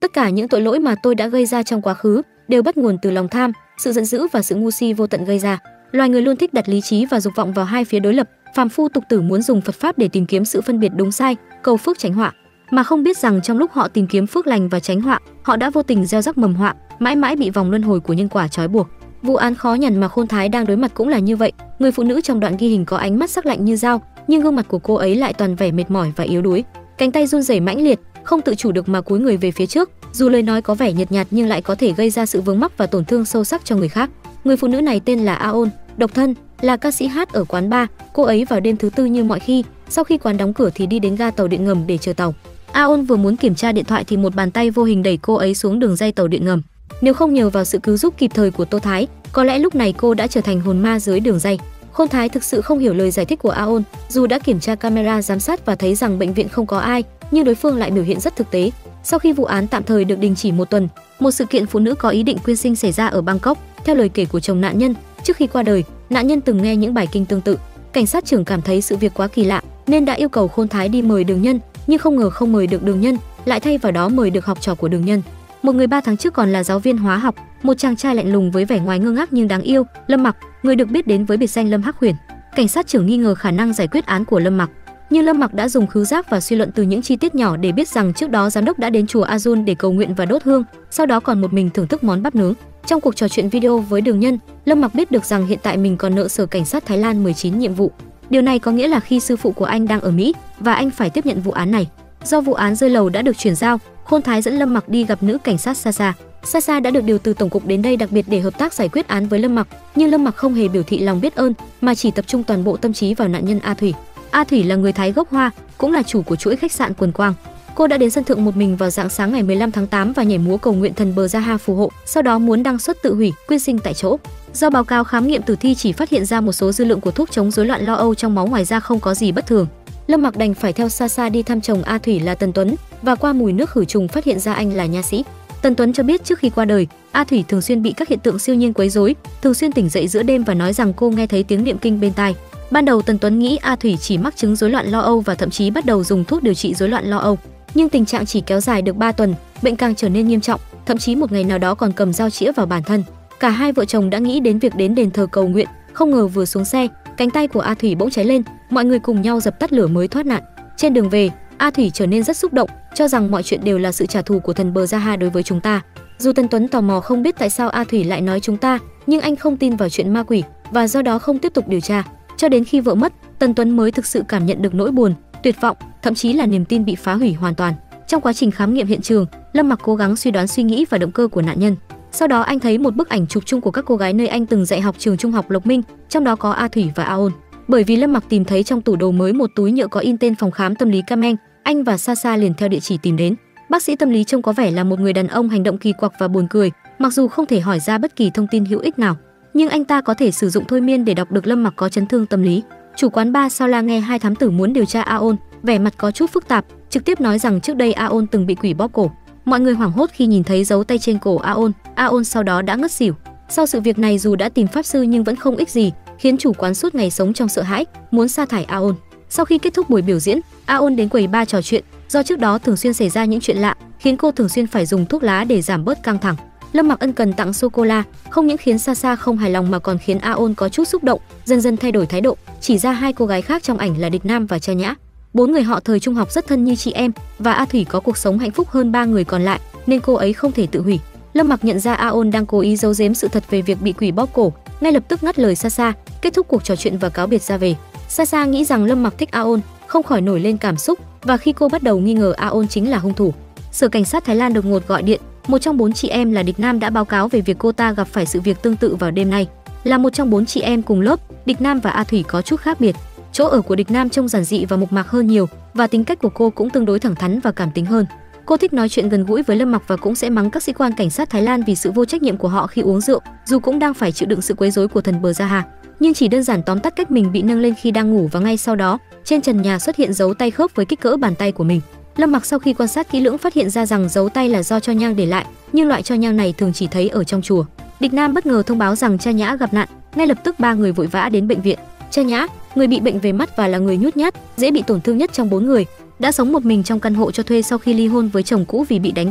Tất cả những tội lỗi mà tôi đã gây ra trong quá khứ đều bắt nguồn từ lòng tham, sự giận dữ và sự ngu si vô tận gây ra. Loài người luôn thích đặt lý trí và dục vọng vào hai phía đối lập, phàm phu tục tử muốn dùng Phật pháp để tìm kiếm sự phân biệt đúng sai, cầu phước tránh họa, mà không biết rằng trong lúc họ tìm kiếm phước lành và tránh họa, họ đã vô tình gieo rắc mầm họa, mãi mãi bị vòng luân hồi của nhân quả trói buộc. Vụ án khó nhằn mà Khôn Thái đang đối mặt cũng là như vậy. Người phụ nữ trong đoạn ghi hình có ánh mắt sắc lạnh như dao, nhưng gương mặt của cô ấy lại toàn vẻ mệt mỏi và yếu đuối. Cánh tay run rẩy mãnh liệt, không tự chủ được mà cúi người về phía trước. Dù lời nói có vẻ nhợt nhạt nhưng lại có thể gây ra sự vướng mắc và tổn thương sâu sắc cho người khác. Người phụ nữ này tên là Aon, độc thân, là ca sĩ hát ở quán bar. Cô ấy vào đêm thứ tư như mọi khi, sau khi quán đóng cửa thì đi đến ga tàu điện ngầm để chờ tàu. Aon vừa muốn kiểm tra điện thoại thì một bàn tay vô hình đẩy cô ấy xuống đường ray tàu điện ngầm. Nếu không nhờ vào sự cứu giúp kịp thời của Tô Thái, có lẽ lúc này cô đã trở thành hồn ma dưới đường ray. Khôn Thái thực sự không hiểu lời giải thích của Aon, dù đã kiểm tra camera giám sát và thấy rằng bệnh viện không có ai, nhưng đối phương lại biểu hiện rất thực tế. Sau khi vụ án tạm thời được đình chỉ một tuần, một sự kiện phụ nữ có ý định quyên sinh xảy ra ở Bangkok. Theo lời kể của chồng nạn nhân, trước khi qua đời, nạn nhân từng nghe những bài kinh tương tự. Cảnh sát trưởng cảm thấy sự việc quá kỳ lạ nên đã yêu cầu Khôn Thái đi mời Đường Nhân, nhưng không ngờ không mời được Đường Nhân, lại thay vào đó mời được học trò của Đường Nhân. Một người 3 tháng trước còn là giáo viên hóa học, một chàng trai lạnh lùng với vẻ ngoài ngơ ngác nhưng đáng yêu, Lâm Mặc, người được biết đến với biệt danh Lâm Hắc Huyền. Cảnh sát trưởng nghi ngờ khả năng giải quyết án của Lâm Mặc, nhưng Lâm Mặc đã dùng khứu giác và suy luận từ những chi tiết nhỏ để biết rằng trước đó giám đốc đã đến chùa Azun để cầu nguyện và đốt hương, sau đó còn một mình thưởng thức món bắp nướng. Trong cuộc trò chuyện video với Đường Nhân, Lâm Mặc biết được rằng hiện tại mình còn nợ Sở Cảnh sát Thái Lan 19 nhiệm vụ. Điều này có nghĩa là khi sư phụ của anh đang ở Mỹ và anh phải tiếp nhận vụ án này. Do vụ án rơi lầu đã được chuyển giao, Khôn Thái dẫn Lâm Mặc đi gặp nữ cảnh sát Sasa. Sasa đã được điều từ tổng cục đến đây đặc biệt để hợp tác giải quyết án với Lâm Mặc, nhưng Lâm Mặc không hề biểu thị lòng biết ơn mà chỉ tập trung toàn bộ tâm trí vào nạn nhân A Thủy. A Thủy là người Thái gốc Hoa, cũng là chủ của chuỗi khách sạn Quần Quang. Cô đã đến sân thượng một mình vào rạng sáng ngày 15 tháng 8 và nhảy múa cầu nguyện thần Bờ Gia Ha phù hộ, sau đó muốn đăng xuất tự hủy, quyên sinh tại chỗ. Do báo cáo khám nghiệm tử thi chỉ phát hiện ra một số dư lượng của thuốc chống rối loạn lo âu trong máu, ngoài ra không có gì bất thường. Lâm Mặc đành phải theo Sasa đi thăm chồng A Thủy là Tần Tuấn và qua mùi nước khử trùng phát hiện ra anh là nha sĩ. Tần Tuấn cho biết trước khi qua đời, A Thủy thường xuyên bị các hiện tượng siêu nhiên quấy rối, thường xuyên tỉnh dậy giữa đêm và nói rằng cô nghe thấy tiếng niệm kinh bên tai. Ban đầu Tần Tuấn nghĩ A Thủy chỉ mắc chứng rối loạn lo âu và thậm chí bắt đầu dùng thuốc điều trị rối loạn lo âu. Nhưng tình trạng chỉ kéo dài được 3 tuần, bệnh càng trở nên nghiêm trọng, thậm chí một ngày nào đó còn cầm dao chĩa vào bản thân. Cả hai vợ chồng đã nghĩ đến việc đến đền thờ cầu nguyện, không ngờ vừa xuống xe, cánh tay của A Thủy bỗng cháy lên, mọi người cùng nhau dập tắt lửa mới thoát nạn. Trên đường về, A Thủy trở nên rất xúc động, cho rằng mọi chuyện đều là sự trả thù của thần Bờ Gia Ha đối với chúng ta. Dù Tần Tuấn tò mò không biết tại sao A Thủy lại nói chúng ta, nhưng anh không tin vào chuyện ma quỷ và do đó không tiếp tục điều tra. Cho đến khi vợ mất, Tần Tuấn mới thực sự cảm nhận được nỗi buồn, tuyệt vọng, thậm chí là niềm tin bị phá hủy hoàn toàn. Trong quá trình khám nghiệm hiện trường, Lâm Mặc cố gắng suy đoán suy nghĩ và động cơ của nạn nhân. Sau đó anh thấy một bức ảnh chụp chung của các cô gái nơi anh từng dạy học trường trung học Lộc Minh, trong đó có A Thủy và Aon. Bởi vì Lâm Mặc tìm thấy trong tủ đồ mới một túi nhựa có in tên phòng khám tâm lý Cameng, anh và Sasa liền theo địa chỉ tìm đến. Bác sĩ tâm lý trông có vẻ là một người đàn ông hành động kỳ quặc và buồn cười, mặc dù không thể hỏi ra bất kỳ thông tin hữu ích nào, nhưng anh ta có thể sử dụng thôi miên để đọc được Lâm Mặc có chấn thương tâm lý. Chủ quán bar Sao La nghe hai thám tử muốn điều tra Aon, vẻ mặt có chút phức tạp, trực tiếp nói rằng trước đây Aon từng bị quỷ bóp cổ. Mọi người hoảng hốt khi nhìn thấy dấu tay trên cổ Aon. Aon sau đó đã ngất xỉu. Sau sự việc này dù đã tìm pháp sư nhưng vẫn không ích gì, khiến chủ quán suốt ngày sống trong sợ hãi, muốn sa thải Aon. Sau khi kết thúc buổi biểu diễn, Aon đến quầy bar trò chuyện, do trước đó thường xuyên xảy ra những chuyện lạ, khiến cô thường xuyên phải dùng thuốc lá để giảm bớt căng thẳng. Lâm Mặc ân cần tặng sô cô la, không những khiến Sasa không hài lòng mà còn khiến Aon có chút xúc động, dần dần thay đổi thái độ, chỉ ra hai cô gái khác trong ảnh là Địch Nam và Cha Nhã. 4 người họ thời trung học rất thân như chị em, và A Thủy có cuộc sống hạnh phúc hơn 3 người còn lại, nên cô ấy không thể tự hủy. Lâm Mặc nhận ra Aon đang cố ý giấu giếm sự thật về việc bị quỷ bóp cổ, ngay lập tức ngắt lời Sasa, kết thúc cuộc trò chuyện và cáo biệt ra về. Sasa nghĩ rằng Lâm Mặc thích Aon, không khỏi nổi lên cảm xúc, và khi cô bắt đầu nghi ngờ Aon chính là hung thủ. Sở Cảnh sát Thái Lan đột ngột gọi điện, một trong 4 chị em là Địch Nam đã báo cáo về việc cô ta gặp phải sự việc tương tự vào đêm nay. Là một trong 4 chị em cùng lớp, Địch Nam và A Thủy có chút khác biệt. Chỗ ở của Địch Nam trông giản dị và mộc mạc hơn nhiều, và tính cách của cô cũng tương đối thẳng thắn và cảm tính hơn. Cô thích nói chuyện gần gũi với Lâm Mặc và cũng sẽ mắng các sĩ quan cảnh sát Thái Lan vì sự vô trách nhiệm của họ khi uống rượu, dù cũng đang phải chịu đựng sự quấy rối của thần Bờ Gia Ha. Nhưng chỉ đơn giản tóm tắt cách mình bị nâng lên khi đang ngủ, và ngay sau đó, trên trần nhà xuất hiện dấu tay khớp với kích cỡ bàn tay của mình. Lâm Mặc sau khi quan sát kỹ lưỡng phát hiện ra rằng dấu tay là do tro nhang để lại, nhưng loại tro nhang này thường chỉ thấy ở trong chùa. Địch Nam bất ngờ thông báo rằng Cha Nhã gặp nạn, ngay lập tức 3 người vội vã đến bệnh viện. Cha Nhã, người bị bệnh về mắt và là người nhút nhát, dễ bị tổn thương nhất trong 4 người, đã sống một mình trong căn hộ cho thuê sau khi ly hôn với chồng cũ vì bị đánh đập.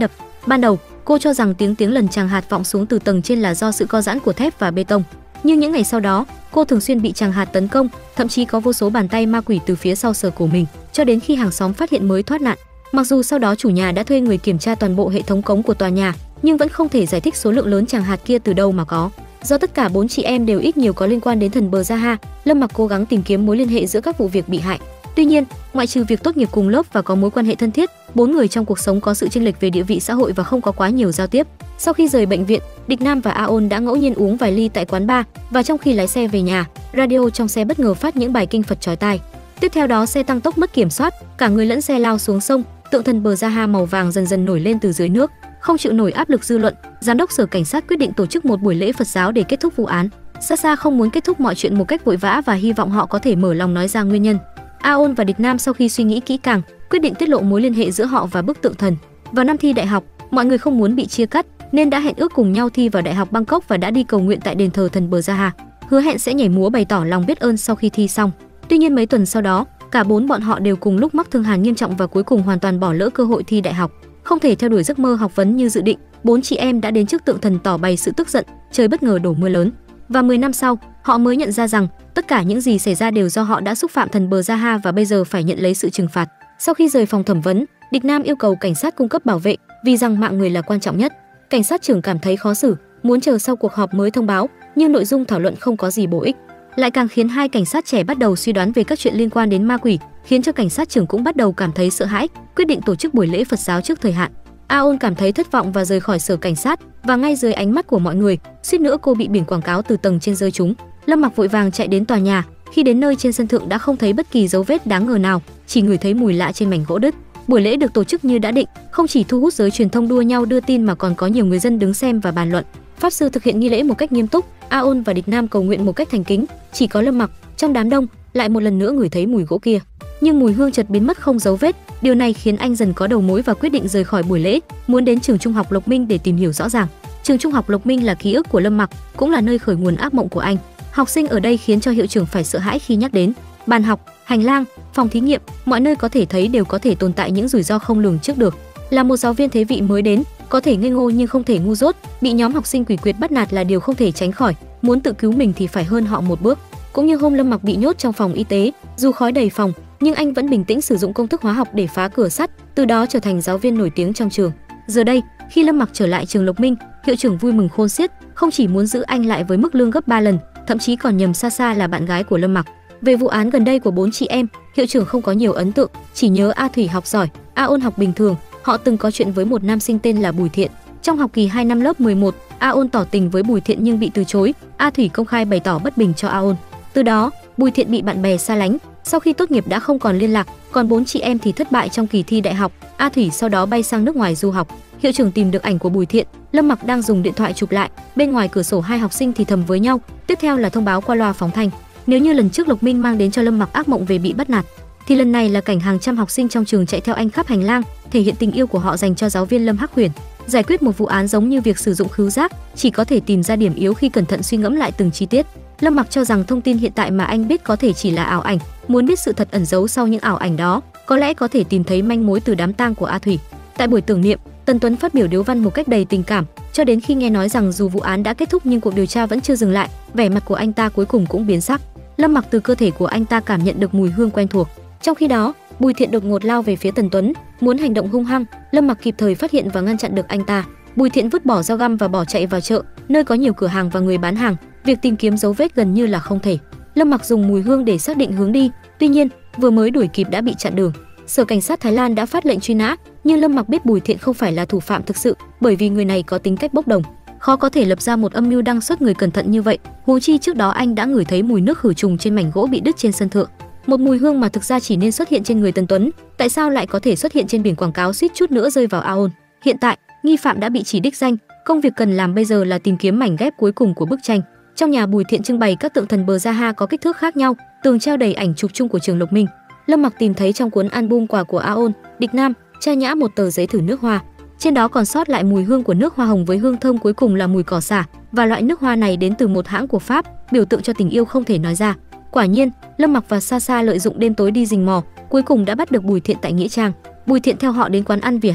Ban đầu, cô cho rằng tiếng lần tràng hạt vọng xuống từ tầng trên là do sự co giãn của thép và bê tông. Nhưng những ngày sau đó, cô thường xuyên bị tràng hạt tấn công, thậm chí có vô số bàn tay ma quỷ từ phía sau sờ cổ mình, cho đến khi hàng xóm phát hiện mới thoát nạn. Mặc dù sau đó chủ nhà đã thuê người kiểm tra toàn bộ hệ thống cống của tòa nhà, nhưng vẫn không thể giải thích số lượng lớn tràng hạt kia từ đâu mà có. Do tất cả 4 chị em đều ít nhiều có liên quan đến thần Bờ Gia Ha, Lâm Mặc cố gắng tìm kiếm mối liên hệ giữa các vụ việc bị hại. Tuy nhiên, ngoại trừ việc tốt nghiệp cùng lớp và có mối quan hệ thân thiết, 4 người trong cuộc sống có sự chênh lệch về địa vị xã hội và không có quá nhiều giao tiếp. Sau khi rời bệnh viện, Địch Nam và Aon đã ngẫu nhiên uống vài ly tại quán bar, và trong khi lái xe về nhà, radio trong xe bất ngờ phát những bài kinh Phật chói tai. Tiếp theo đó xe tăng tốc mất kiểm soát, cả người lẫn xe lao xuống sông, tượng thần Bờ Gia Ha màu vàng dần dần nổi lên từ dưới nước. Không chịu nổi áp lực dư luận, giám đốc sở cảnh sát quyết định tổ chức một buổi lễ Phật giáo để kết thúc vụ án. Sasa không muốn kết thúc mọi chuyện một cách vội vã và hy vọng họ có thể mở lòng nói ra nguyên nhân. Aon và Địch Nam sau khi suy nghĩ kỹ càng, quyết định tiết lộ mối liên hệ giữa họ và bức tượng thần. Vào năm thi đại học, mọi người không muốn bị chia cắt nên đã hẹn ước cùng nhau thi vào Đại học Bangkok và đã đi cầu nguyện tại đền thờ thần Bờ Gia Ha, hứa hẹn sẽ nhảy múa bày tỏ lòng biết ơn sau khi thi xong. Tuy nhiên mấy tuần sau đó, cả 4 bọn họ đều cùng lúc mắc thương hàn nghiêm trọng và cuối cùng hoàn toàn bỏ lỡ cơ hội thi đại học. Không thể theo đuổi giấc mơ học vấn như dự định, 4 chị em đã đến trước tượng thần tỏ bày sự tức giận, trời bất ngờ đổ mưa lớn. Và 10 năm sau, họ mới nhận ra rằng tất cả những gì xảy ra đều do họ đã xúc phạm thần Bờ Gia Ha và bây giờ phải nhận lấy sự trừng phạt. Sau khi rời phòng thẩm vấn, Địch Nam yêu cầu cảnh sát cung cấp bảo vệ vì rằng mạng người là quan trọng nhất. Cảnh sát trưởng cảm thấy khó xử, muốn chờ sau cuộc họp mới thông báo, nhưng nội dung thảo luận không có gì bổ ích. Lại càng khiến hai cảnh sát trẻ bắt đầu suy đoán về các chuyện liên quan đến ma quỷ, khiến cho cảnh sát trưởng cũng bắt đầu cảm thấy sợ hãi, quyết định tổ chức buổi lễ Phật giáo trước thời hạn. Aon cảm thấy thất vọng và rời khỏi sở cảnh sát, và ngay dưới ánh mắt của mọi người, suýt nữa cô bị biển quảng cáo từ tầng trên rơi trúng. Lâm Mặc vội vàng chạy đến tòa nhà, khi đến nơi trên sân thượng đã không thấy bất kỳ dấu vết đáng ngờ nào, chỉ ngửi thấy mùi lạ trên mảnh gỗ đứt. Buổi lễ được tổ chức như đã định, không chỉ thu hút giới truyền thông đua nhau đưa tin mà còn có nhiều người dân đứng xem và bàn luận. Pháp sư thực hiện nghi lễ một cách nghiêm túc, Aon và Địch Nam cầu nguyện một cách thành kính, chỉ có Lâm Mặc trong đám đông lại một lần nữa ngửi thấy mùi gỗ kia. Nhưng mùi hương chợt biến mất không dấu vết, điều này khiến anh dần có đầu mối và quyết định rời khỏi buổi lễ, muốn đến trường trung học Lộc Minh để tìm hiểu rõ ràng. Trường trung học Lộc Minh là ký ức của Lâm Mặc, cũng là nơi khởi nguồn ác mộng của anh. Học sinh ở đây khiến cho hiệu trưởng phải sợ hãi khi nhắc đến. Bàn học, hành lang, phòng thí nghiệm, mọi nơi có thể thấy đều có thể tồn tại những rủi ro không lường trước được. Là một giáo viên thế vị mới đến, có thể ngây ngô nhưng không thể ngu dốt, bị nhóm học sinh quỷ quyệt bắt nạt là điều không thể tránh khỏi, muốn tự cứu mình thì phải hơn họ một bước. Cũng như hôm Lâm Mặc bị nhốt trong phòng y tế, dù khói đầy phòng, nhưng anh vẫn bình tĩnh sử dụng công thức hóa học để phá cửa sắt, từ đó trở thành giáo viên nổi tiếng trong trường. Giờ đây, khi Lâm Mặc trở lại trường Lộc Minh, hiệu trưởng vui mừng khôn xiết, không chỉ muốn giữ anh lại với mức lương gấp 3 lần, thậm chí còn nhầm Sasa là bạn gái của Lâm Mặc. Về vụ án gần đây của 4 chị em, hiệu trưởng không có nhiều ấn tượng, chỉ nhớ A Thủy học giỏi, Aon học bình thường. Họ từng có chuyện với một nam sinh tên là Bùi Thiện. Trong học kỳ 2 năm lớp 11, Aon tỏ tình với Bùi Thiện nhưng bị từ chối. A Thủy công khai bày tỏ bất bình cho Aon. Từ đó, Bùi Thiện bị bạn bè xa lánh. Sau khi tốt nghiệp đã không còn liên lạc, còn 4 chị em thì thất bại trong kỳ thi đại học. A Thủy sau đó bay sang nước ngoài du học. Hiệu trưởng tìm được ảnh của Bùi Thiện, Lâm Mặc đang dùng điện thoại chụp lại. Bên ngoài cửa sổ hai học sinh thì thầm với nhau. Tiếp theo là thông báo qua loa phóng thanh. Nếu như lần trước Lộc Minh mang đến cho Lâm Mặc ác mộng về bị bắt nạt, thì lần này là cảnh hàng trăm học sinh trong trường chạy theo anh khắp hành lang, thể hiện tình yêu của họ dành cho giáo viên Lâm Hắc Huyền. Giải quyết một vụ án giống như việc sử dụng khứu giác, chỉ có thể tìm ra điểm yếu khi cẩn thận suy ngẫm lại từng chi tiết. Lâm Mặc cho rằng thông tin hiện tại mà anh biết có thể chỉ là ảo ảnh, muốn biết sự thật ẩn giấu sau những ảo ảnh đó, có lẽ có thể tìm thấy manh mối từ đám tang của A Thủy. Tại buổi tưởng niệm, Tần Tuấn phát biểu điếu văn một cách đầy tình cảm, cho đến khi nghe nói rằng dù vụ án đã kết thúc nhưng cuộc điều tra vẫn chưa dừng lại, vẻ mặt của anh ta cuối cùng cũng biến sắc. Lâm Mặc từ cơ thể của anh ta cảm nhận được mùi hương quen thuộc. Trong khi đó, Bùi Thiện đột ngột lao về phía Tần Tuấn, muốn hành động hung hăng, Lâm Mặc kịp thời phát hiện và ngăn chặn được anh ta. Bùi Thiện vứt bỏ dao găm và bỏ chạy vào chợ, nơi có nhiều cửa hàng và người bán hàng, việc tìm kiếm dấu vết gần như là không thể. Lâm Mặc dùng mùi hương để xác định hướng đi, tuy nhiên, vừa mới đuổi kịp đã bị chặn đường. Sở cảnh sát Thái Lan đã phát lệnh truy nã, nhưng Lâm Mặc biết Bùi Thiện không phải là thủ phạm thực sự, bởi vì người này có tính cách bốc đồng, khó có thể lập ra một âm mưu đăng xuất người cẩn thận như vậy. Huống chi trước đó anh đã ngửi thấy mùi nước khử trùng trên mảnh gỗ bị đứt trên sân thượng, một mùi hương mà thực ra chỉ nên xuất hiện trên người Tần Tuấn, tại sao lại có thể xuất hiện trên biển quảng cáo suýt chút nữa rơi vào Aon. Hiện tại, nghi phạm đã bị chỉ đích danh, công việc cần làm bây giờ là tìm kiếm mảnh ghép cuối cùng của bức tranh. Trong nhà Bùi Thiện trưng bày các tượng thần Bờ Gia Ha có kích thước khác nhau, tường treo đầy ảnh chụp chung của trường Lộc Minh. Lâm Mặc tìm thấy trong cuốn album quà của Aon, Địch Nam, tra nhã một tờ giấy thử nước hoa. Trên đó còn sót lại mùi hương của nước hoa hồng với hương thơm cuối cùng là mùi cỏ xả, và loại nước hoa này đến từ một hãng của Pháp, biểu tượng cho tình yêu không thể nói ra. Quả nhiên, Lâm Mặc và Sasa lợi dụng đêm tối đi rình mò, cuối cùng đã bắt được Bùi Thiện tại nghĩa trang. Bùi Thiện theo họ đến quán ăn vỉa hè,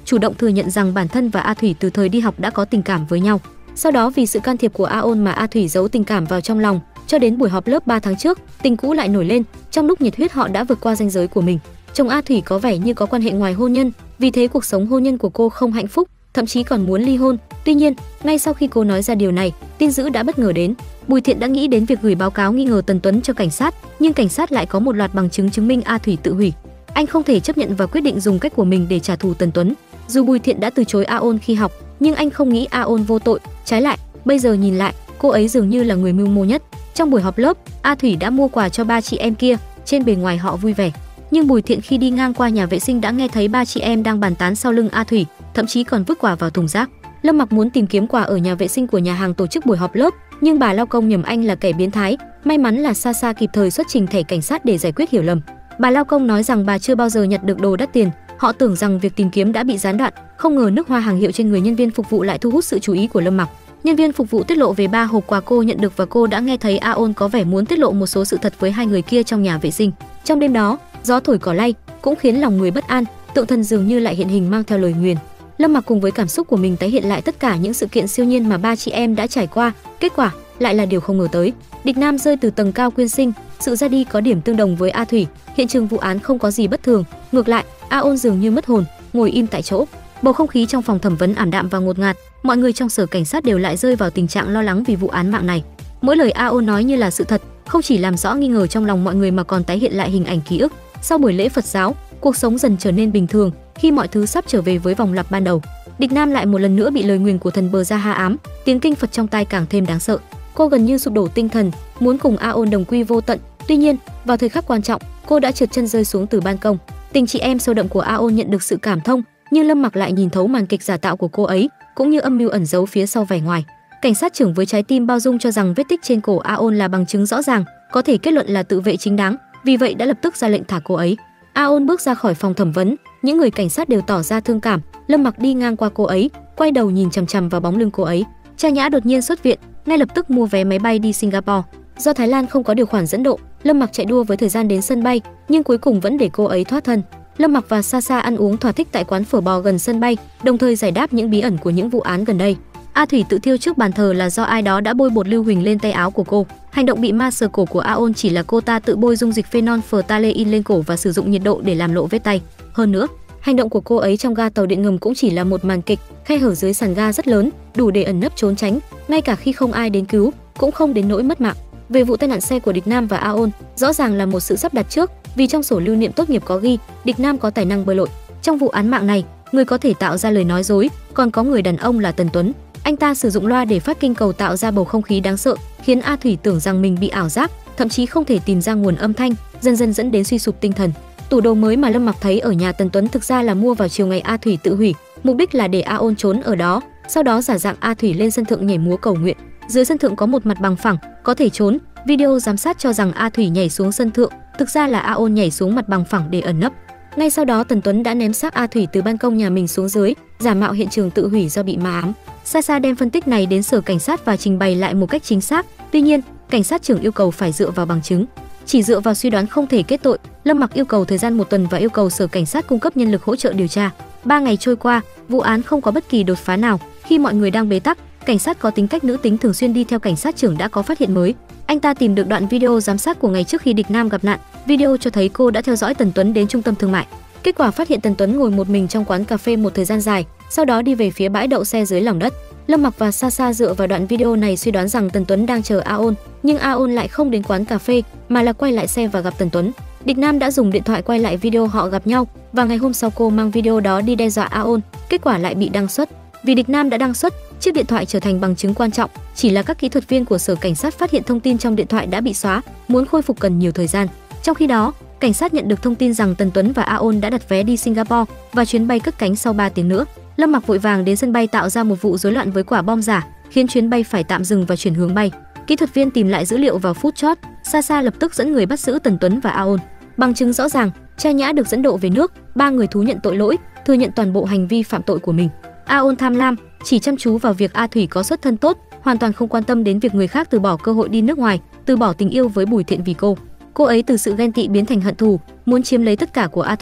chủ động thừa nhận rằng bản thân và A Thủy từ thời đi học đã có tình cảm với nhau. Sau đó vì sự can thiệp của A Ôn mà A Thủy giấu tình cảm vào trong lòng, cho đến buổi họp lớp 3 tháng trước, tình cũ lại nổi lên, trong lúc nhiệt huyết họ đã vượt qua ranh giới của mình. Chồng A Thủy có vẻ như có quan hệ ngoài hôn nhân, vì thế cuộc sống hôn nhân của cô không hạnh phúc, thậm chí còn muốn ly hôn. Tuy nhiên, ngay sau khi cô nói ra điều này, tin dữ đã bất ngờ đến. Bùi Thiện đã nghĩ đến việc gửi báo cáo nghi ngờ Tần Tuấn cho cảnh sát, nhưng cảnh sát lại có một loạt bằng chứng chứng minh A Thủy tự hủy. Anh không thể chấp nhận và quyết định dùng cách của mình để trả thù Tần Tuấn. Dù Bùi Thiện đã từ chối A Ôn khi học, nhưng anh không nghĩ A Ôn vô tội, trái lại, bây giờ nhìn lại, cô ấy dường như là người mưu mô nhất. Trong buổi họp lớp, A Thủy đã mua quà cho ba chị em kia, trên bề ngoài họ vui vẻ. Nhưng Bùi Thiện khi đi ngang qua nhà vệ sinh đã nghe thấy ba chị em đang bàn tán sau lưng A Thủy, thậm chí còn vứt quà vào thùng rác. Lâm Mặc muốn tìm kiếm quà ở nhà vệ sinh của nhà hàng tổ chức buổi họp lớp, nhưng bà lao công nhầm anh là kẻ biến thái. May mắn là Sa kịp thời xuất trình thẻ cảnh sát để giải quyết hiểu lầm. Bà lao công nói rằng bà chưa bao giờ nhặt được đồ đắt tiền, họ tưởng rằng việc tìm kiếm đã bị gián đoạn, không ngờ nước hoa hàng hiệu trên người nhân viên phục vụ lại thu hút sự chú ý của Lâm Mặc. Nhân viên phục vụ tiết lộ về 3 hộp quà cô nhận được và cô đã nghe thấy A Ôn có vẻ muốn tiết lộ một số sự thật với hai người kia trong nhà vệ sinh. Trong đêm đó, gió thổi cỏ lay cũng khiến lòng người bất an, tượng thần dường như lại hiện hình mang theo lời nguyền. Lâm Mặc cùng với cảm xúc của mình tái hiện lại tất cả những sự kiện siêu nhiên mà ba chị em đã trải qua, kết quả lại là điều không ngờ tới. Địch Nam rơi từ tầng cao quyên sinh, sự ra đi có điểm tương đồng với A Thủy, hiện trường vụ án không có gì bất thường, ngược lại, A Ôn dường như mất hồn, ngồi im tại chỗ. Bầu không khí trong phòng thẩm vấn ảm đạm và ngột ngạt, mọi người trong sở cảnh sát đều lại rơi vào tình trạng lo lắng vì vụ án mạng này. Mỗi lời A Ôn nói như là sự thật, không chỉ làm rõ nghi ngờ trong lòng mọi người mà còn tái hiện lại hình ảnh ký ức. Sau buổi lễ Phật giáo, cuộc sống dần trở nên bình thường, khi mọi thứ sắp trở về với vòng lặp ban đầu. Địch Nam lại một lần nữa bị lời nguyền của thần Bờ Gia Ha ám, tiếng kinh Phật trong tai càng thêm đáng sợ. Cô gần như sụp đổ tinh thần, muốn cùng A Ôn đồng quy vô tận. Tuy nhiên, vào thời khắc quan trọng, cô đã trượt chân rơi xuống từ ban công. Tình chị em sâu đậm của A Ôn nhận được sự cảm thông, nhưng Lâm Mặc lại nhìn thấu màn kịch giả tạo của cô ấy, cũng như âm mưu ẩn giấu phía sau vẻ ngoài. Cảnh sát trưởng với trái tim bao dung cho rằng vết tích trên cổ A Ôn là bằng chứng rõ ràng, có thể kết luận là tự vệ chính đáng, vì vậy đã lập tức ra lệnh thả cô ấy. A Ôn bước ra khỏi phòng thẩm vấn, những người cảnh sát đều tỏ ra thương cảm. Lâm Mặc đi ngang qua cô ấy, quay đầu nhìn chằm chằm vào bóng lưng cô ấy. Cha Nhã đột nhiên xuất viện, ngay lập tức mua vé máy bay đi Singapore. Do Thái Lan không có điều khoản dẫn độ, Lâm Mặc chạy đua với thời gian đến sân bay, nhưng cuối cùng vẫn để cô ấy thoát thân. Lâm Mặc và Sa ăn uống thỏa thích tại quán phở bò gần sân bay, đồng thời giải đáp những bí ẩn của những vụ án gần đây. A Thủy tự thiêu trước bàn thờ là do ai đó đã bôi bột lưu huỳnh lên tay áo của cô. Hành động bị ma sờ cổ của A Ôn chỉ là cô ta tự bôi dung dịch phenol phtalein lên cổ và sử dụng nhiệt độ để làm lộ vết tay. Hơn nữa, hành động của cô ấy trong ga tàu điện ngầm cũng chỉ là một màn kịch, khe hở dưới sàn ga rất lớn, đủ để ẩn nấp trốn tránh, ngay cả khi không ai đến cứu, cũng không đến nỗi mất mạng. Về vụ tai nạn xe của Địch Nam và A Ôn, rõ ràng là một sự sắp đặt trước, vì trong sổ lưu niệm tốt nghiệp có ghi, Địch Nam có tài năng bơi lội. Trong vụ án mạng này, người có thể tạo ra lời nói dối, còn có người đàn ông là Tần Tuấn. Anh ta sử dụng loa để phát kinh cầu tạo ra bầu không khí đáng sợ, khiến A Thủy tưởng rằng mình bị ảo giác, thậm chí không thể tìm ra nguồn âm thanh, dần dần dẫn đến suy sụp tinh thần. Tủ đồ mới mà Lâm Mặc thấy ở nhà Tần Tuấn thực ra là mua vào chiều ngày A Thủy tự hủy, mục đích là để A Ôn trốn ở đó, sau đó giả dạng A Thủy lên sân thượng nhảy múa cầu nguyện. Dưới sân thượng có một mặt bằng phẳng, có thể trốn. Video giám sát cho rằng A Thủy nhảy xuống sân thượng, thực ra là A Ôn nhảy xuống mặt bằng phẳng để ẩn nấp. Ngay sau đó Tần Tuấn đã ném xác A Thủy từ ban công nhà mình xuống dưới, giả mạo hiện trường tự hủy do bị ma ám. Sa đem phân tích này đến sở cảnh sát và trình bày lại một cách chính xác. Tuy nhiên, cảnh sát trưởng yêu cầu phải dựa vào bằng chứng. Chỉ dựa vào suy đoán không thể kết tội. Lâm Mặc yêu cầu thời gian 1 tuần và yêu cầu sở cảnh sát cung cấp nhân lực hỗ trợ điều tra. 3 ngày trôi qua, vụ án không có bất kỳ đột phá nào. Khi mọi người đang bế tắc, cảnh sát có tính cách nữ tính thường xuyên đi theo cảnh sát trưởng đã có phát hiện mới. Anh ta tìm được đoạn video giám sát của ngày trước khi Địch Nam gặp nạn. Video cho thấy cô đã theo dõi Tần Tuấn đến trung tâm thương mại. Kết quả phát hiện Tần Tuấn ngồi một mình trong quán cà phê một thời gian dài, sau đó đi về phía bãi đậu xe dưới lòng đất. Lâm Mặc và Sa dựa vào đoạn video này suy đoán rằng Tần Tuấn đang chờ A Ôn, nhưng A Ôn lại không đến quán cà phê mà là quay lại xe và gặp Tần Tuấn. Địch Nam đã dùng điện thoại quay lại video họ gặp nhau và ngày hôm sau cô mang video đó đi đe dọa A Ôn, kết quả lại bị đăng xuất. Vì Địch Nam đã đăng xuất, chiếc điện thoại trở thành bằng chứng quan trọng, chỉ là các kỹ thuật viên của sở cảnh sát phát hiện thông tin trong điện thoại đã bị xóa, muốn khôi phục cần nhiều thời gian. Trong khi đó, cảnh sát nhận được thông tin rằng Tần Tuấn và A Ôn đã đặt vé đi Singapore và chuyến bay cất cánh sau 3 tiếng nữa. Lâm Mặc vội vàng đến sân bay tạo ra một vụ rối loạn với quả bom giả, khiến chuyến bay phải tạm dừng và chuyển hướng bay. Kỹ thuật viên tìm lại dữ liệu vào Foodshot, Sa lập tức dẫn người bắt giữ Tần Tuấn và A Ôn. Bằng chứng rõ ràng, Cha Nhã được dẫn độ về nước, 3 người thú nhận tội lỗi, thừa nhận toàn bộ hành vi phạm tội của mình. A Ôn tham lam, chỉ chăm chú vào việc A Thủy có xuất thân tốt, hoàn toàn không quan tâm đến việc người khác từ bỏ cơ hội đi nước ngoài, từ bỏ tình yêu với Bùi Thiện vì cô. Cô ấy từ sự ghen tị biến thành hận thù, muốn chiếm lấy tất cả của A Thủy.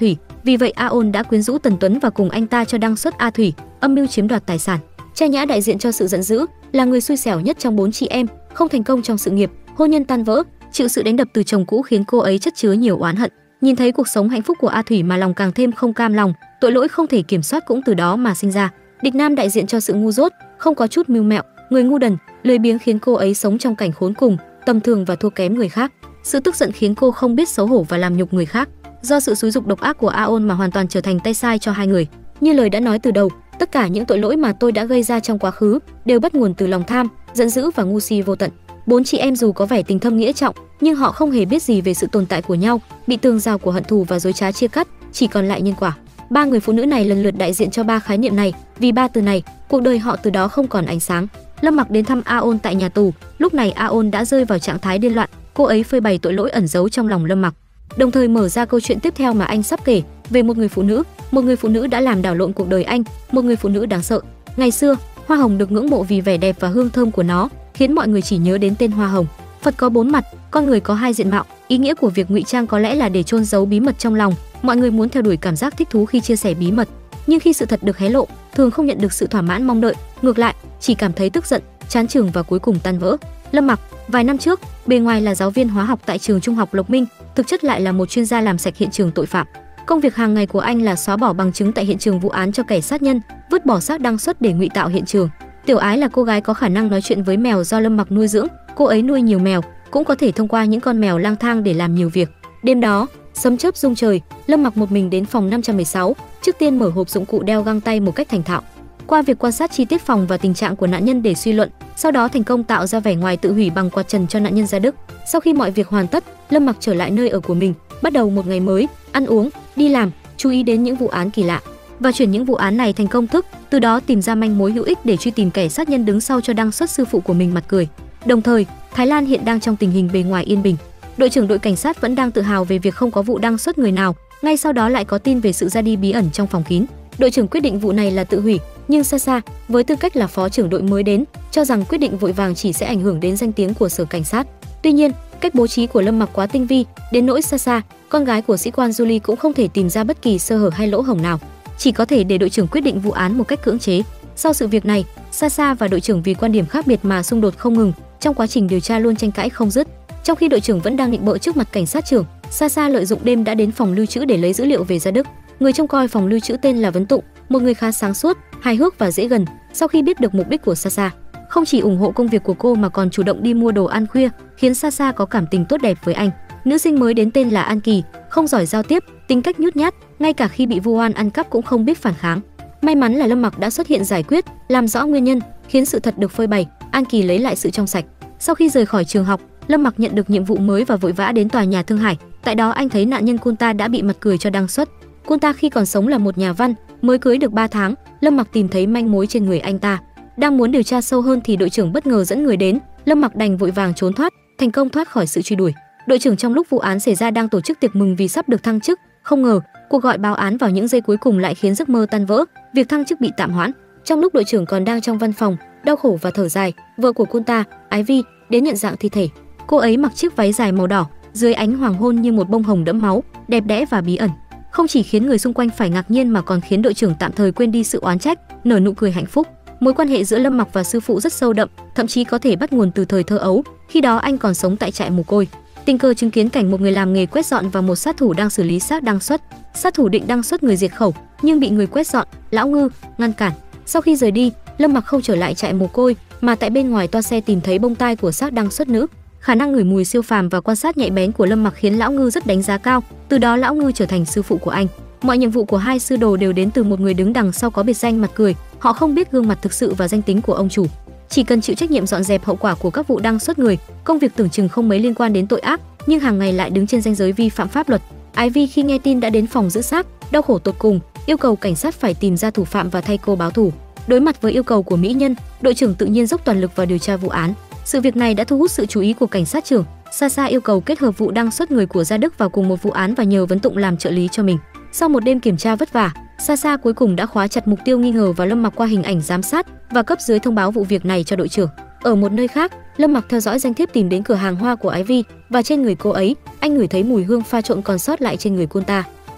Vì vậy Aon đã quyến rũ Tần Tuấn và cùng anh ta cho đăng xuất A Thủy, âm mưu chiếm đoạt tài sản. Cha Nhã đại diện cho sự giận dữ, là người xui xẻo nhất trong 4 chị em, không thành công trong sự nghiệp, hôn nhân tan vỡ, chịu sự đánh đập từ chồng cũ khiến cô ấy chất chứa nhiều oán hận. Nhìn thấy cuộc sống hạnh phúc của A Thủy mà lòng càng thêm không cam lòng, tội lỗi không thể kiểm soát cũng từ đó mà sinh ra. Địch Nam đại diện cho sự ngu dốt, không có chút mưu mẹo, người ngu đần, lười biếng khiến cô ấy sống trong cảnh khốn cùng, tầm thường và thua kém người khác. Sự tức giận khiến cô không biết xấu hổ và làm nhục người khác. Do sự xúi dục độc ác của Aon mà hoàn toàn trở thành tay sai cho hai người. Như lời đã nói từ đầu, tất cả những tội lỗi mà tôi đã gây ra trong quá khứ đều bắt nguồn từ lòng tham, giận dữ và ngu si vô tận. 4 chị em dù có vẻ tình thâm nghĩa trọng, nhưng họ không hề biết gì về sự tồn tại của nhau, bị tường rào của hận thù và dối trá chia cắt, chỉ còn lại nhân quả. 3 người phụ nữ này lần lượt đại diện cho 3 khái niệm này, vì 3 từ này, cuộc đời họ từ đó không còn ánh sáng. Lâm Mặc đến thăm Aon tại nhà tù, lúc này Aon đã rơi vào trạng thái điên loạn, cô ấy phơi bày tội lỗi ẩn giấu trong lòng Lâm Mặc, đồng thời mở ra câu chuyện tiếp theo mà anh sắp kể về một người phụ nữ đã làm đảo lộn cuộc đời anh, một người phụ nữ đáng sợ. Ngày xưa, hoa hồng được ngưỡng mộ vì vẻ đẹp và hương thơm của nó, khiến mọi người chỉ nhớ đến tên hoa hồng. Phật có 4 mặt, con người có 2 diện mạo, ý nghĩa của việc ngụy trang có lẽ là để chôn giấu bí mật trong lòng. Mọi người muốn theo đuổi cảm giác thích thú khi chia sẻ bí mật, nhưng khi sự thật được hé lộ, thường không nhận được sự thỏa mãn mong đợi, ngược lại, chỉ cảm thấy tức giận, chán chường và cuối cùng tan vỡ. Lâm Mặc, vài năm trước, bề ngoài là giáo viên hóa học tại trường trung học Lộc Minh, thực chất lại là một chuyên gia làm sạch hiện trường tội phạm. Công việc hàng ngày của anh là xóa bỏ bằng chứng tại hiện trường vụ án cho kẻ sát nhân, vứt bỏ xác đăng xuất để ngụy tạo hiện trường. Tiểu Ái là cô gái có khả năng nói chuyện với mèo do Lâm Mặc nuôi dưỡng, cô ấy nuôi nhiều mèo, cũng có thể thông qua những con mèo lang thang để làm nhiều việc. Đêm đó, sấm chớp rung trời, Lâm Mặc một mình đến phòng 516, trước tiên mở hộp dụng cụ đeo găng tay một cách thành thạo. Qua việc quan sát chi tiết phòng và tình trạng của nạn nhân để suy luận, sau đó thành công tạo ra vẻ ngoài tự hủy bằng quạt trần cho nạn nhân Gia Đức. Sau khi mọi việc hoàn tất, Lâm Mặc trở lại nơi ở của mình, bắt đầu một ngày mới, ăn uống, đi làm, chú ý đến những vụ án kỳ lạ và chuyển những vụ án này thành công thức, từ đó tìm ra manh mối hữu ích để truy tìm kẻ sát nhân đứng sau cho đăng xuất sư phụ của mình mặt cười. Đồng thời, Thái Lan hiện đang trong tình hình bề ngoài yên bình. Đội trưởng đội cảnh sát vẫn đang tự hào về việc không có vụ đăng xuất người nào, ngay sau đó lại có tin về sự ra đi bí ẩn trong phòng kín. Đội trưởng quyết định vụ này là tự hủy, nhưng Sasa, với tư cách là phó trưởng đội mới đến, cho rằng quyết định vội vàng chỉ sẽ ảnh hưởng đến danh tiếng của sở cảnh sát. Tuy nhiên, cách bố trí của Lâm Mặc quá tinh vi, đến nỗi Sasa, con gái của sĩ quan Julie cũng không thể tìm ra bất kỳ sơ hở hay lỗ hổng nào, chỉ có thể để đội trưởng quyết định vụ án một cách cưỡng chế. Sau sự việc này, Sasa và đội trưởng vì quan điểm khác biệt mà xung đột không ngừng, trong quá trình điều tra luôn tranh cãi không dứt. Trong khi đội trưởng vẫn đang định bợ trước mặt cảnh sát trưởng, Sasa lợi dụng đêm đã đến phòng lưu trữ để lấy dữ liệu về Gia Đức. Người trông coi phòng lưu trữ tên là Vấn Tụng, một người khá sáng suốt, hài hước và dễ gần. Sau khi biết được mục đích của Sasa, không chỉ ủng hộ công việc của cô mà còn chủ động đi mua đồ ăn khuya, khiến Sasa có cảm tình tốt đẹp với anh. Nữ sinh mới đến tên là An Kỳ, không giỏi giao tiếp, tính cách nhút nhát, ngay cả khi bị vu oan ăn cắp cũng không biết phản kháng. May mắn là Lâm Mặc đã xuất hiện giải quyết, làm rõ nguyên nhân, khiến sự thật được phơi bày, An Kỳ lấy lại sự trong sạch. Sau khi rời khỏi trường học, Lâm Mặc nhận được nhiệm vụ mới và vội vã đến tòa nhà Thương Hải. Tại đó anh thấy nạn nhân Kunta đã bị mặt cười cho đăng xuất. Kunta khi còn sống là một nhà văn, mới cưới được 3 tháng, Lâm Mặc tìm thấy manh mối trên người anh ta. Đang muốn điều tra sâu hơn thì đội trưởng bất ngờ dẫn người đến, Lâm Mặc đành vội vàng trốn thoát, thành công thoát khỏi sự truy đuổi. Đội trưởng trong lúc vụ án xảy ra đang tổ chức tiệc mừng vì sắp được thăng chức, không ngờ cuộc gọi báo án vào những giây cuối cùng lại khiến giấc mơ tan vỡ, việc thăng chức bị tạm hoãn. Trong lúc đội trưởng còn đang trong văn phòng, đau khổ và thở dài, vợ của Kunta, Ivy, đến nhận dạng thi thể. Cô ấy mặc chiếc váy dài màu đỏ, dưới ánh hoàng hôn như một bông hồng đẫm máu, đẹp đẽ và bí ẩn. Không chỉ khiến người xung quanh phải ngạc nhiên mà còn khiến đội trưởng tạm thời quên đi sự oán trách, nở nụ cười hạnh phúc. Mối quan hệ giữa Lâm Mặc và sư phụ rất sâu đậm, thậm chí có thể bắt nguồn từ thời thơ ấu, khi đó anh còn sống tại trại mồ côi. Tình cờ chứng kiến cảnh một người làm nghề quét dọn và một sát thủ đang xử lý xác đăng xuất. Sát thủ định đăng xuất người diệt khẩu, nhưng bị người quét dọn, Lão Ngư, ngăn cản. Sau khi rời đi, Lâm Mặc không trở lại trại mồ côi, mà tại bên ngoài toa xe tìm thấy bông tai của xác đăng xuất nữ. Khả năng ngửi mùi siêu phàm và quan sát nhạy bén của Lâm Mặc khiến Lão Ngư rất đánh giá cao, từ đó Lão Ngư trở thành sư phụ của anh. Mọi nhiệm vụ của hai sư đồ đều đến từ một người đứng đằng sau có biệt danh mặt cười, họ không biết gương mặt thực sự và danh tính của ông chủ. Chỉ cần chịu trách nhiệm dọn dẹp hậu quả của các vụ đăng xuất người, công việc tưởng chừng không mấy liên quan đến tội ác, nhưng hàng ngày lại đứng trên ranh giới vi phạm pháp luật. Ivy khi nghe tin đã đến phòng giữ xác, đau khổ tột cùng, yêu cầu cảnh sát phải tìm ra thủ phạm và thay cô báo thù. Đối mặt với yêu cầu của mỹ nhân, đội trưởng tự nhiên dốc toàn lực vào điều tra vụ án. Sự việc này đã thu hút sự chú ý của cảnh sát trưởng. Sasa yêu cầu kết hợp vụ đăng xuất người của Gia Đức vào cùng một vụ án và nhờ Vấn Tụng làm trợ lý cho mình. Sau một đêm kiểm tra vất vả, Sasa cuối cùng đã khóa chặt mục tiêu nghi ngờ vào Lâm Mặc qua hình ảnh giám sát và cấp dưới thông báo vụ việc này cho đội trưởng. Ở một nơi khác, Lâm Mặc theo dõi danh thiếp tìm đến cửa hàng hoa của Ivy và trên người cô ấy, anh ngửi thấy mùi hương pha trộn còn sót lại trên người Kunta.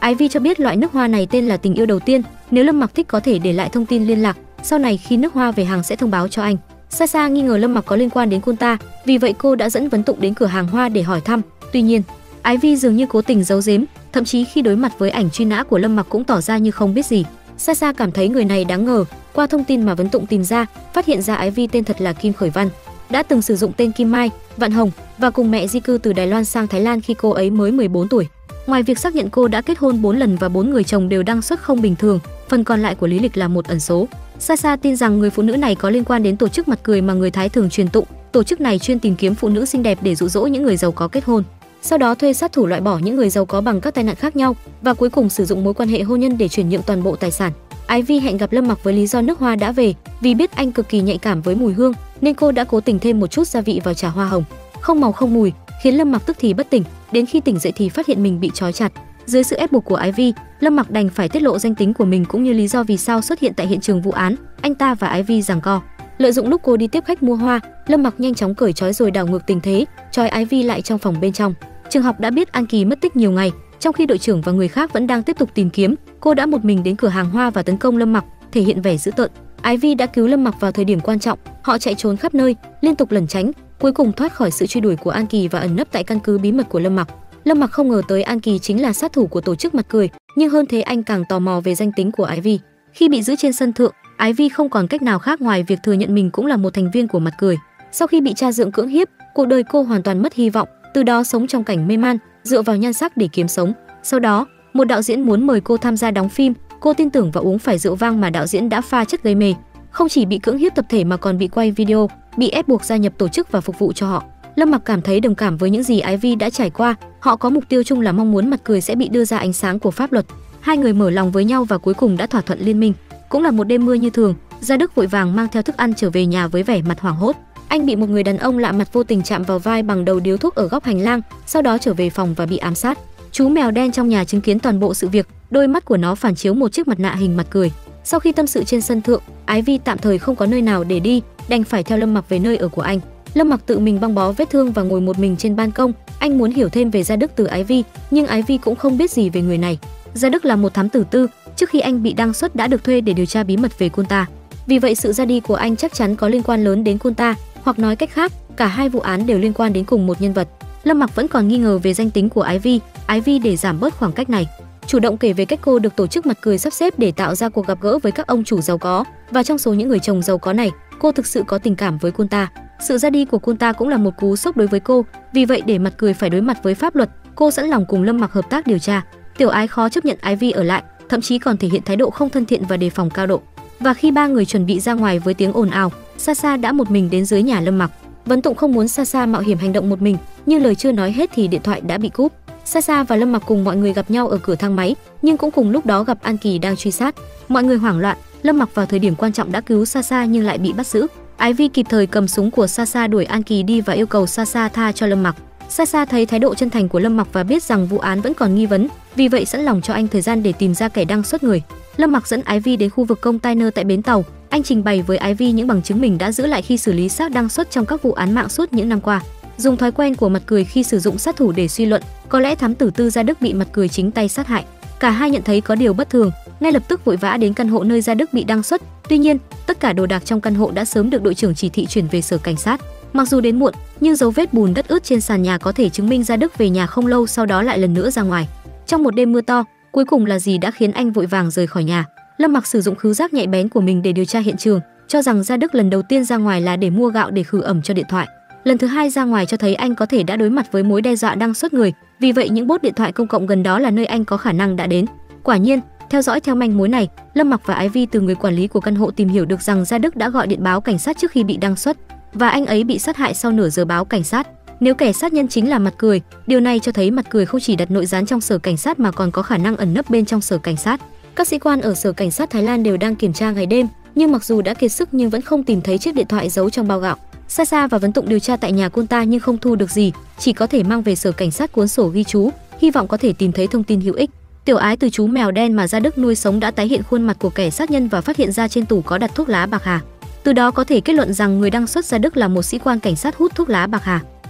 Ivy cho biết loại nước hoa này tên là tình yêu đầu tiên, nếu Lâm Mặc thích có thể để lại thông tin liên lạc, sau này khi nước hoa về hàng sẽ thông báo cho anh. Sasha nghi ngờ Lâm Mặc có liên quan đến cô ta, vì vậy cô đã dẫn Vấn Tụng đến cửa hàng hoa để hỏi thăm. Tuy nhiên, Ivy dường như cố tình giấu giếm, thậm chí khi đối mặt với ảnh truy nã của Lâm Mặc cũng tỏ ra như không biết gì. Sasha cảm thấy người này đáng ngờ, qua thông tin mà Vấn Tụng tìm ra, phát hiện ra Ivy tên thật là Kim Khởi Văn, đã từng sử dụng tên Kim Mai, Vạn Hồng và cùng mẹ di cư từ Đài Loan sang Thái Lan khi cô ấy mới 14 tuổi. Ngoài việc xác nhận cô đã kết hôn 4 lần và 4 người chồng đều đăng xuất không bình thường, phần còn lại của lý lịch là một ẩn số. Sasha tin rằng người phụ nữ này có liên quan đến tổ chức mặt cười mà người Thái thường truyền tụng. Tổ chức này chuyên tìm kiếm phụ nữ xinh đẹp để dụ dỗ những người giàu có kết hôn, sau đó thuê sát thủ loại bỏ những người giàu có bằng các tai nạn khác nhau và cuối cùng sử dụng mối quan hệ hôn nhân để chuyển nhượng toàn bộ tài sản. Ivy hẹn gặp Lâm Mặc với lý do nước hoa đã về, vì biết anh cực kỳ nhạy cảm với mùi hương nên cô đã cố tình thêm một chút gia vị vào trà hoa hồng, không màu không mùi, khiến Lâm Mặc tức thì bất tỉnh, đến khi tỉnh dậy thì phát hiện mình bị trói chặt. Dưới sự ép buộc của Ivy, Lâm Mặc đành phải tiết lộ danh tính của mình cũng như lý do vì sao xuất hiện tại hiện trường vụ án. Anh ta và Ivy giằng co. Lợi dụng lúc cô đi tiếp khách mua hoa, Lâm Mặc nhanh chóng cởi trói rồi đảo ngược tình thế, trói Ivy lại trong phòng bên trong. Trường học đã biết An Kỳ mất tích nhiều ngày, trong khi đội trưởng và người khác vẫn đang tiếp tục tìm kiếm, cô đã một mình đến cửa hàng hoa và tấn công Lâm Mặc, thể hiện vẻ dữ tợn. Ivy đã cứu Lâm Mặc vào thời điểm quan trọng, họ chạy trốn khắp nơi, liên tục lẩn tránh, cuối cùng thoát khỏi sự truy đuổi của An Kỳ và ẩn nấp tại căn cứ bí mật của Lâm Mặc. Lâm Mặc không ngờ tới An Kỳ chính là sát thủ của tổ chức mặt cười, nhưng hơn thế anh càng tò mò về danh tính của Ivy. Khi bị giữ trên sân thượng, Ivy không còn cách nào khác ngoài việc thừa nhận mình cũng là một thành viên của mặt cười. Sau khi bị cha dượng cưỡng hiếp, cuộc đời cô hoàn toàn mất hy vọng, từ đó sống trong cảnh mê man, dựa vào nhan sắc để kiếm sống. Sau đó, một đạo diễn muốn mời cô tham gia đóng phim, cô tin tưởng và uống phải rượu vang mà đạo diễn đã pha chất gây mê. Không chỉ bị cưỡng hiếp tập thể mà còn bị quay video, bị ép buộc gia nhập tổ chức và phục vụ cho họ. Lâm Mặc cảm thấy đồng cảm với những gì Ivy đã trải qua, họ có mục tiêu chung là mong muốn mặt cười sẽ bị đưa ra ánh sáng của pháp luật. Hai người mở lòng với nhau và cuối cùng đã thỏa thuận liên minh. Cũng là một đêm mưa như thường, Gia Đức vội vàng mang theo thức ăn trở về nhà với vẻ mặt hoảng hốt. Anh bị một người đàn ông lạ mặt vô tình chạm vào vai bằng đầu điếu thuốc ở góc hành lang, sau đó trở về phòng và bị ám sát. Chú mèo đen trong nhà chứng kiến toàn bộ sự việc, đôi mắt của nó phản chiếu một chiếc mặt nạ hình mặt cười. Sau khi tâm sự trên sân thượng, Ivy tạm thời không có nơi nào để đi, đành phải theo Lâm Mặc về nơi ở của anh. Lâm Mặc tự mình băng bó vết thương và ngồi một mình trên ban công. Anh muốn hiểu thêm về Gia Đức từ Ivy, nhưng Ivy cũng không biết gì về người này. Gia Đức là một thám tử tư, trước khi anh bị đăng xuất đã được thuê để điều tra bí mật về cô ta. Vì vậy sự ra đi của anh chắc chắn có liên quan lớn đến cô ta, hoặc nói cách khác, cả hai vụ án đều liên quan đến cùng một nhân vật. Lâm Mặc vẫn còn nghi ngờ về danh tính của Ivy để giảm bớt khoảng cách này, chủ động kể về cách cô được tổ chức mặt cười sắp xếp để tạo ra cuộc gặp gỡ với các ông chủ giàu có, và trong số những người chồng giàu có này, cô thực sự có tình cảm với cô ta. Sự ra đi của cô ta cũng là một cú sốc đối với cô, vì vậy để mặt cười phải đối mặt với pháp luật, cô sẵn lòng cùng Lâm Mặc hợp tác điều tra. Tiểu Ái khó chấp nhận Ivy ở lại, thậm chí còn thể hiện thái độ không thân thiện và đề phòng cao độ. Và khi ba người chuẩn bị ra ngoài với tiếng ồn ào, Sasha đã một mình đến dưới nhà Lâm Mặc. Vấn Tụng không muốn Sasha mạo hiểm hành động một mình, nhưng lời chưa nói hết thì điện thoại đã bị cúp. Sasha và Lâm Mặc cùng mọi người gặp nhau ở cửa thang máy, nhưng cũng cùng lúc đó gặp An Kỳ đang truy sát. Mọi người hoảng loạn, Lâm Mặc vào thời điểm quan trọng đã cứu Sasha nhưng lại bị bắt giữ. Ivy kịp thời cầm súng của Sasha đuổi An Kỳ đi và yêu cầu Sasha tha cho Lâm Mặc. Sasha thấy thái độ chân thành của Lâm Mặc và biết rằng vụ án vẫn còn nghi vấn, vì vậy sẵn lòng cho anh thời gian để tìm ra kẻ đăng xuất người. Lâm Mặc dẫn Ivy đến khu vực container tại bến tàu. Anh trình bày với Ivy những bằng chứng mình đã giữ lại khi xử lý xác đăng xuất trong các vụ án mạng suốt những năm qua. Dùng thói quen của mặt cười khi sử dụng sát thủ để suy luận, có lẽ thám tử tư Gia Đức bị mặt cười chính tay sát hại. Cả hai nhận thấy có điều bất thường, ngay lập tức vội vã đến căn hộ nơi Gia Đức bị đăng xuất. Tuy nhiên, tất cả đồ đạc trong căn hộ đã sớm được đội trưởng chỉ thị chuyển về sở cảnh sát. Mặc dù đến muộn, nhưng dấu vết bùn đất ướt trên sàn nhà có thể chứng minh Gia Đức về nhà không lâu sau đó lại lần nữa ra ngoài. Trong một đêm mưa to, cuối cùng là gì đã khiến anh vội vàng rời khỏi nhà. Lâm Mặc sử dụng khứu giác nhạy bén của mình để điều tra hiện trường, cho rằng Gia Đức lần đầu tiên ra ngoài là để mua gạo để khử ẩm cho điện thoại. Lần thứ hai ra ngoài cho thấy anh có thể đã đối mặt với mối đe dọa đăng xuất người, vì vậy những bốt điện thoại công cộng gần đó là nơi anh có khả năng đã đến. Quả nhiên, theo dõi theo manh mối này, Lâm Mặc và Ivy từ người quản lý của căn hộ tìm hiểu được rằng Gia Đức đã gọi điện báo cảnh sát trước khi bị đăng xuất, và anh ấy bị sát hại sau nửa giờ báo cảnh sát. Nếu kẻ sát nhân chính là mặt cười, điều này cho thấy mặt cười không chỉ đặt nội gián trong sở cảnh sát mà còn có khả năng ẩn nấp bên trong sở cảnh sát. Các sĩ quan ở sở cảnh sát Thái Lan đều đang kiểm tra ngày đêm, nhưng mặc dù đã kiệt sức nhưng vẫn không tìm thấy chiếc điện thoại giấu trong bao gạo. Sasha và Vấn Tụng điều tra tại nhà cô ta nhưng không thu được gì, chỉ có thể mang về sở cảnh sát cuốn sổ ghi chú, hy vọng có thể tìm thấy thông tin hữu ích. Tiểu Ái từ chú mèo đen mà Gia Đức nuôi sống đã tái hiện khuôn mặt của kẻ sát nhân và phát hiện ra trên tủ có đặt thuốc lá bạc hà. Từ đó có thể kết luận rằng người đăng xuất Gia Đức là một sĩ quan cảnh sát hút thuốc lá bạc hà.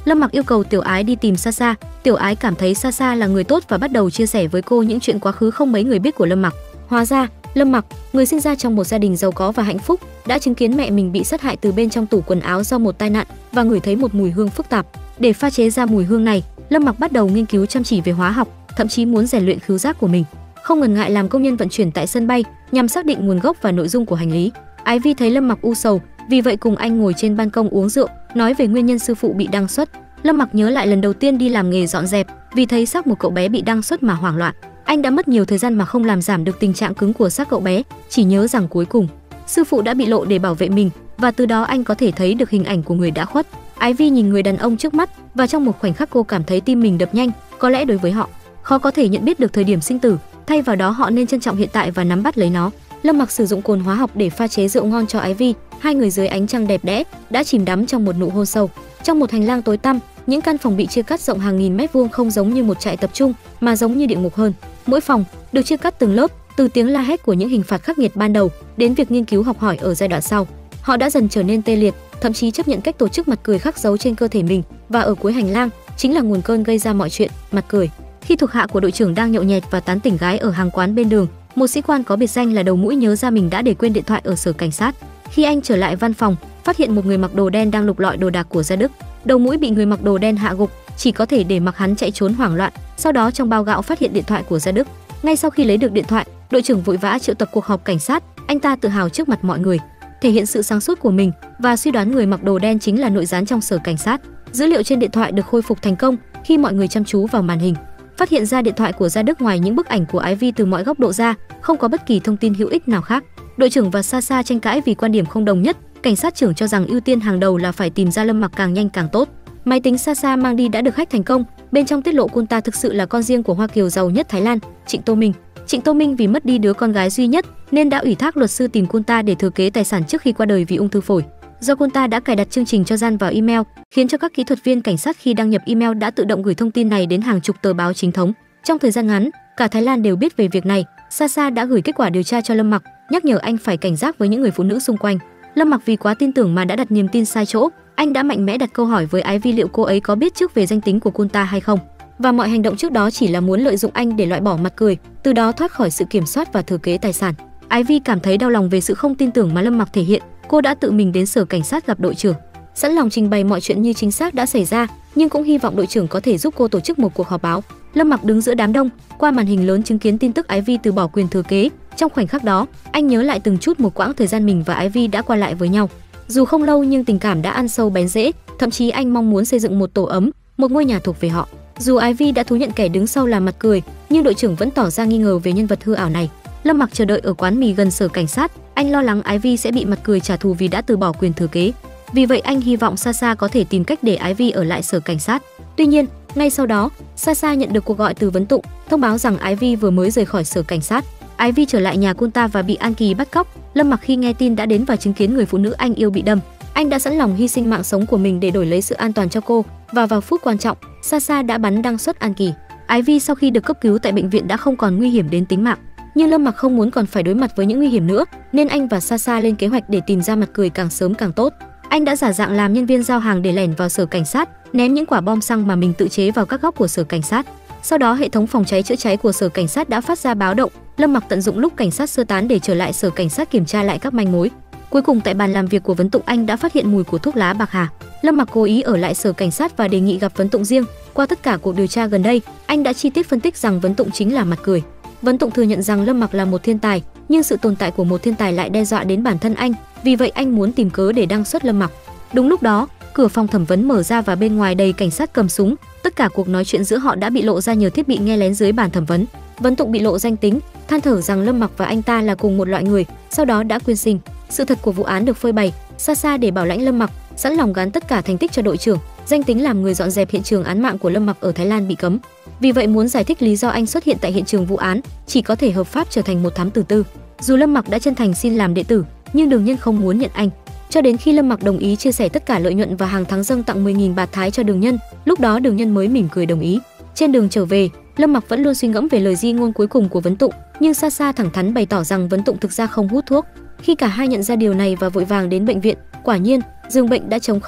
Lâm Mặc yêu cầu Tiểu Ái đi tìm Sa. Tiểu Ái cảm thấy Sa là người tốt và bắt đầu chia sẻ với cô những chuyện quá khứ không mấy người biết của Lâm Mặc. Hóa ra, Lâm Mặc, người sinh ra trong một gia đình giàu có và hạnh phúc, đã chứng kiến mẹ mình bị sát hại từ bên trong tủ quần áo do một tai nạn và ngửi thấy một mùi hương phức tạp. Để pha chế ra mùi hương này, Lâm Mặc bắt đầu nghiên cứu chăm chỉ về hóa học, thậm chí muốn rèn luyện khứu giác của mình. Không ngần ngại làm công nhân vận chuyển tại sân bay nhằm xác định nguồn gốc và nội dung của hành lý. Ái Vi thấy Lâm Mặc u sầu, vì vậy cùng anh ngồi trên ban công uống rượu, nói về nguyên nhân sư phụ bị đăng xuất. Lâm Mặc nhớ lại lần đầu tiên đi làm nghề dọn dẹp, vì thấy xác một cậu bé bị đăng xuất mà hoảng loạn. Anh đã mất nhiều thời gian mà không làm giảm được tình trạng cứng của xác cậu bé, chỉ nhớ rằng cuối cùng sư phụ đã bị lộ để bảo vệ mình, và từ đó anh có thể thấy được hình ảnh của người đã khuất. Ái Vi nhìn người đàn ông trước mắt và trong một khoảnh khắc cô cảm thấy tim mình đập nhanh. Có lẽ đối với họ, khó có thể nhận biết được thời điểm sinh tử, thay vào đó họ nên trân trọng hiện tại và nắm bắt lấy nó. Lâm Mặc sử dụng cồn hóa học để pha chế rượu ngon cho Ái Vi. Hai người dưới ánh trăng đẹp đẽ đã chìm đắm trong một nụ hôn sâu. Trong một hành lang tối tăm, những căn phòng bị chia cắt rộng hàng nghìn mét vuông không giống như một trại tập trung mà giống như địa ngục hơn. Mỗi phòng được chia cắt từng lớp, từ tiếng la hét của những hình phạt khắc nghiệt ban đầu đến việc nghiên cứu học hỏi ở giai đoạn sau. Họ đã dần trở nên tê liệt, thậm chí chấp nhận cách tổ chức mặt cười khắc dấu trên cơ thể mình, và ở cuối hành lang chính là nguồn cơn gây ra mọi chuyện, mặt cười. Khi thuộc hạ của đội trưởng đang nhậu nhẹt và tán tỉnh gái ở hàng quán bên đường, một sĩ quan có biệt danh là Đầu Mũi nhớ ra mình đã để quên điện thoại ở sở cảnh sát. Khi anh trở lại văn phòng, phát hiện một người mặc đồ đen đang lục lọi đồ đạc của Gia Đức. Đầu Mũi bị người mặc đồ đen hạ gục, chỉ có thể để mặc hắn chạy trốn hoảng loạn. Sau đó trong bao gạo phát hiện điện thoại của Gia Đức. Ngay sau khi lấy được điện thoại, đội trưởng vội vã triệu tập cuộc họp cảnh sát. Anh ta tự hào trước mặt mọi người, thể hiện sự sáng suốt của mình và suy đoán người mặc đồ đen chính là nội gián trong sở cảnh sát. Dữ liệu trên điện thoại được khôi phục thành công khi mọi người chăm chú vào màn hình, phát hiện ra điện thoại của Gia Đức ngoài những bức ảnh của Ái Vi từ mọi góc độ ra, không có bất kỳ thông tin hữu ích nào khác. Đội trưởng và Sa tranh cãi vì quan điểm không đồng nhất. Cảnh sát trưởng cho rằng ưu tiên hàng đầu là phải tìm ra Lâm Mặc càng nhanh càng tốt. Máy tính Sa mang đi đã được hack thành công, bên trong tiết lộ cô ta thực sự là con riêng của Hoa Kiều giàu nhất Thái Lan, Trịnh Tô Minh. Trịnh Tô Minh vì mất đi đứa con gái duy nhất nên đã ủy thác luật sư tìm cô ta để thừa kế tài sản trước khi qua đời vì ung thư phổi. Do cô ta đã cài đặt chương trình cho gian vào email, khiến cho các kỹ thuật viên cảnh sát khi đăng nhập email đã tự động gửi thông tin này đến hàng chục tờ báo chính thống. Trong thời gian ngắn, cả Thái Lan đều biết về việc này. Sa đã gửi kết quả điều tra cho Lâm Mặc, nhắc nhở anh phải cảnh giác với những người phụ nữ xung quanh. Lâm Mặc vì quá tin tưởng mà đã đặt niềm tin sai chỗ. Anh đã mạnh mẽ đặt câu hỏi với Ái Vi liệu cô ấy có biết trước về danh tính của cô ta hay không, và mọi hành động trước đó chỉ là muốn lợi dụng anh để loại bỏ mặt cười, từ đó thoát khỏi sự kiểm soát và thừa kế tài sản. Ái Vi cảm thấy đau lòng về sự không tin tưởng mà Lâm Mặc thể hiện. Cô đã tự mình đến sở cảnh sát gặp đội trưởng, sẵn lòng trình bày mọi chuyện như chính xác đã xảy ra, nhưng cũng hy vọng đội trưởng có thể giúp cô tổ chức một cuộc họp báo. Lâm Mặc đứng giữa đám đông, qua màn hình lớn chứng kiến tin tức Ái Vi từ bỏ quyền thừa kế. Trong khoảnh khắc đó, anh nhớ lại từng chút một quãng thời gian mình và Ái Vi đã qua lại với nhau. Dù không lâu nhưng tình cảm đã ăn sâu bén rễ, thậm chí anh mong muốn xây dựng một tổ ấm, một ngôi nhà thuộc về họ. Dù Ái Vi đã thú nhận kẻ đứng sau là mặt cười, nhưng đội trưởng vẫn tỏ ra nghi ngờ về nhân vật hư ảo này. Lâm Mặc chờ đợi ở quán mì gần sở cảnh sát, anh lo lắng Ái Vi sẽ bị mặt cười trả thù vì đã từ bỏ quyền thừa kế. Vì vậy anh hy vọng Sa có thể tìm cách để Ái Vi ở lại sở cảnh sát. Tuy nhiên, ngay sau đó, Sa nhận được cuộc gọi từ Vấn Tụng, thông báo rằng Ái Vi vừa mới rời khỏi sở cảnh sát. Ái Vi trở lại nhà cô ta và bị An Kỳ bắt cóc. Lâm Mặc khi nghe tin đã đến và chứng kiến người phụ nữ anh yêu bị đâm. Anh đã sẵn lòng hy sinh mạng sống của mình để đổi lấy sự an toàn cho cô, và vào phút quan trọng, Sa đã bắn đăng xuất An Kỳ. Ái Vi sau khi được cấp cứu tại bệnh viện đã không còn nguy hiểm đến tính mạng. Nhưng Lâm Mặc không muốn còn phải đối mặt với những nguy hiểm nữa, nên anh và Sa lên kế hoạch để tìm ra mặt cười càng sớm càng tốt. Anh đã giả dạng làm nhân viên giao hàng để lẻn vào sở cảnh sát, ném những quả bom xăng mà mình tự chế vào các góc của sở cảnh sát. Sau đó hệ thống phòng cháy chữa cháy của sở cảnh sát đã phát ra báo động. Lâm Mặc tận dụng lúc cảnh sát sơ tán để trở lại sở cảnh sát kiểm tra lại các manh mối. Cuối cùng tại bàn làm việc của Vấn Tụng anh đã phát hiện mùi của thuốc lá bạc hà. Lâm Mặc cố ý ở lại sở cảnh sát và đề nghị gặp Vấn Tụng riêng. Qua tất cả cuộc điều tra gần đây, anh đã chi tiết phân tích rằng Vấn Tụng chính là mặt cười. Vấn Tụng thừa nhận rằng Lâm Mặc là một thiên tài, nhưng sự tồn tại của một thiên tài lại đe dọa đến bản thân anh, vì vậy anh muốn tìm cớ để đăng xuất Lâm Mặc. Đúng lúc đó, cửa phòng thẩm vấn mở ra và bên ngoài đầy cảnh sát cầm súng. Tất cả cuộc nói chuyện giữa họ đã bị lộ ra nhờ thiết bị nghe lén dưới bàn thẩm vấn. Vấn Tụng bị lộ danh tính, than thở rằng Lâm Mặc và anh ta là cùng một loại người, sau đó đã quyên sinh. Sự thật của vụ án được phơi bày. Sa để bảo lãnh Lâm Mặc, sẵn lòng gán tất cả thành tích cho đội trưởng. Danh tính làm người dọn dẹp hiện trường án mạng của Lâm Mặc ở Thái Lan bị cấm. Vì vậy muốn giải thích lý do anh xuất hiện tại hiện trường vụ án, chỉ có thể hợp pháp trở thành một thám tử tư. Dù Lâm Mặc đã chân thành xin làm đệ tử, nhưng Đường Nhân không muốn nhận anh. Cho đến khi Lâm Mặc đồng ý chia sẻ tất cả lợi nhuận và hàng tháng dâng tặng 10.000 bạt Thái cho Đường Nhân, lúc đó Đường Nhân mới mỉm cười đồng ý. Trên đường trở về, Lâm Mặc vẫn luôn suy ngẫm về lời di ngôn cuối cùng của Vấn Tụng, nhưng Sa thẳng thắn bày tỏ rằng Vấn Tụng thực ra không hút thuốc. Khi cả hai nhận ra điều này và vội vàng đến bệnh viện, quả nhiên giường bệnh đã trống không,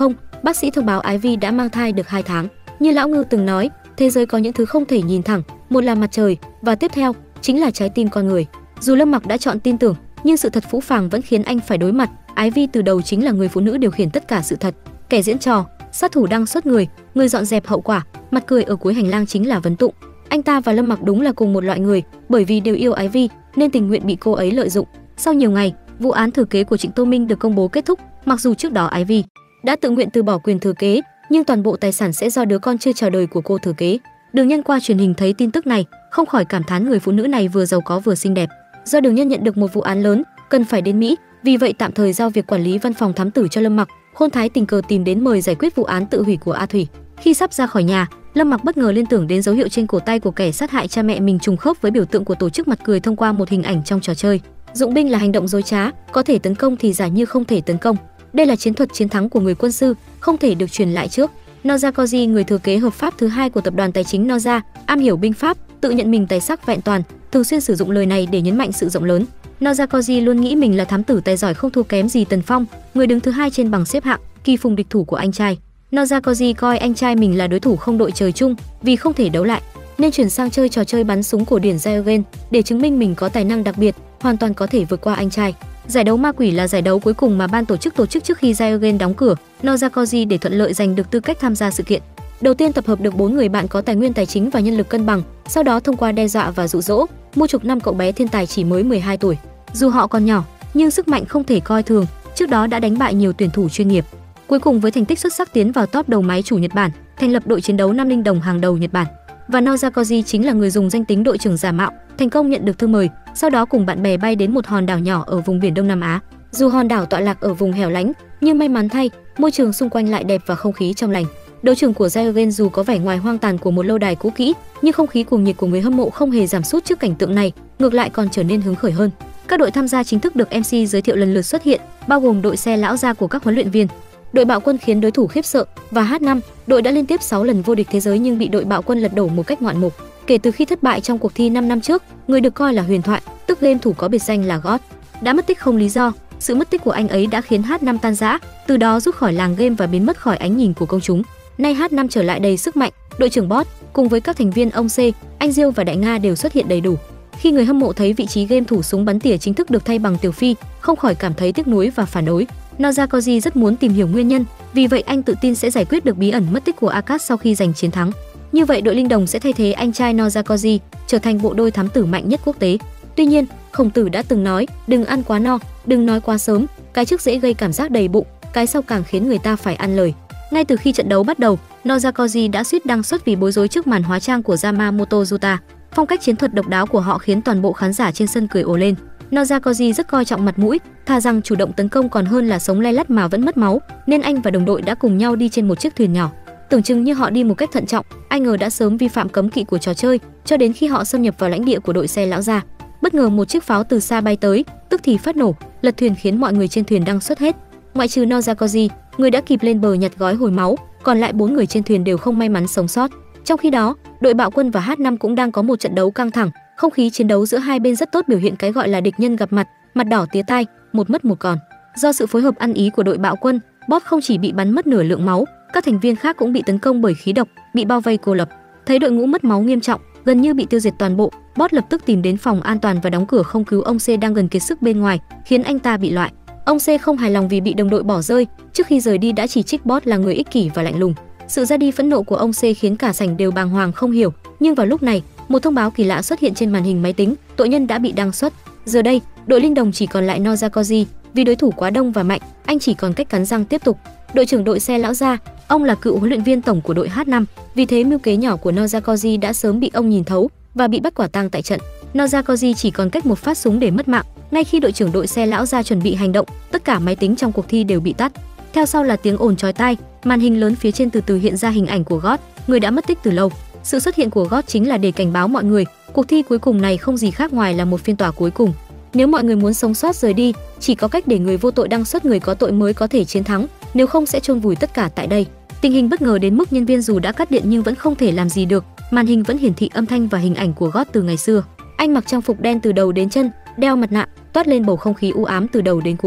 Bác sĩ thông báo Ivy đã mang thai được 2 tháng. Như lão Ngư từng nói, thế giới có những thứ không thể nhìn thẳng, một là mặt trời và tiếp theo chính là trái tim con người. Dù Lâm Mặc đã chọn tin tưởng, nhưng sự thật phũ phàng vẫn khiến anh phải đối mặt. Ivy từ đầu chính là người phụ nữ điều khiển tất cả sự thật, kẻ diễn trò, sát thủ đang xuất người dọn dẹp hậu quả, mặt cười ở cuối hành lang chính là Vấn Tụng. Anh ta và Lâm Mặc đúng là cùng một loại người, bởi vì đều yêu Ivy nên tình nguyện bị cô ấy lợi dụng. Sau nhiều ngày, vụ án thừa kế của Trịnh Tô Minh được công bố kết thúc. Mặc dù trước đó Ivy đã tự nguyện từ bỏ quyền thừa kế, nhưng toàn bộ tài sản sẽ do đứa con chưa chào đời của cô thừa kế. Đường Nhân qua truyền hình thấy tin tức này, không khỏi cảm thán người phụ nữ này vừa giàu có vừa xinh đẹp. Do Đường Nhân nhận được một vụ án lớn, cần phải đến Mỹ, vì vậy tạm thời giao việc quản lý văn phòng thám tử cho Lâm Mặc. Khôn Thái tình cờ tìm đến mời giải quyết vụ án tự hủy của A Thủy. Khi sắp ra khỏi nhà, Lâm Mặc bất ngờ liên tưởng đến dấu hiệu trên cổ tay của kẻ sát hại cha mẹ mình trùng khớp với biểu tượng của tổ chức mặt cười thông qua một hình ảnh trong trò chơi. Dụng binh là hành động dối trá, có thể tấn công thì giả như không thể tấn công. Đây là chiến thuật chiến thắng của người quân sư, không thể được truyền lại trước. Noza Koji, người thừa kế hợp pháp thứ hai của tập đoàn tài chính Noza, am hiểu binh pháp, tự nhận mình tài sắc vẹn toàn, thường xuyên sử dụng lời này để nhấn mạnh sự rộng lớn. Noza Koji luôn nghĩ mình là thám tử tài giỏi không thua kém gì Tần Phong, người đứng thứ hai trên bảng xếp hạng, kỳ phùng địch thủ của anh trai. Noza Koji coi anh trai mình là đối thủ không đội trời chung, vì không thể đấu lại, nên chuyển sang chơi trò chơi bắn súng cổ điển Railgun để chứng minh mình có tài năng đặc biệt, hoàn toàn có thể vượt qua anh trai. Giải đấu ma quỷ là giải đấu cuối cùng mà ban tổ chức trước khi Railgun đóng cửa. Noza Koji để thuận lợi giành được tư cách tham gia sự kiện. Đầu tiên tập hợp được 4 người bạn có tài nguyên tài chính và nhân lực cân bằng, sau đó thông qua đe dọa và dụ dỗ, mua chuộc 5 cậu bé thiên tài chỉ mới 12 tuổi. Dù họ còn nhỏ, nhưng sức mạnh không thể coi thường, trước đó đã đánh bại nhiều tuyển thủ chuyên nghiệp. Cuối cùng với thành tích xuất sắc tiến vào top đầu máy chủ Nhật Bản, thành lập đội chiến đấu Nam Linh Đồng hàng đầu Nhật Bản. Và Noza Koji chính là người dùng danh tính đội trưởng giả mạo, thành công nhận được thư mời, sau đó cùng bạn bè bay đến một hòn đảo nhỏ ở vùng biển Đông Nam Á. Dù hòn đảo tọa lạc ở vùng hẻo lánh, nhưng may mắn thay, môi trường xung quanh lại đẹp và không khí trong lành. Đội trưởng của Railgun dù có vẻ ngoài hoang tàn của một lâu đài cũ kỹ, nhưng không khí cuồng nhiệt của người hâm mộ không hề giảm sút trước cảnh tượng này, ngược lại còn trở nên hứng khởi hơn. Các đội tham gia chính thức được MC giới thiệu lần lượt xuất hiện, bao gồm đội xe lão gia của các huấn luyện viên. Đội Bạo Quân khiến đối thủ khiếp sợ, và H5, đội đã liên tiếp 6 lần vô địch thế giới nhưng bị đội Bạo Quân lật đổ một cách ngoạn mục. Kể từ khi thất bại trong cuộc thi 5 năm trước, người được coi là huyền thoại, tức game thủ có biệt danh là God, đã mất tích không lý do. Sự mất tích của anh ấy đã khiến H5 tan rã, từ đó rút khỏi làng game và biến mất khỏi ánh nhìn của công chúng. Nay H5 trở lại đầy sức mạnh, đội trưởng Boss cùng với các thành viên ông C, anh Diêu và Đại Nga đều xuất hiện đầy đủ. Khi người hâm mộ thấy vị trí game thủ súng bắn tỉa chính thức được thay bằng Tiểu Phi, không khỏi cảm thấy tiếc nuối và phản đối. Noza Koji rất muốn tìm hiểu nguyên nhân, vì vậy anh tự tin sẽ giải quyết được bí ẩn mất tích của Akash sau khi giành chiến thắng. Như vậy đội Linh Đồng sẽ thay thế anh trai Noza Koji, trở thành bộ đôi thám tử mạnh nhất quốc tế. Tuy nhiên, Khổng Tử đã từng nói, đừng ăn quá no, đừng nói quá sớm, cái trước dễ gây cảm giác đầy bụng, cái sau càng khiến người ta phải ăn lời. Ngay từ khi trận đấu bắt đầu, Noza Koji đã suýt đăng xuất vì bối rối trước màn hóa trang của Yamamoto Yuta. Phong cách chiến thuật độc đáo của họ khiến toàn bộ khán giả trên sân cười ồ lên. Noza Koji rất coi trọng mặt mũi, thà rằng chủ động tấn công còn hơn là sống lay lắt mà vẫn mất máu, nên anh và đồng đội đã cùng nhau đi trên một chiếc thuyền nhỏ. Tưởng chừng như họ đi một cách thận trọng, ai ngờ đã sớm vi phạm cấm kỵ của trò chơi, cho đến khi họ xâm nhập vào lãnh địa của đội xe lão gia. Bất ngờ một chiếc pháo từ xa bay tới, tức thì phát nổ, lật thuyền khiến mọi người trên thuyền đăng xuất hết. Ngoại trừ Noza Koji, người đã kịp lên bờ nhặt gói hồi máu, còn lại 4 người trên thuyền đều không may mắn sống sót. Trong khi đó, đội Bạo Quân và H5 cũng đang có một trận đấu căng thẳng, không khí chiến đấu giữa hai bên rất tốt, biểu hiện cái gọi là địch nhân gặp mặt, mặt đỏ tía tai, một mất một còn. Do sự phối hợp ăn ý của đội Bạo Quân, Boss không chỉ bị bắn mất nửa lượng máu, các thành viên khác cũng bị tấn công bởi khí độc, bị bao vây cô lập. Thấy đội ngũ mất máu nghiêm trọng, gần như bị tiêu diệt toàn bộ, Boss lập tức tìm đến phòng an toàn và đóng cửa không cứu ông C đang gần kiệt sức bên ngoài, khiến anh ta bị loại. Ông C không hài lòng vì bị đồng đội bỏ rơi, trước khi rời đi đã chỉ trích Boss là người ích kỷ và lạnh lùng. Sự ra đi phẫn nộ của ông C khiến cả sảnh đều bàng hoàng không hiểu, nhưng vào lúc này, một thông báo kỳ lạ xuất hiện trên màn hình máy tính, tội nhân đã bị đăng xuất. Giờ đây, đội Linh Đồng chỉ còn lại Noza Koji, vì đối thủ quá đông và mạnh, anh chỉ còn cách cắn răng tiếp tục. Đội trưởng đội xe lão gia, ông là cựu huấn luyện viên tổng của đội H5, vì thế mưu kế nhỏ của Noza Koji đã sớm bị ông nhìn thấu và bị bắt quả tang tại trận. Noza Koji chỉ còn cách một phát súng để mất mạng. Ngay khi đội trưởng đội xe lão gia chuẩn bị hành động, tất cả máy tính trong cuộc thi đều bị tắt. Theo sau là tiếng ồn chói tai, màn hình lớn phía trên từ từ hiện ra hình ảnh của God, người đã mất tích từ lâu. Sự xuất hiện của God chính là để cảnh báo mọi người, cuộc thi cuối cùng này không gì khác ngoài là một phiên tòa cuối cùng. Nếu mọi người muốn sống sót rời đi, chỉ có cách để người vô tội đăng xuất, người có tội mới có thể chiến thắng, nếu không sẽ chôn vùi tất cả tại đây. Tình hình bất ngờ đến mức nhân viên dù đã cắt điện nhưng vẫn không thể làm gì được, màn hình vẫn hiển thị âm thanh và hình ảnh của God từ ngày xưa. Anh mặc trang phục đen từ đầu đến chân, đeo mặt nạ, toát lên bầu không khí u ám từ đầu đến cuối.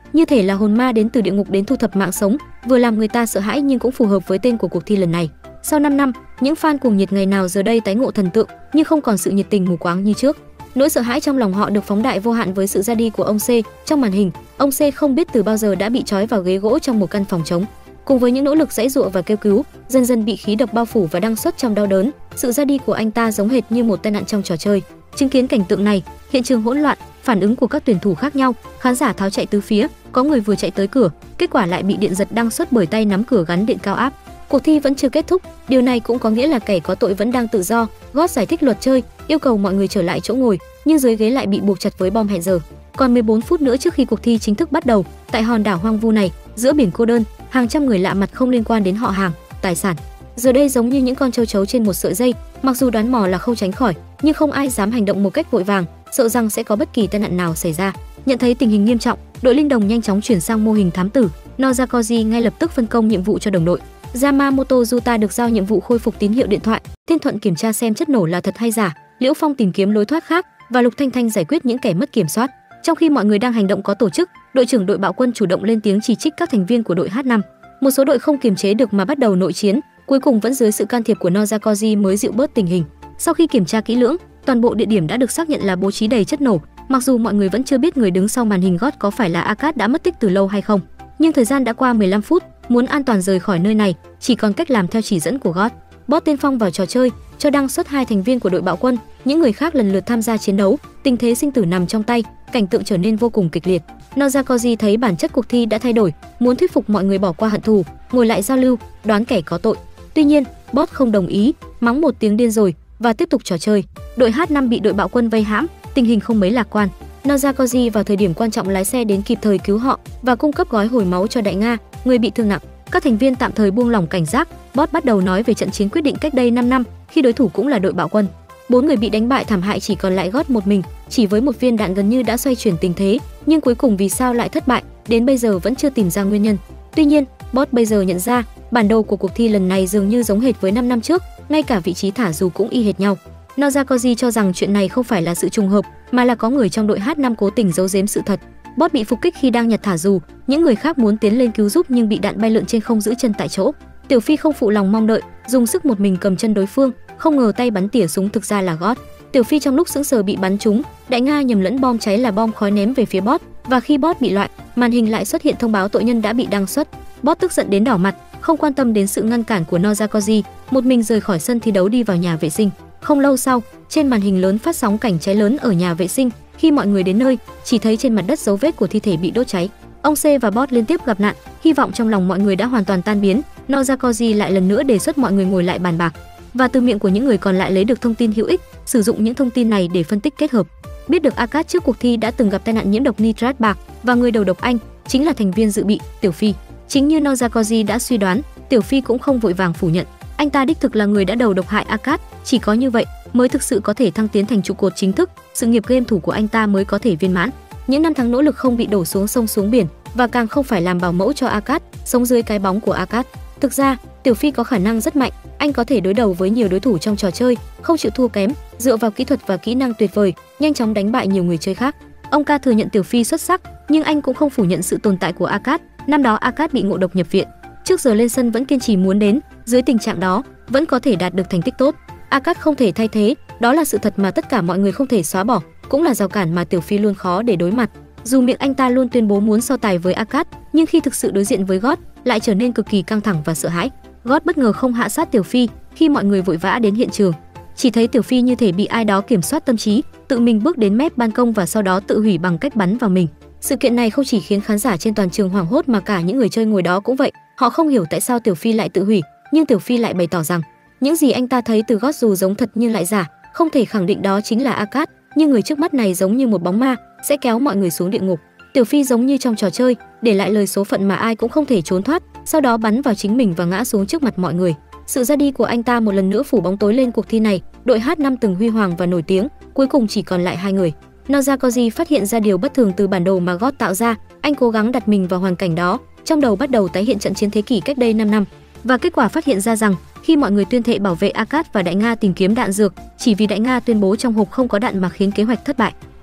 như thể là hồn ma đến từ địa ngục đến thu thập mạng sống, vừa làm người ta sợ hãi nhưng cũng phù hợp với tên của cuộc thi lần này. Sau 5 năm, những fan cuồng nhiệt ngày nào giờ đây tái ngộ thần tượng, nhưng không còn sự nhiệt tình mù quáng như trước. Nỗi sợ hãi trong lòng họ được phóng đại vô hạn với sự ra đi của ông C. Trong màn hình, ông C không biết từ bao giờ đã bị trói vào ghế gỗ trong một căn phòng trống. Cùng với những nỗ lực giãy giụa và kêu cứu, dần dần bị khí độc bao phủ và đang xuất trong đau đớn. Sự ra đi của anh ta giống hệt như một tai nạn trong trò chơi. Chứng kiến cảnh tượng này, hiện trường hỗn loạn, phản ứng của các tuyển thủ khác nhau, khán giả tháo chạy tứ phía, có người vừa chạy tới cửa, kết quả lại bị điện giật đang xuất bởi tay nắm cửa gắn điện cao áp. Cuộc thi vẫn chưa kết thúc, điều này cũng có nghĩa là kẻ có tội vẫn đang tự do. God giải thích luật chơi, yêu cầu mọi người trở lại chỗ ngồi, nhưng dưới ghế lại bị buộc chặt với bom hẹn giờ. Còn 14 phút nữa trước khi cuộc thi chính thức bắt đầu, tại hòn đảo hoang vu này, giữa biển cô đơn, hàng trăm người lạ mặt không liên quan đến họ hàng, tài sản, giờ đây giống như những con châu chấu trên một sợi dây. Mặc dù đoán mò là không tránh khỏi, nhưng không ai dám hành động một cách vội vàng, sợ rằng sẽ có bất kỳ tai nạn nào xảy ra. Nhận thấy tình hình nghiêm trọng, đội linh đồng nhanh chóng chuyển sang mô hình thám tử. Nozakoji ngay lập tức phân công nhiệm vụ cho đồng đội. Yamamoto Yuta được giao nhiệm vụ khôi phục tín hiệu điện thoại, Thiên Thuận kiểm tra xem chất nổ là thật hay giả, Liễu Phong tìm kiếm lối thoát khác và Lục Thanh Thanh giải quyết những kẻ mất kiểm soát. Trong khi mọi người đang hành động có tổ chức, đội trưởng đội bạo quân chủ động lên tiếng chỉ trích các thành viên của đội H5. Một số đội không kiềm chế được mà bắt đầu nội chiến, cuối cùng vẫn dưới sự can thiệp của Nozakoji mới dịu bớt tình hình. Sau khi kiểm tra kỹ lưỡng, toàn bộ địa điểm đã được xác nhận là bố trí đầy chất nổ, mặc dù mọi người vẫn chưa biết người đứng sau màn hình God có phải là Akash đã mất tích từ lâu hay không. Nhưng thời gian đã qua 15 phút, muốn an toàn rời khỏi nơi này, chỉ còn cách làm theo chỉ dẫn của God. Bot tiên phong vào trò chơi, cho đăng xuất 2 thành viên của đội bạo quân, những người khác lần lượt tham gia chiến đấu, tình thế sinh tử nằm trong tay, cảnh tượng trở nên vô cùng kịch liệt. Nozakoji thấy bản chất cuộc thi đã thay đổi, muốn thuyết phục mọi người bỏ qua hận thù, ngồi lại giao lưu, đoán kẻ có tội. Tuy nhiên, Bot không đồng ý, mắng một tiếng điên rồi và tiếp tục trò chơi. Đội H5 bị đội bạo quân vây hãm, tình hình không mấy lạc quan. Nozakoji vào thời điểm quan trọng lái xe đến kịp thời cứu họ và cung cấp gói hồi máu cho Đại Nga, người bị thương nặng. Các thành viên tạm thời buông lỏng cảnh giác. Bot bắt đầu nói về trận chiến quyết định cách đây 5 năm, khi đối thủ cũng là đội bạo quân. 4 người bị đánh bại thảm hại, chỉ còn lại God một mình, chỉ với một viên đạn gần như đã xoay chuyển tình thế, nhưng cuối cùng vì sao lại thất bại, đến bây giờ vẫn chưa tìm ra nguyên nhân. Tuy nhiên, Bot bây giờ nhận ra, bản đồ của cuộc thi lần này dường như giống hệt với 5 năm trước, ngay cả vị trí thả dù cũng y hệt nhau. Nozakoji cho rằng chuyện này không phải là sự trùng hợp, mà là có người trong đội H5 cố tình giấu giếm sự thật. Bot bị phục kích khi đang nhặt thả dù, những người khác muốn tiến lên cứu giúp nhưng bị đạn bay lượn trên không giữ chân tại chỗ. Tiểu Phi không phụ lòng mong đợi, dùng sức một mình cầm chân đối phương, không ngờ tay bắn tỉa súng thực ra là God. Tiểu Phi trong lúc sững sờ bị bắn trúng, Đại Nga nhầm lẫn bom cháy là bom khói ném về phía Bot, và khi Bot bị loại, màn hình lại xuất hiện thông báo tội nhân đã bị đăng xuất. Bot tức giận đến đỏ mặt, không quan tâm đến sự ngăn cản của Nozakoji, một mình rời khỏi sân thi đấu đi vào nhà vệ sinh. Không lâu sau, trên màn hình lớn phát sóng cảnh cháy lớn ở nhà vệ sinh. Khi mọi người đến nơi, chỉ thấy trên mặt đất dấu vết của thi thể bị đốt cháy. Ông C và Bot liên tiếp gặp nạn, hy vọng trong lòng mọi người đã hoàn toàn tan biến. Nozakoji lại lần nữa đề xuất mọi người ngồi lại bàn bạc, và từ miệng của những người còn lại lấy được thông tin hữu ích, sử dụng những thông tin này để phân tích kết hợp. Biết được Akash trước cuộc thi đã từng gặp tai nạn nhiễm độc nitrat bạc, và người đầu độc anh chính là thành viên dự bị, Tiểu Phi. Chính như Nozakoji đã suy đoán, Tiểu Phi cũng không vội vàng phủ nhận, anh ta đích thực là người đã đầu độc hại Akash, chỉ có như vậy mới thực sự có thể thăng tiến thành trụ cột chính thức, sự nghiệp game thủ của anh ta mới có thể viên mãn. Những năm tháng nỗ lực không bị đổ xuống sông xuống biển, và càng không phải làm bảo mẫu cho Akash, sống dưới cái bóng của Akash. Thực ra, Tiểu Phi có khả năng rất mạnh, anh có thể đối đầu với nhiều đối thủ trong trò chơi, không chịu thua kém, dựa vào kỹ thuật và kỹ năng tuyệt vời, nhanh chóng đánh bại nhiều người chơi khác. Ông K thừa nhận Tiểu Phi xuất sắc, nhưng anh cũng không phủ nhận sự tồn tại của Akash. Năm đó Akash bị ngộ độc nhập viện, trước giờ lên sân vẫn kiên trì muốn đến, dưới tình trạng đó vẫn có thể đạt được thành tích tốt. Akash không thể thay thế, đó là sự thật mà tất cả mọi người không thể xóa bỏ, cũng là rào cản mà Tiểu Phi luôn khó để đối mặt. Dù miệng anh ta luôn tuyên bố muốn so tài với Akash, nhưng khi thực sự đối diện với God lại trở nên cực kỳ căng thẳng và sợ hãi. God bất ngờ không hạ sát Tiểu Phi khi mọi người vội vã đến hiện trường, chỉ thấy Tiểu Phi như thể bị ai đó kiểm soát tâm trí, tự mình bước đến mép ban công và sau đó tự hủy bằng cách bắn vào mình. Sự kiện này không chỉ khiến khán giả trên toàn trường hoảng hốt mà cả những người chơi ngồi đó cũng vậy. Họ không hiểu tại sao Tiểu Phi lại tự hủy, nhưng Tiểu Phi lại bày tỏ rằng những gì anh ta thấy từ God dù giống thật nhưng lại giả, không thể khẳng định đó chính là Akash, nhưng người trước mắt này giống như một bóng ma, sẽ kéo mọi người xuống địa ngục. Tiểu Phi giống như trong trò chơi, để lại lời số phận mà ai cũng không thể trốn thoát, sau đó bắn vào chính mình và ngã xuống trước mặt mọi người. Sự ra đi của anh ta một lần nữa phủ bóng tối lên cuộc thi này. Đội H5 từng huy hoàng và nổi tiếng, cuối cùng chỉ còn lại 2 người. Nozakoji phát hiện ra điều bất thường từ bản đồ mà God tạo ra, anh cố gắng đặt mình vào hoàn cảnh đó, trong đầu bắt đầu tái hiện trận chiến thế kỷ cách đây 5 năm. Và kết quả phát hiện ra rằng, khi mọi người tuyên thệ bảo vệ Akash và Đại Nga tìm kiếm đạn dược, chỉ vì Đại Nga tuyên bố trong hộp không có đạn mà khiến kế hoạch thất bại.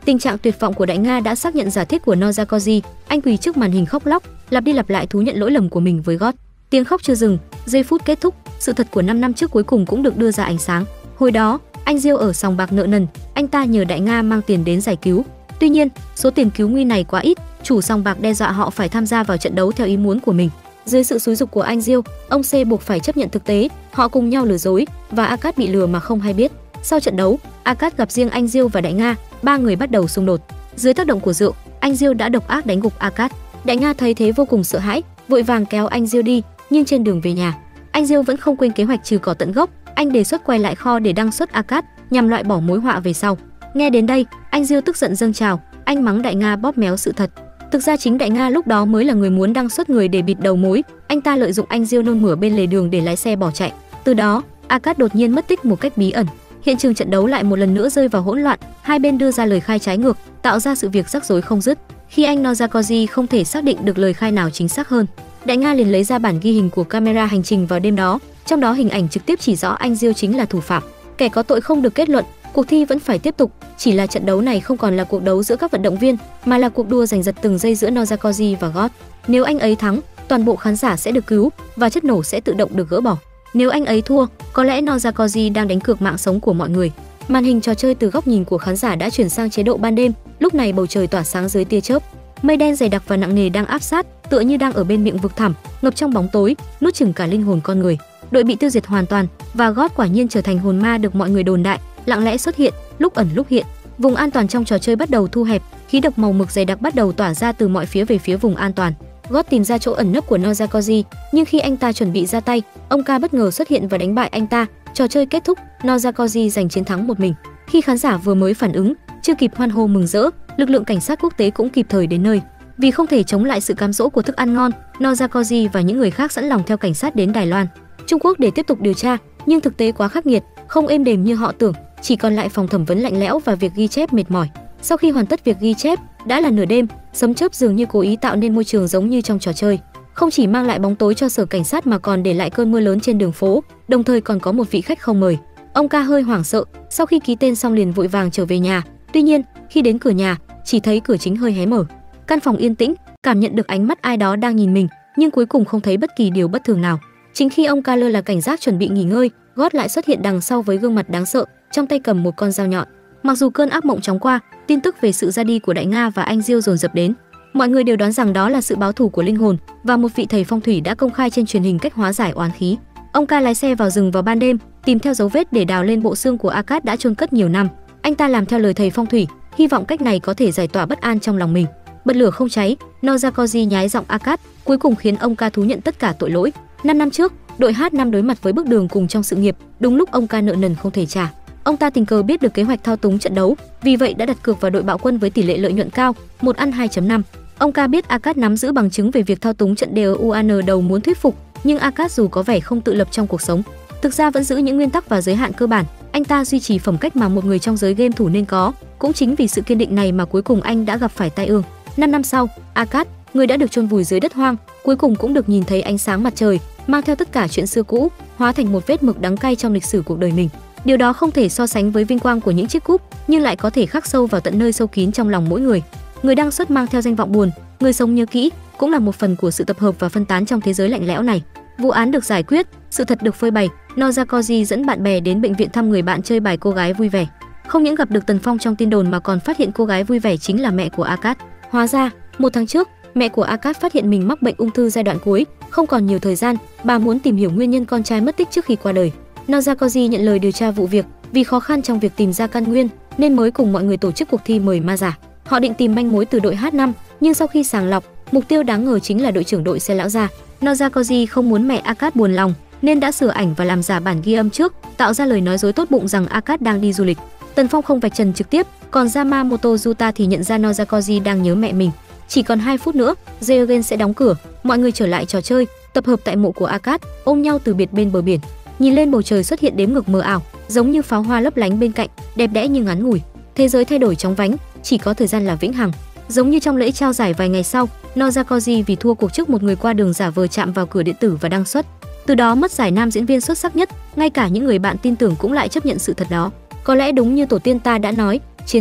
Tình trạng tuyệt vọng của Đại Nga đã xác nhận giả thiết của Nozakoji, anh quỳ trước màn hình khóc lóc, lặp đi lặp lại thú nhận lỗi lầm của mình với God. Tiếng khóc chưa dừng, giây phút kết thúc, sự thật của 5 năm trước cuối cùng cũng được đưa ra ánh sáng. Hồi đó, anh Diêu ở sòng bạc nợ nần, anh ta nhờ Đại Nga mang tiền đến giải cứu. Tuy nhiên, số tiền cứu nguy này quá ít, chủ sòng bạc đe dọa họ phải tham gia vào trận đấu theo ý muốn của mình. Dưới sự xúi giục của anh Diêu, ông C buộc phải chấp nhận thực tế, họ cùng nhau lừa dối và Akat bị lừa mà không hay biết. Sau trận đấu, Akat gặp riêng anh Diêu và Đại Nga, ba người bắt đầu xung đột. Dưới tác động của rượu, anh Diêu đã độc ác đánh gục Akat. Đại Nga thấy thế vô cùng sợ hãi, vội vàng kéo anh Diêu đi, nhưng trên đường về nhà, anh Diêu vẫn không quên kế hoạch trừ cỏ tận gốc. Anh đề xuất quay lại kho để đăng xuất Akat nhằm loại bỏ mối họa về sau. Nghe đến đây, anh Diêu tức giận dâng trào, anh mắng Đại Nga bóp méo sự thật. Thực ra chính Đại Nga lúc đó mới là người muốn đăng xuất người để bịt đầu mối. Anh ta lợi dụng anh Diêu nôn mửa bên lề đường để lái xe bỏ chạy. Từ đó, Akat đột nhiên mất tích một cách bí ẩn. Hiện trường trận đấu lại một lần nữa rơi vào hỗn loạn, hai bên đưa ra lời khai trái ngược, tạo ra sự việc rắc rối không dứt. Khi anh Nozakoji không thể xác định được lời khai nào chính xác hơn, Đại Nga liền lấy ra bản ghi hình của camera hành trình vào đêm đó, trong đó hình ảnh trực tiếp chỉ rõ anh Diêu chính là thủ phạm. Kẻ có tội không được kết luận, cuộc thi vẫn phải tiếp tục, chỉ là trận đấu này không còn là cuộc đấu giữa các vận động viên, mà là cuộc đua giành giật từng giây giữa Nozakoji và God. Nếu anh ấy thắng, toàn bộ khán giả sẽ được cứu và chất nổ sẽ tự động được gỡ bỏ. Nếu anh ấy thua, có lẽ Nozakoji đang đánh cược mạng sống của mọi người. Màn hình trò chơi từ góc nhìn của khán giả đã chuyển sang chế độ ban đêm, lúc này bầu trời tỏa sáng dưới tia chớp. Mây đen dày đặc và nặng nề đang áp sát, tựa như đang ở bên miệng vực thẳm, ngập trong bóng tối, nuốt chửng cả linh hồn con người. Đội bị tiêu diệt hoàn toàn và God quả nhiên trở thành hồn ma được mọi người đồn đại, lặng lẽ xuất hiện, lúc ẩn lúc hiện. Vùng an toàn trong trò chơi bắt đầu thu hẹp, khí độc màu mực dày đặc bắt đầu tỏa ra từ mọi phía về phía vùng an toàn. God tìm ra chỗ ẩn nấp của Nozakoji, nhưng khi anh ta chuẩn bị ra tay, ông K bất ngờ xuất hiện và đánh bại anh ta. Trò chơi kết thúc, Nozakoji giành chiến thắng một mình. Khi khán giả vừa mới phản ứng, chưa kịp hoan hô mừng rỡ, lực lượng cảnh sát quốc tế cũng kịp thời đến nơi. Vì không thể chống lại sự cám dỗ của thức ăn ngon, Nozakoji và những người khác sẵn lòng theo cảnh sát đến Đài Loan, Trung Quốc để tiếp tục điều tra, nhưng thực tế quá khắc nghiệt, không êm đềm như họ tưởng, chỉ còn lại phòng thẩm vấn lạnh lẽo và việc ghi chép mệt mỏi. Sau khi hoàn tất việc ghi chép, đã là nửa đêm, sấm chớp dường như cố ý tạo nên môi trường giống như trong trò chơi, không chỉ mang lại bóng tối cho sở cảnh sát mà còn để lại cơn mưa lớn trên đường phố, đồng thời còn có một vị khách không mời. Ông K hơi hoảng sợ, sau khi ký tên xong liền vội vàng trở về nhà. Tuy nhiên, khi đến cửa nhà, chỉ thấy cửa chính hơi hé mở. Căn phòng yên tĩnh, cảm nhận được ánh mắt ai đó đang nhìn mình, nhưng cuối cùng không thấy bất kỳ điều bất thường nào. Chính khi ông K lơ là cảnh giác chuẩn bị nghỉ ngơi, God lại xuất hiện đằng sau với gương mặt đáng sợ, trong tay cầm một con dao nhọn. Mặc dù cơn ác mộng chóng qua, tin tức về sự ra đi của Đại Nga và anh Diêu dồn dập đến. Mọi người đều đoán rằng đó là sự báo thù của linh hồn và một vị thầy phong thủy đã công khai trên truyền hình cách hóa giải oán khí. Ông K lái xe vào rừng vào ban đêm, tìm theo dấu vết để đào lên bộ xương của Akat đã chôn cất nhiều năm. Anh ta làm theo lời thầy phong thủy, hy vọng cách này có thể giải tỏa bất an trong lòng mình. Bật lửa không cháy, Nozakoji nhái giọng Akat, cuối cùng khiến ông K thú nhận tất cả tội lỗi. 5 năm trước, đội H5 đối mặt với bước đường cùng trong sự nghiệp, đúng lúc ông K nợ nần không thể trả. Ông ta tình cờ biết được kế hoạch thao túng trận đấu, vì vậy đã đặt cược vào đội bạo quân với tỷ lệ lợi nhuận cao, 1 ăn 2.5. Ông K biết Akat nắm giữ bằng chứng về việc thao túng trận DUAN đầu muốn thuyết phục, nhưng Akat dù có vẻ không tự lập trong cuộc sống, thực ra vẫn giữ những nguyên tắc và giới hạn cơ bản. Anh ta duy trì phẩm cách mà một người trong giới game thủ nên có, cũng chính vì sự kiên định này mà cuối cùng anh đã gặp phải tai ương. 5 năm sau, Akat, người đã được chôn vùi dưới đất hoang, cuối cùng cũng được nhìn thấy ánh sáng mặt trời, mang theo tất cả chuyện xưa cũ, hóa thành một vết mực đắng cay trong lịch sử cuộc đời mình. Điều đó không thể so sánh với vinh quang của những chiếc cúp, nhưng lại có thể khắc sâu vào tận nơi sâu kín trong lòng mỗi người. Người đăng xuất mang theo danh vọng buồn, người sống nhớ kỹ, cũng là một phần của sự tập hợp và phân tán trong thế giới lạnh lẽo này. Vụ án được giải quyết, sự thật được phơi bày. Nozakoji dẫn bạn bè đến bệnh viện thăm người bạn chơi bài cô gái vui vẻ. Không những gặp được Tần Phong trong tin đồn mà còn phát hiện cô gái vui vẻ chính là mẹ của Akat. Hóa ra, 1 tháng trước, mẹ của Akat phát hiện mình mắc bệnh ung thư giai đoạn cuối, không còn nhiều thời gian, bà muốn tìm hiểu nguyên nhân con trai mất tích trước khi qua đời. Nozakoji nhận lời điều tra vụ việc, vì khó khăn trong việc tìm ra căn nguyên nên mới cùng mọi người tổ chức cuộc thi mời ma giả. Họ định tìm manh mối từ đội H5, nhưng sau khi sàng lọc, mục tiêu đáng ngờ chính là đội trưởng đội xe lão già. Nozakoji không muốn mẹ Akat buồn lòng nên đã sửa ảnh và làm giả bản ghi âm trước, tạo ra lời nói dối tốt bụng rằng Akat đang đi du lịch. Tần Phong không vạch trần trực tiếp, còn Yamamoto Yuta thì nhận ra Nozakoji đang nhớ mẹ mình. Chỉ còn 2 phút nữa, Zeogen sẽ đóng cửa, mọi người trở lại trò chơi, tập hợp tại mộ của Akat, ôm nhau từ biệt bên bờ biển. Nhìn lên bầu trời xuất hiện đếm ngược mờ ảo, giống như pháo hoa lấp lánh bên cạnh, đẹp đẽ nhưng ngắn ngủi. Thế giới thay đổi chóng vánh, chỉ có thời gian là vĩnh hằng. Giống như trong lễ trao giải vài ngày sau, Nozakoji vì thua cuộc trước một người qua đường giả vờ chạm vào cửa điện tử và đăng xuất. Từ đó mất giải nam diễn viên xuất sắc nhất, ngay cả những người bạn tin tưởng cũng lại chấp nhận sự thật đó. Có lẽ đúng như tổ tiên ta đã nói, chiến tranh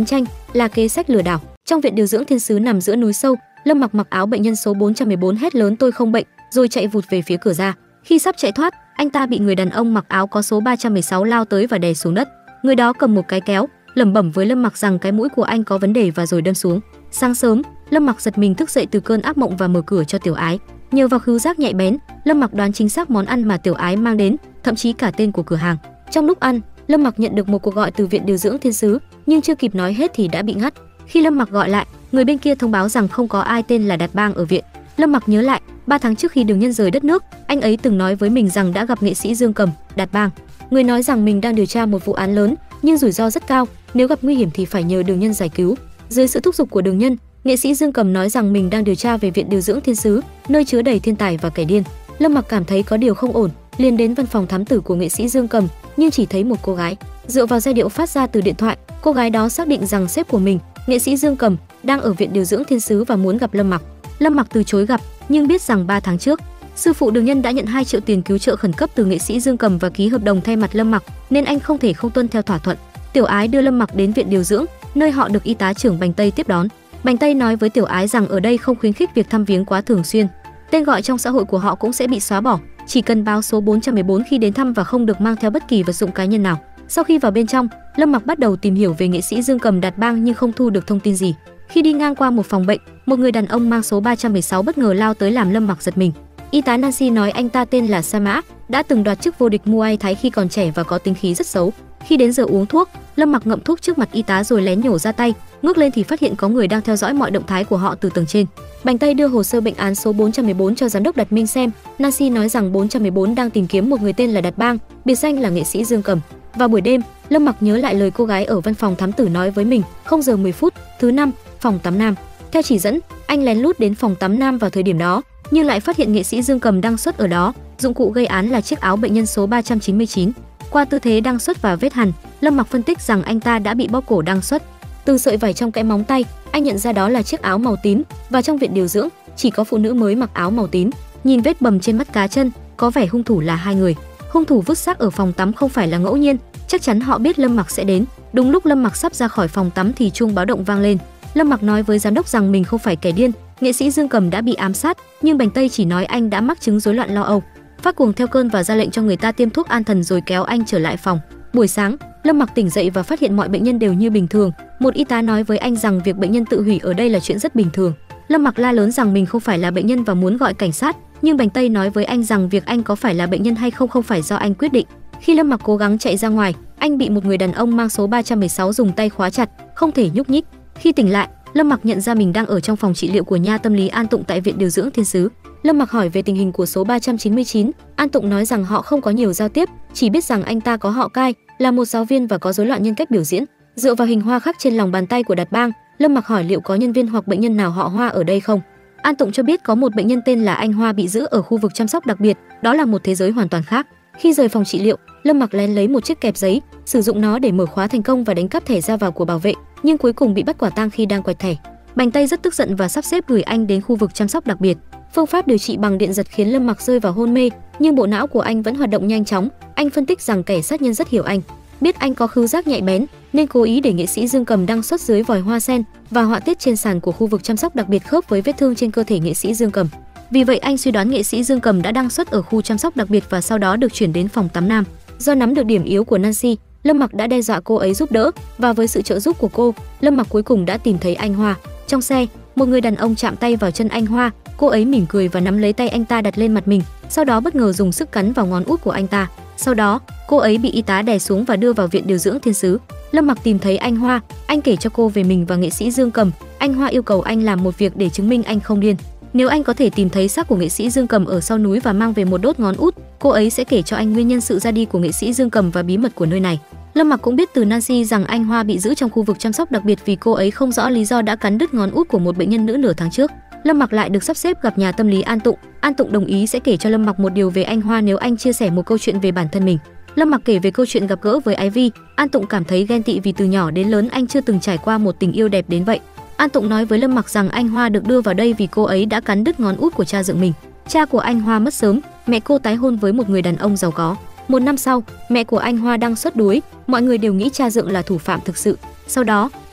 là kế sách lừa đảo. Trong viện điều dưỡng thiên sứ nằm giữa núi sâu, Lâm Mặc mặc áo bệnh nhân số 414 hét lớn tôi không bệnh, rồi chạy vụt về phía cửa ra. Khi sắp chạy thoát, anh ta bị người đàn ông mặc áo có số 316 lao tới và đè xuống đất. Người đó cầm một cái kéo, lẩm bẩm với Lâm Mặc rằng cái mũi của anh có vấn đề và rồi đâm xuống. Sáng sớm, Lâm Mặc giật mình thức dậy từ cơn ác mộng và mở cửa cho Tiểu Ái. Nhờ vào khứu giác nhạy bén, Lâm Mặc đoán chính xác món ăn mà Tiểu Ái mang đến, thậm chí cả tên của cửa hàng. Trong lúc ăn, Lâm Mặc nhận được một cuộc gọi từ viện điều dưỡng thiên sứ, nhưng chưa kịp nói hết thì đã bị ngắt. Khi Lâm Mặc gọi lại, người bên kia thông báo rằng không có ai tên là Đạt Bang ở viện. Lâm Mặc nhớ lại, 3 tháng trước khi Đường Nhân rời đất nước, anh ấy từng nói với mình rằng đã gặp nghệ sĩ Dương Cầm, Đạt Bang. Người nói rằng mình đang điều tra một vụ án lớn, nhưng rủi ro rất cao, nếu gặp nguy hiểm thì phải nhờ Đường Nhân giải cứu. Dưới sự thúc giục của Đường Nhân, nghệ sĩ Dương Cầm nói rằng mình đang điều tra về viện điều dưỡng thiên sứ, nơi chứa đầy thiên tài và kẻ điên. Lâm Mặc cảm thấy có điều không ổn, liền đến văn phòng thám tử của nghệ sĩ Dương Cầm, nhưng chỉ thấy một cô gái. Dựa vào giai điệu phát ra từ điện thoại, cô gái đó xác định rằng sếp của mình, nghệ sĩ Dương Cầm, đang ở viện điều dưỡng thiên sứ và muốn gặp Lâm Mặc. Lâm Mặc từ chối gặp, nhưng biết rằng 3 tháng trước, sư phụ Đường Nhân đã nhận 2 triệu tiền cứu trợ khẩn cấp từ nghệ sĩ Dương Cầm và ký hợp đồng thay mặt Lâm Mặc, nên anh không thể không tuân theo thỏa thuận. Tiểu Ái đưa Lâm Mặc đến viện điều dưỡng, nơi họ được y tá trưởng Bành Tây tiếp đón. Bành Tây nói với Tiểu Ái rằng ở đây không khuyến khích việc thăm viếng quá thường xuyên. Tên gọi trong xã hội của họ cũng sẽ bị xóa bỏ, chỉ cần báo số 414 khi đến thăm và không được mang theo bất kỳ vật dụng cá nhân nào. Sau khi vào bên trong, Lâm Mặc bắt đầu tìm hiểu về nghệ sĩ Dương Cầm Đạt Bang nhưng không thu được thông tin gì. Khi đi ngang qua một phòng bệnh, một người đàn ông mang số 316 bất ngờ lao tới làm Lâm Mặc giật mình. Y tá Nancy nói anh ta tên là Sa Mã, đã từng đoạt chức vô địch Muay Thái khi còn trẻ và có tính khí rất xấu. Khi đến giờ uống thuốc, Lâm Mặc ngậm thuốc trước mặt y tá rồi lén nhổ ra tay, ngước lên thì phát hiện có người đang theo dõi mọi động thái của họ từ tầng trên. Bành Tây đưa hồ sơ bệnh án số 414 cho giám đốc Đạt Minh xem. Nancy nói rằng 414 đang tìm kiếm một người tên là Đạt Bang, biệt danh là nghệ sĩ Dương Cầm. Vào buổi đêm, Lâm Mặc nhớ lại lời cô gái ở văn phòng thám tử nói với mình, 0 giờ 10 phút, thứ 5, phòng tắm nam. Theo chỉ dẫn, anh lén lút đến phòng tắm nam vào thời điểm đó, nhưng lại phát hiện nghệ sĩ Dương Cầm đang xuất ở đó. Dụng cụ gây án là chiếc áo bệnh nhân số 399. Qua tư thế đang xuất và vết hằn, Lâm Mặc phân tích rằng anh ta đã bị bóp cổ đang xuất. Từ sợi vải trong kẽ móng tay, anh nhận ra đó là chiếc áo màu tím, và trong viện điều dưỡng chỉ có phụ nữ mới mặc áo màu tím. Nhìn vết bầm trên mắt cá chân, có vẻ hung thủ là 2 người. Hung thủ vứt xác ở phòng tắm không phải là ngẫu nhiên, chắc chắn họ biết Lâm Mặc sẽ đến. Đúng lúc Lâm Mặc sắp ra khỏi phòng tắm thì chuông báo động vang lên. Lâm Mặc nói với giám đốc rằng mình không phải kẻ điên, nghệ sĩ Dương Cầm đã bị ám sát, nhưng Bành Tây chỉ nói anh đã mắc chứng rối loạn lo âu. Phát cuồng theo cơn và ra lệnh cho người ta tiêm thuốc an thần rồi kéo anh trở lại phòng. Buổi sáng, Lâm Mặc tỉnh dậy và phát hiện mọi bệnh nhân đều như bình thường. Một y tá nói với anh rằng việc bệnh nhân tự hủy ở đây là chuyện rất bình thường. Lâm Mặc la lớn rằng mình không phải là bệnh nhân và muốn gọi cảnh sát, nhưng Bành Tây nói với anh rằng việc anh có phải là bệnh nhân hay không phải do anh quyết định. Khi Lâm Mặc cố gắng chạy ra ngoài, anh bị một người đàn ông mang số 316 dùng tay khóa chặt, không thể nhúc nhích. Khi tỉnh lại, Lâm Mặc nhận ra mình đang ở trong phòng trị liệu của nha tâm lý An Tụng tại viện điều dưỡng thiên sứ. Lâm Mặc hỏi về tình hình của số 399, An Tụng nói rằng họ không có nhiều giao tiếp, chỉ biết rằng anh ta có họ Cai, là một giáo viên và có rối loạn nhân cách biểu diễn. Dựa vào hình hoa khắc trên lòng bàn tay của Đạt Bang, Lâm Mặc hỏi liệu có nhân viên hoặc bệnh nhân nào họ Hoa ở đây không. An Tụng cho biết có một bệnh nhân tên là anh Hoa bị giữ ở khu vực chăm sóc đặc biệt, đó là một thế giới hoàn toàn khác. Khi rời phòng trị liệu, Lâm Mặc lén lấy một chiếc kẹp giấy, sử dụng nó để mở khóa thành công và đánh cắp thẻ ra vào của bảo vệ, nhưng cuối cùng bị bắt quả tang khi đang quẹt thẻ. Bành Tây rất tức giận và sắp xếp gửi anh đến khu vực chăm sóc đặc biệt. Phương pháp điều trị bằng điện giật khiến Lâm Mặc rơi vào hôn mê, nhưng bộ não của anh vẫn hoạt động nhanh chóng. Anh phân tích rằng kẻ sát nhân rất hiểu anh, biết anh có khứu giác nhạy bén, nên cố ý để nghệ sĩ Dương Cầm đang xuất dưới vòi hoa sen và họa tiết trên sàn của khu vực chăm sóc đặc biệt khớp với vết thương trên cơ thể nghệ sĩ Dương Cầm. Vì vậy anh suy đoán nghệ sĩ Dương Cầm đã đăng xuất ở khu chăm sóc đặc biệt và sau đó được chuyển đến phòng tắm nam. Do nắm được điểm yếu của Nancy, Lâm Mặc đã đe dọa cô ấy giúp đỡ, và với sự trợ giúp của cô, Lâm Mặc cuối cùng đã tìm thấy anh Hoa. Trong xe, một người đàn ông chạm tay vào chân anh Hoa, cô ấy mỉm cười và nắm lấy tay anh ta đặt lên mặt mình, sau đó bất ngờ dùng sức cắn vào ngón út của anh ta. Sau đó, cô ấy bị y tá đè xuống và đưa vào viện điều dưỡng thiên sứ. Lâm Mặc tìm thấy anh Hoa, anh kể cho cô về mình và nghệ sĩ Dương Cầm. Anh Hoa yêu cầu anh làm một việc để chứng minh anh không điên. Nếu anh có thể tìm thấy xác của nghệ sĩ Dương Cầm ở sau núi và mang về một đốt ngón út, cô ấy sẽ kể cho anh nguyên nhân sự ra đi của nghệ sĩ Dương Cầm và bí mật của nơi này. Lâm Mặc cũng biết từ Nancy rằng anh Hoa bị giữ trong khu vực chăm sóc đặc biệt vì cô ấy không rõ lý do đã cắn đứt ngón út của một bệnh nhân nữ nửa tháng trước. Lâm Mặc lại được sắp xếp gặp nhà tâm lý An Tụng. An Tụng đồng ý sẽ kể cho Lâm Mặc một điều về anh Hoa nếu anh chia sẻ một câu chuyện về bản thân mình. Lâm Mặc kể về câu chuyện gặp gỡ với Ivy. An Tụng cảm thấy ghen tị vì từ nhỏ đến lớn anh chưa từng trải qua một tình yêu đẹp đến vậy. An Tụng nói với Lâm Mặc rằng anh Hoa được đưa vào đây vì cô ấy đã cắn đứt ngón út của cha dượng mình. Cha của anh Hoa mất sớm, mẹ cô tái hôn với một người đàn ông giàu có. 1 năm sau, mẹ của anh Hoa đang xuất đuối, mọi người đều nghĩ cha dượng là thủ phạm thực sự. Sau đó,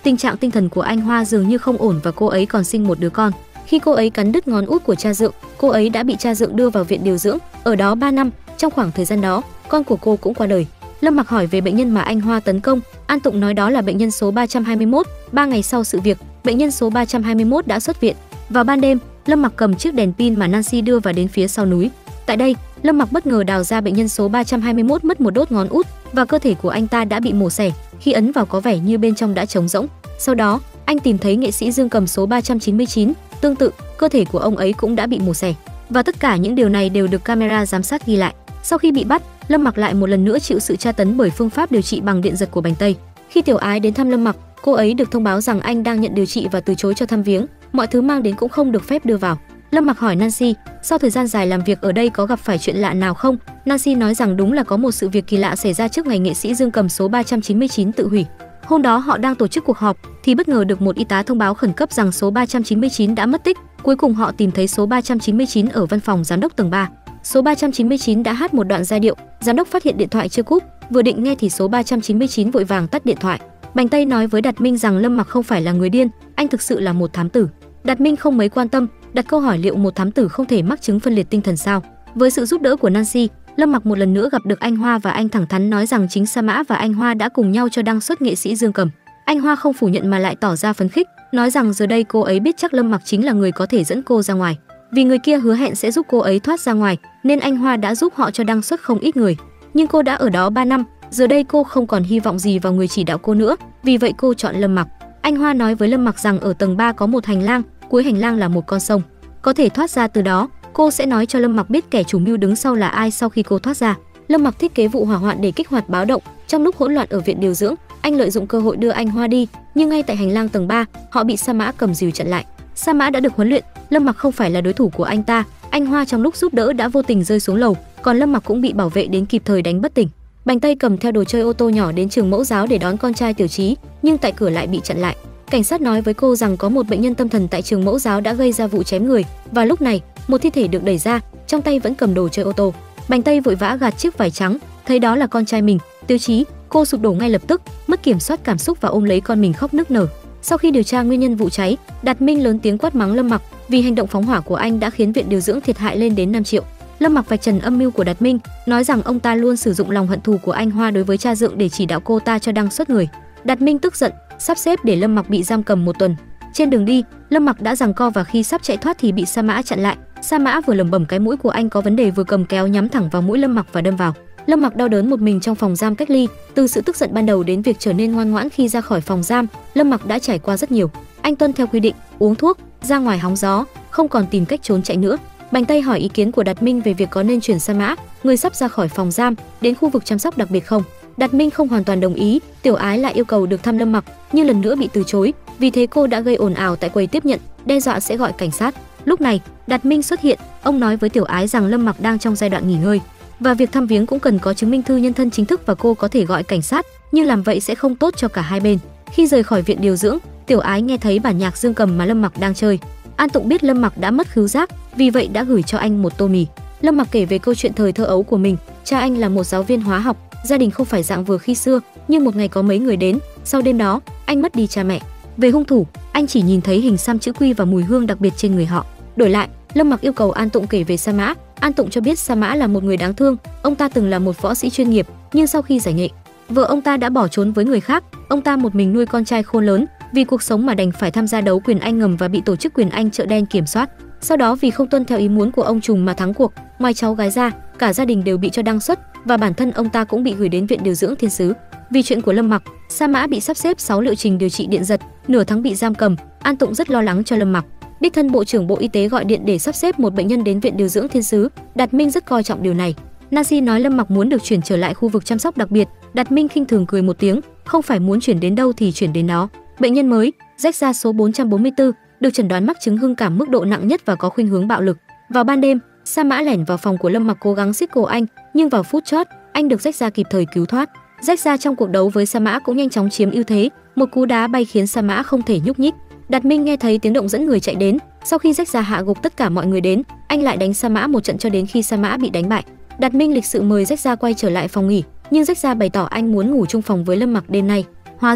tình trạng tinh thần của anh Hoa dường như không ổn và cô ấy còn sinh một đứa con. Khi cô ấy cắn đứt ngón út của cha Dượng, cô ấy đã bị cha Dượng đưa vào viện điều dưỡng, ở đó 3 năm. Trong khoảng thời gian đó, con của cô cũng qua đời. Lâm Mặc hỏi về bệnh nhân mà anh Hoa tấn công, An Tụng nói đó là bệnh nhân số 321. 3 ngày sau sự việc, bệnh nhân số 321 đã xuất viện. Vào ban đêm, Lâm Mặc cầm chiếc đèn pin mà Nancy đưa vào đến phía sau núi. Tại đây, Lâm Mặc bất ngờ đào ra bệnh nhân số 321 mất một đốt ngón út và cơ thể của anh ta đã bị mổ xẻ, khi ấn vào có vẻ như bên trong đã trống rỗng. Sau đó, anh tìm thấy nghệ sĩ Dương Cầm số 399, tương tự, cơ thể của ông ấy cũng đã bị mổ xẻ. Và tất cả những điều này đều được camera giám sát ghi lại. Sau khi bị bắt, Lâm Mặc lại một lần nữa chịu sự tra tấn bởi phương pháp điều trị bằng điện giật của Bành Tây. Khi Tiểu Ái đến thăm Lâm Mặc, cô ấy được thông báo rằng anh đang nhận điều trị và từ chối cho thăm viếng, mọi thứ mang đến cũng không được phép đưa vào. Lâm Mặc hỏi Nancy, sau thời gian dài làm việc ở đây có gặp phải chuyện lạ nào không? Nancy nói rằng đúng là có một sự việc kỳ lạ xảy ra trước ngày nghệ sĩ Dương Cầm số 399 tự hủy. Hôm đó họ đang tổ chức cuộc họp thì bất ngờ được một y tá thông báo khẩn cấp rằng số 399 đã mất tích. Cuối cùng họ tìm thấy số 399 ở văn phòng giám đốc tầng 3. Số 399 đã hát một đoạn giai điệu, giám đốc phát hiện điện thoại chưa cúp, vừa định nghe thì số 399 vội vàng tắt điện thoại. Bành Tây nói với Đạt Minh rằng Lâm Mặc không phải là người điên, anh thực sự là một thám tử. Đạt Minh không mấy quan tâm, đặt câu hỏi liệu một thám tử không thể mắc chứng phân liệt tinh thần sao? Với sự giúp đỡ của Nancy, Lâm Mặc một lần nữa gặp được anh Hoa và anh thẳng thắn nói rằng chính Sa Mã và anh Hoa đã cùng nhau cho đăng xuất nghệ sĩ Dương Cầm. Anh Hoa không phủ nhận mà lại tỏ ra phấn khích, nói rằng giờ đây cô ấy biết chắc Lâm Mặc chính là người có thể dẫn cô ra ngoài. Vì người kia hứa hẹn sẽ giúp cô ấy thoát ra ngoài, nên anh Hoa đã giúp họ cho đăng xuất không ít người. Nhưng cô đã ở đó 3 năm, giờ đây cô không còn hy vọng gì vào người chỉ đạo cô nữa, vì vậy cô chọn Lâm Mặc. Anh Hoa nói với Lâm Mặc rằng ở tầng 3 có một hành lang, cuối hành lang là một con sông, có thể thoát ra từ đó. Cô sẽ nói cho Lâm Mặc biết kẻ chủ mưu đứng sau là ai sau khi cô thoát ra. Lâm Mặc thiết kế vụ hỏa hoạn để kích hoạt báo động. Trong lúc hỗn loạn ở viện điều dưỡng, anh lợi dụng cơ hội đưa anh Hoa đi, nhưng ngay tại hành lang tầng 3, họ bị Sa Mã cầm dìu chặn lại. Sa Mã đã được huấn luyện, Lâm Mặc không phải là đối thủ của anh ta. Anh Hoa trong lúc giúp đỡ đã vô tình rơi xuống lầu, còn Lâm Mặc cũng bị bảo vệ đến kịp thời đánh bất tỉnh. Bành Tây cầm theo đồ chơi ô tô nhỏ đến trường mẫu giáo để đón con trai Tiểu Chí, nhưng tại cửa lại bị chặn lại. Cảnh sát nói với cô rằng có một bệnh nhân tâm thần tại trường mẫu giáo đã gây ra vụ chém người, và lúc này, một thi thể được đẩy ra, trong tay vẫn cầm đồ chơi ô tô. Bành Tây vội vã gạt chiếc vải trắng, thấy đó là con trai mình, Tiểu Chí, cô sụp đổ ngay lập tức, mất kiểm soát cảm xúc và ôm lấy con mình khóc nức nở. Sau khi điều tra nguyên nhân vụ cháy, Đạt Minh lớn tiếng quát mắng Lâm Mặc vì hành động phóng hỏa của anh đã khiến viện điều dưỡng thiệt hại lên đến 5 triệu. Lâm Mặc vạch trần âm mưu của Đạt Minh, nói rằng ông ta luôn sử dụng lòng hận thù của anh Hoa đối với cha Dượng để chỉ đạo cô ta cho đăng xuất người. Đạt Minh tức giận, sắp xếp để Lâm Mặc bị giam cầm 1 tuần. Trên đường đi, Lâm Mặc đã giằng co và khi sắp chạy thoát thì bị Sa Mã chặn lại. Sa Mã vừa lẩm bẩm cái mũi của anh có vấn đề vừa cầm kéo nhắm thẳng vào mũi Lâm Mặc và đâm vào. Lâm Mặc đau đớn một mình trong phòng giam cách ly, từ sự tức giận ban đầu đến việc trở nên ngoan ngoãn khi ra khỏi phòng giam, Lâm Mặc đã trải qua rất nhiều. Anh tuân theo quy định, uống thuốc, ra ngoài hóng gió, không còn tìm cách trốn chạy nữa. Bành Tây hỏi ý kiến của Đạt Minh về việc có nên chuyển Sa Mã, người sắp ra khỏi phòng giam, đến khu vực chăm sóc đặc biệt không. Đạt Minh không hoàn toàn đồng ý, Tiểu Ái lại yêu cầu được thăm Lâm Mặc, nhưng lần nữa bị từ chối, vì thế cô đã gây ồn ào tại quầy tiếp nhận, đe dọa sẽ gọi cảnh sát. Lúc này, Đạt Minh xuất hiện, ông nói với Tiểu Ái rằng Lâm Mặc đang trong giai đoạn nghỉ ngơi, và việc thăm viếng cũng cần có chứng minh thư nhân thân chính thức và cô có thể gọi cảnh sát, nhưng làm vậy sẽ không tốt cho cả hai bên. Khi rời khỏi viện điều dưỡng, Tiểu Ái nghe thấy bản nhạc Dương Cầm mà Lâm Mặc đang chơi. An Tụng biết Lâm Mặc đã mất khứu giác, vì vậy đã gửi cho anh một tô mì. Lâm Mặc kể về câu chuyện thời thơ ấu của mình, cha anh là một giáo viên hóa học, gia đình không phải dạng vừa khi xưa, nhưng một ngày có mấy người đến, sau đêm đó, anh mất đi cha mẹ. Về hung thủ, anh chỉ nhìn thấy hình xăm chữ Quy và mùi hương đặc biệt trên người họ. Đổi lại, Lâm Mặc yêu cầu An Tụng kể về Sa Mã. An Tụng cho biết Sa Mã là một người đáng thương, ông ta từng là một võ sĩ chuyên nghiệp, nhưng sau khi giải nghệ, vợ ông ta đã bỏ trốn với người khác, ông ta một mình nuôi con trai khôn lớn, vì cuộc sống mà đành phải tham gia đấu quyền Anh ngầm và bị tổ chức quyền Anh chợ đen kiểm soát. Sau đó vì không tuân theo ý muốn của ông trùm mà thắng cuộc, ngoài cháu gái ra, cả gia đình đều bị cho đăng xuất và bản thân ông ta cũng bị gửi đến viện điều dưỡng Thiên Sứ. Vì chuyện của Lâm Mặc, Sa Mã bị sắp xếp 6 liệu trình điều trị điện giật, nửa tháng bị giam cầm. An Tụng rất lo lắng cho Lâm Mặc. Đích thân Bộ trưởng Bộ Y tế gọi điện để sắp xếp một bệnh nhân đến viện điều dưỡng Thiên Sứ. Đạt Minh rất coi trọng điều này. Nancy nói Lâm Mặc muốn được chuyển trở lại khu vực chăm sóc đặc biệt. Đạt Minh khinh thường cười một tiếng, không phải muốn chuyển đến đâu thì chuyển đến đó. Bệnh nhân mới, rách da số 444, được chẩn đoán mắc chứng hưng cảm mức độ nặng nhất và có khuynh hướng bạo lực. Vào ban đêm, Sa Mã lẻn vào phòng của Lâm Mặc cố gắng siết cổ anh, nhưng vào phút chót, anh được rách da kịp thời cứu thoát. Rách da trong cuộc đấu với Sa Mã cũng nhanh chóng chiếm ưu thế, một cú đá bay khiến Sa Mã không thể nhúc nhích. Đạt Minh nghe thấy tiếng động dẫn người chạy đến, sau khi rách da hạ gục tất cả mọi người đến, anh lại đánh Sa Mã một trận cho đến khi Sa Mã bị đánh bại. Đạt Minh lịch sự mời rách da quay trở lại phòng nghỉ, nhưng rách da bày tỏ anh muốn ngủ chung phòng với Lâm Mặc đêm nay. Hóa ra,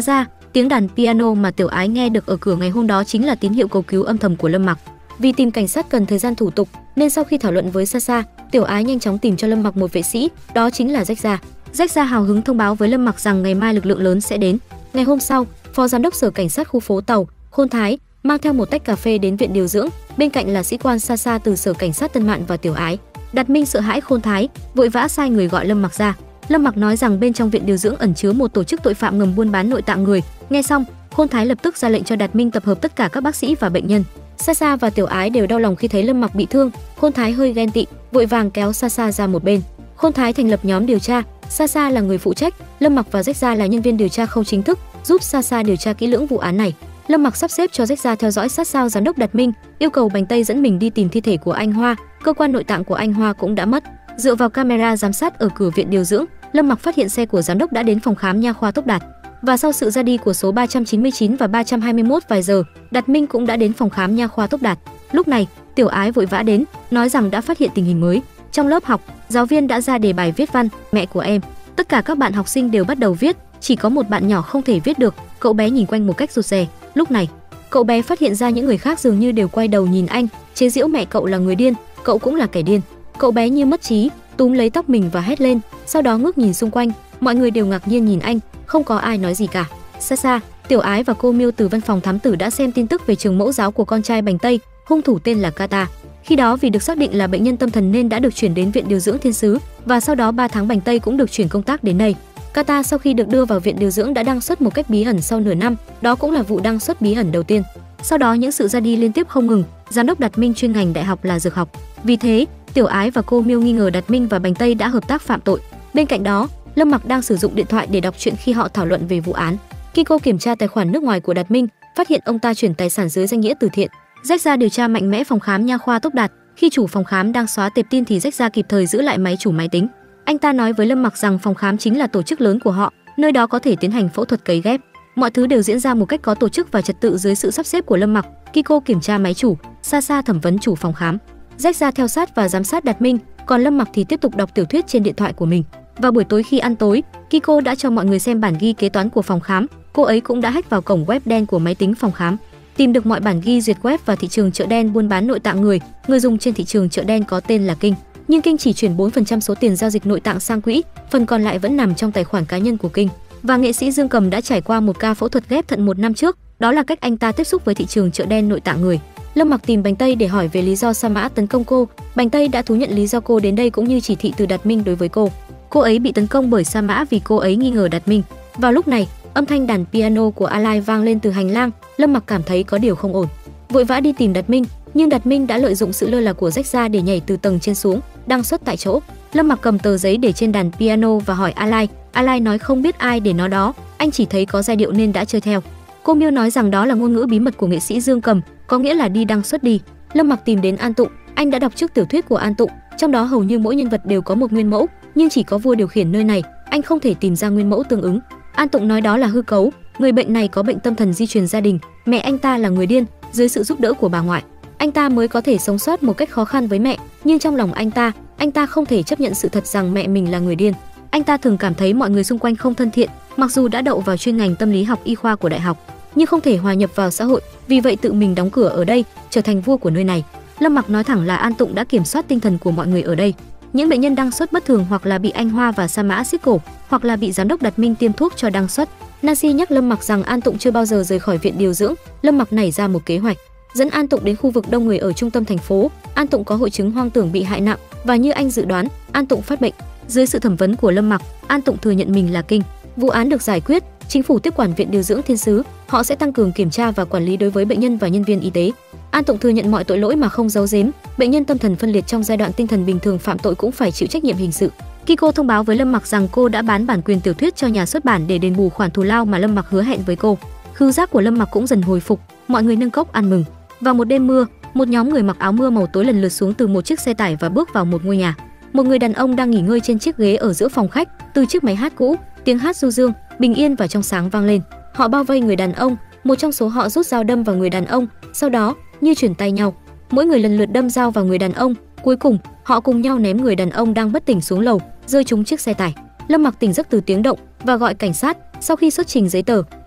Tiếng đàn piano mà Tiểu Ái nghe được ở cửa ngày hôm đó chính là tín hiệu cầu cứu âm thầm của Lâm Mặc. Vì tìm cảnh sát cần thời gian thủ tục, nên sau khi thảo luận với Sa, Tiểu Ái nhanh chóng tìm cho Lâm Mặc một vệ sĩ, đó chính là Rách Gia. Rách Gia hào hứng thông báo với Lâm Mặc rằng ngày mai lực lượng lớn sẽ đến. Ngày hôm sau, phó giám đốc sở cảnh sát khu phố Tàu, Khôn Thái, mang theo một tách cà phê đến viện điều dưỡng, bên cạnh là sĩ quan Sa từ sở cảnh sát Tân Mạn và Tiểu Ái. Đạt Minh sợ hãi Khôn Thái, vội vã sai người gọi Lâm Mặc ra. Lâm Mặc nói rằng bên trong viện điều dưỡng ẩn chứa một tổ chức tội phạm ngầm buôn bán nội tạng người. Nghe xong, Khôn Thái lập tức ra lệnh cho Đạt Minh tập hợp tất cả các bác sĩ và bệnh nhân. Sa và Tiểu Ái đều đau lòng khi thấy Lâm Mặc bị thương. Khôn Thái hơi ghen tị, vội vàng kéo Sa ra một bên. Khôn Thái thành lập nhóm điều tra, Sa là người phụ trách, Lâm Mặc và Rách Gia là nhân viên điều tra không chính thức, giúp Sa điều tra kỹ lưỡng vụ án này. Lâm Mặc sắp xếp cho Rách Gia theo dõi sát sao giám đốc Đạt Minh, yêu cầu Bành Tây dẫn mình đi tìm thi thể của anh Hoa, cơ quan nội tạng của anh Hoa cũng đã mất. Dựa vào camera giám sát ở cửa viện điều dưỡng, Lâm Mặc phát hiện xe của giám đốc đã đến phòng khám nha khoa Tốc Đạt. Và sau sự ra đi của số 399 và 321 vài giờ, Đạt Minh cũng đã đến phòng khám nha khoa Tốc Đạt. Lúc này, Tiểu Ái vội vã đến, nói rằng đã phát hiện tình hình mới. Trong lớp học, giáo viên đã ra đề bài viết văn Mẹ của em. Tất cả các bạn học sinh đều bắt đầu viết, chỉ có một bạn nhỏ không thể viết được. Cậu bé nhìn quanh một cách rụt rè. Lúc này, cậu bé phát hiện ra những người khác dường như đều quay đầu nhìn anh, chế giễu mẹ cậu là người điên, cậu cũng là kẻ điên. Cậu bé như mất trí, túm lấy tóc mình và hét lên, sau đó ngước nhìn xung quanh, mọi người đều ngạc nhiên nhìn anh, không có ai nói gì cả. Sa, Tiểu Ái và cô Miêu từ văn phòng thám tử đã xem tin tức về trường mẫu giáo của con trai Bành Tây, hung thủ tên là Kata. Khi đó vì được xác định là bệnh nhân tâm thần nên đã được chuyển đến viện điều dưỡng Thiên Sứ, và sau đó 3 tháng Bành Tây cũng được chuyển công tác đến đây. Kata sau khi được đưa vào viện điều dưỡng đã đăng xuất một cách bí ẩn sau nửa năm, đó cũng là vụ đăng xuất bí ẩn đầu tiên. Sau đó những sự ra đi liên tiếp không ngừng, giám đốc Đạt Minh chuyên ngành đại học là dược học. Vì thế, Tiểu Ái và cô Miêu nghi ngờ Đạt Minh và Bành Tây đã hợp tác phạm tội. Bên cạnh đó, Lâm Mặc đang sử dụng điện thoại để đọc truyện khi họ thảo luận về vụ án. Kiko kiểm tra tài khoản nước ngoài của Đạt Minh, phát hiện ông ta chuyển tài sản dưới danh nghĩa từ thiện. Rách Gia điều tra mạnh mẽ phòng khám nha khoa Tốc Đạt, khi chủ phòng khám đang xóa tệp tin thì Rách Gia kịp thời giữ lại máy chủ máy tính. Anh ta nói với Lâm Mặc rằng phòng khám chính là tổ chức lớn của họ, nơi đó có thể tiến hành phẫu thuật cấy ghép. Mọi thứ đều diễn ra một cách có tổ chức và trật tự dưới sự sắp xếp của Lâm Mặc. Kiko kiểm tra máy chủ, Sa thẩm vấn chủ phòng khám. Rách Gia theo sát và giám sát Đạt Minh, còn Lâm Mặc thì tiếp tục đọc tiểu thuyết trên điện thoại của mình. Vào buổi tối khi ăn tối, Kiko đã cho mọi người xem bản ghi kế toán của phòng khám. Cô ấy cũng đã hack vào cổng web đen của máy tính phòng khám, tìm được mọi bản ghi duyệt web và thị trường chợ đen buôn bán nội tạng người. Người dùng trên thị trường chợ đen có tên là Kinh, nhưng Kinh chỉ chuyển 4% số tiền giao dịch nội tạng sang quỹ, phần còn lại vẫn nằm trong tài khoản cá nhân của Kinh. Và nghệ sĩ Dương Cầm đã trải qua một ca phẫu thuật ghép thận 1 năm trước, đó là cách anh ta tiếp xúc với thị trường chợ đen nội tạng người. Lâm Mặc tìm Bành Tây để hỏi về lý do Sa Mã tấn công cô. Bành Tây đã thú nhận lý do cô đến đây cũng như chỉ thị từ Đạt Minh đối với cô. Cô ấy bị tấn công bởi Sa Mã vì cô ấy nghi ngờ Đạt Minh. Vào lúc này, âm thanh đàn piano của Alai vang lên từ hành lang. Lâm Mặc cảm thấy có điều không ổn, vội vã đi tìm Đạt Minh, nhưng Đạt Minh đã lợi dụng sự lơ là của Rách Gia để nhảy từ tầng trên xuống, đăng xuất tại chỗ. Lâm Mặc cầm tờ giấy để trên đàn piano và hỏi Alai. Alai nói không biết ai để nó đó, anh chỉ thấy có giai điệu nên đã chơi theo. Cô Miêu nói rằng đó là ngôn ngữ bí mật của nghệ sĩ Dương Cầm, có nghĩa là đi đăng xuất đi. Lâm Mặc tìm đến An Tụng, anh đã đọc trước tiểu thuyết của An Tụng, trong đó hầu như mỗi nhân vật đều có một nguyên mẫu, nhưng chỉ có vua điều khiển nơi này, anh không thể tìm ra nguyên mẫu tương ứng. An Tụng nói đó là hư cấu, người bệnh này có bệnh tâm thần di truyền gia đình, mẹ anh ta là người điên, dưới sự giúp đỡ của bà ngoại, anh ta mới có thể sống sót một cách khó khăn với mẹ, nhưng trong lòng anh ta không thể chấp nhận sự thật rằng mẹ mình là người điên. Anh ta thường cảm thấy mọi người xung quanh không thân thiện, mặc dù đã đậu vào chuyên ngành tâm lý học y khoa của đại học, nhưng không thể hòa nhập vào xã hội, vì vậy tự mình đóng cửa ở đây, trở thành vua của nơi này. Lâm Mặc nói thẳng là An Tụng đã kiểm soát tinh thần của mọi người ở đây. Những bệnh nhân đăng xuất bất thường hoặc là bị anh Hoa và Sa Mã siết cổ, hoặc là bị giám đốc Đạt Minh tiêm thuốc cho đăng xuất. Nancy nhắc Lâm Mặc rằng An Tụng chưa bao giờ rời khỏi viện điều dưỡng. Lâm Mặc nảy ra một kế hoạch, dẫn An Tụng đến khu vực đông người ở trung tâm thành phố. An Tụng có hội chứng hoang tưởng bị hại nặng, và như anh dự đoán, An Tụng phát bệnh. Dưới sự thẩm vấn của Lâm Mặc, An Tụng thừa nhận mình là Kinh. Vụ án được giải quyết, chính phủ tiếp quản viện điều dưỡng Thiên Sứ, họ sẽ tăng cường kiểm tra và quản lý đối với bệnh nhân và nhân viên y tế. An Tụng thừa nhận mọi tội lỗi mà không giấu giếm, bệnh nhân tâm thần phân liệt trong giai đoạn tinh thần bình thường phạm tội cũng phải chịu trách nhiệm hình sự. Kiko thông báo với Lâm Mặc rằng cô đã bán bản quyền tiểu thuyết cho nhà xuất bản để đền bù khoản thù lao mà Lâm Mặc hứa hẹn với cô. Khứu giác của Lâm Mặc cũng dần hồi phục, mọi người nâng cốc ăn mừng. Vào một đêm mưa, một nhóm người mặc áo mưa màu tối lần lượt xuống từ một chiếc xe tải và bước vào một ngôi nhà. Một người đàn ông đang nghỉ ngơi trên chiếc ghế ở giữa phòng khách, từ chiếc máy hát cũ, tiếng hát du dương, bình yên và trong sáng vang lên. Họ bao vây người đàn ông, một trong số họ rút dao đâm vào người đàn ông, sau đó như chuyển tay nhau, mỗi người lần lượt đâm dao vào người đàn ông. Cuối cùng, họ cùng nhau ném người đàn ông đang bất tỉnh xuống lầu, rơi trúng chiếc xe tải. Lâm Mặc tỉnh giấc từ tiếng động và gọi cảnh sát. Sau khi xuất trình giấy tờ,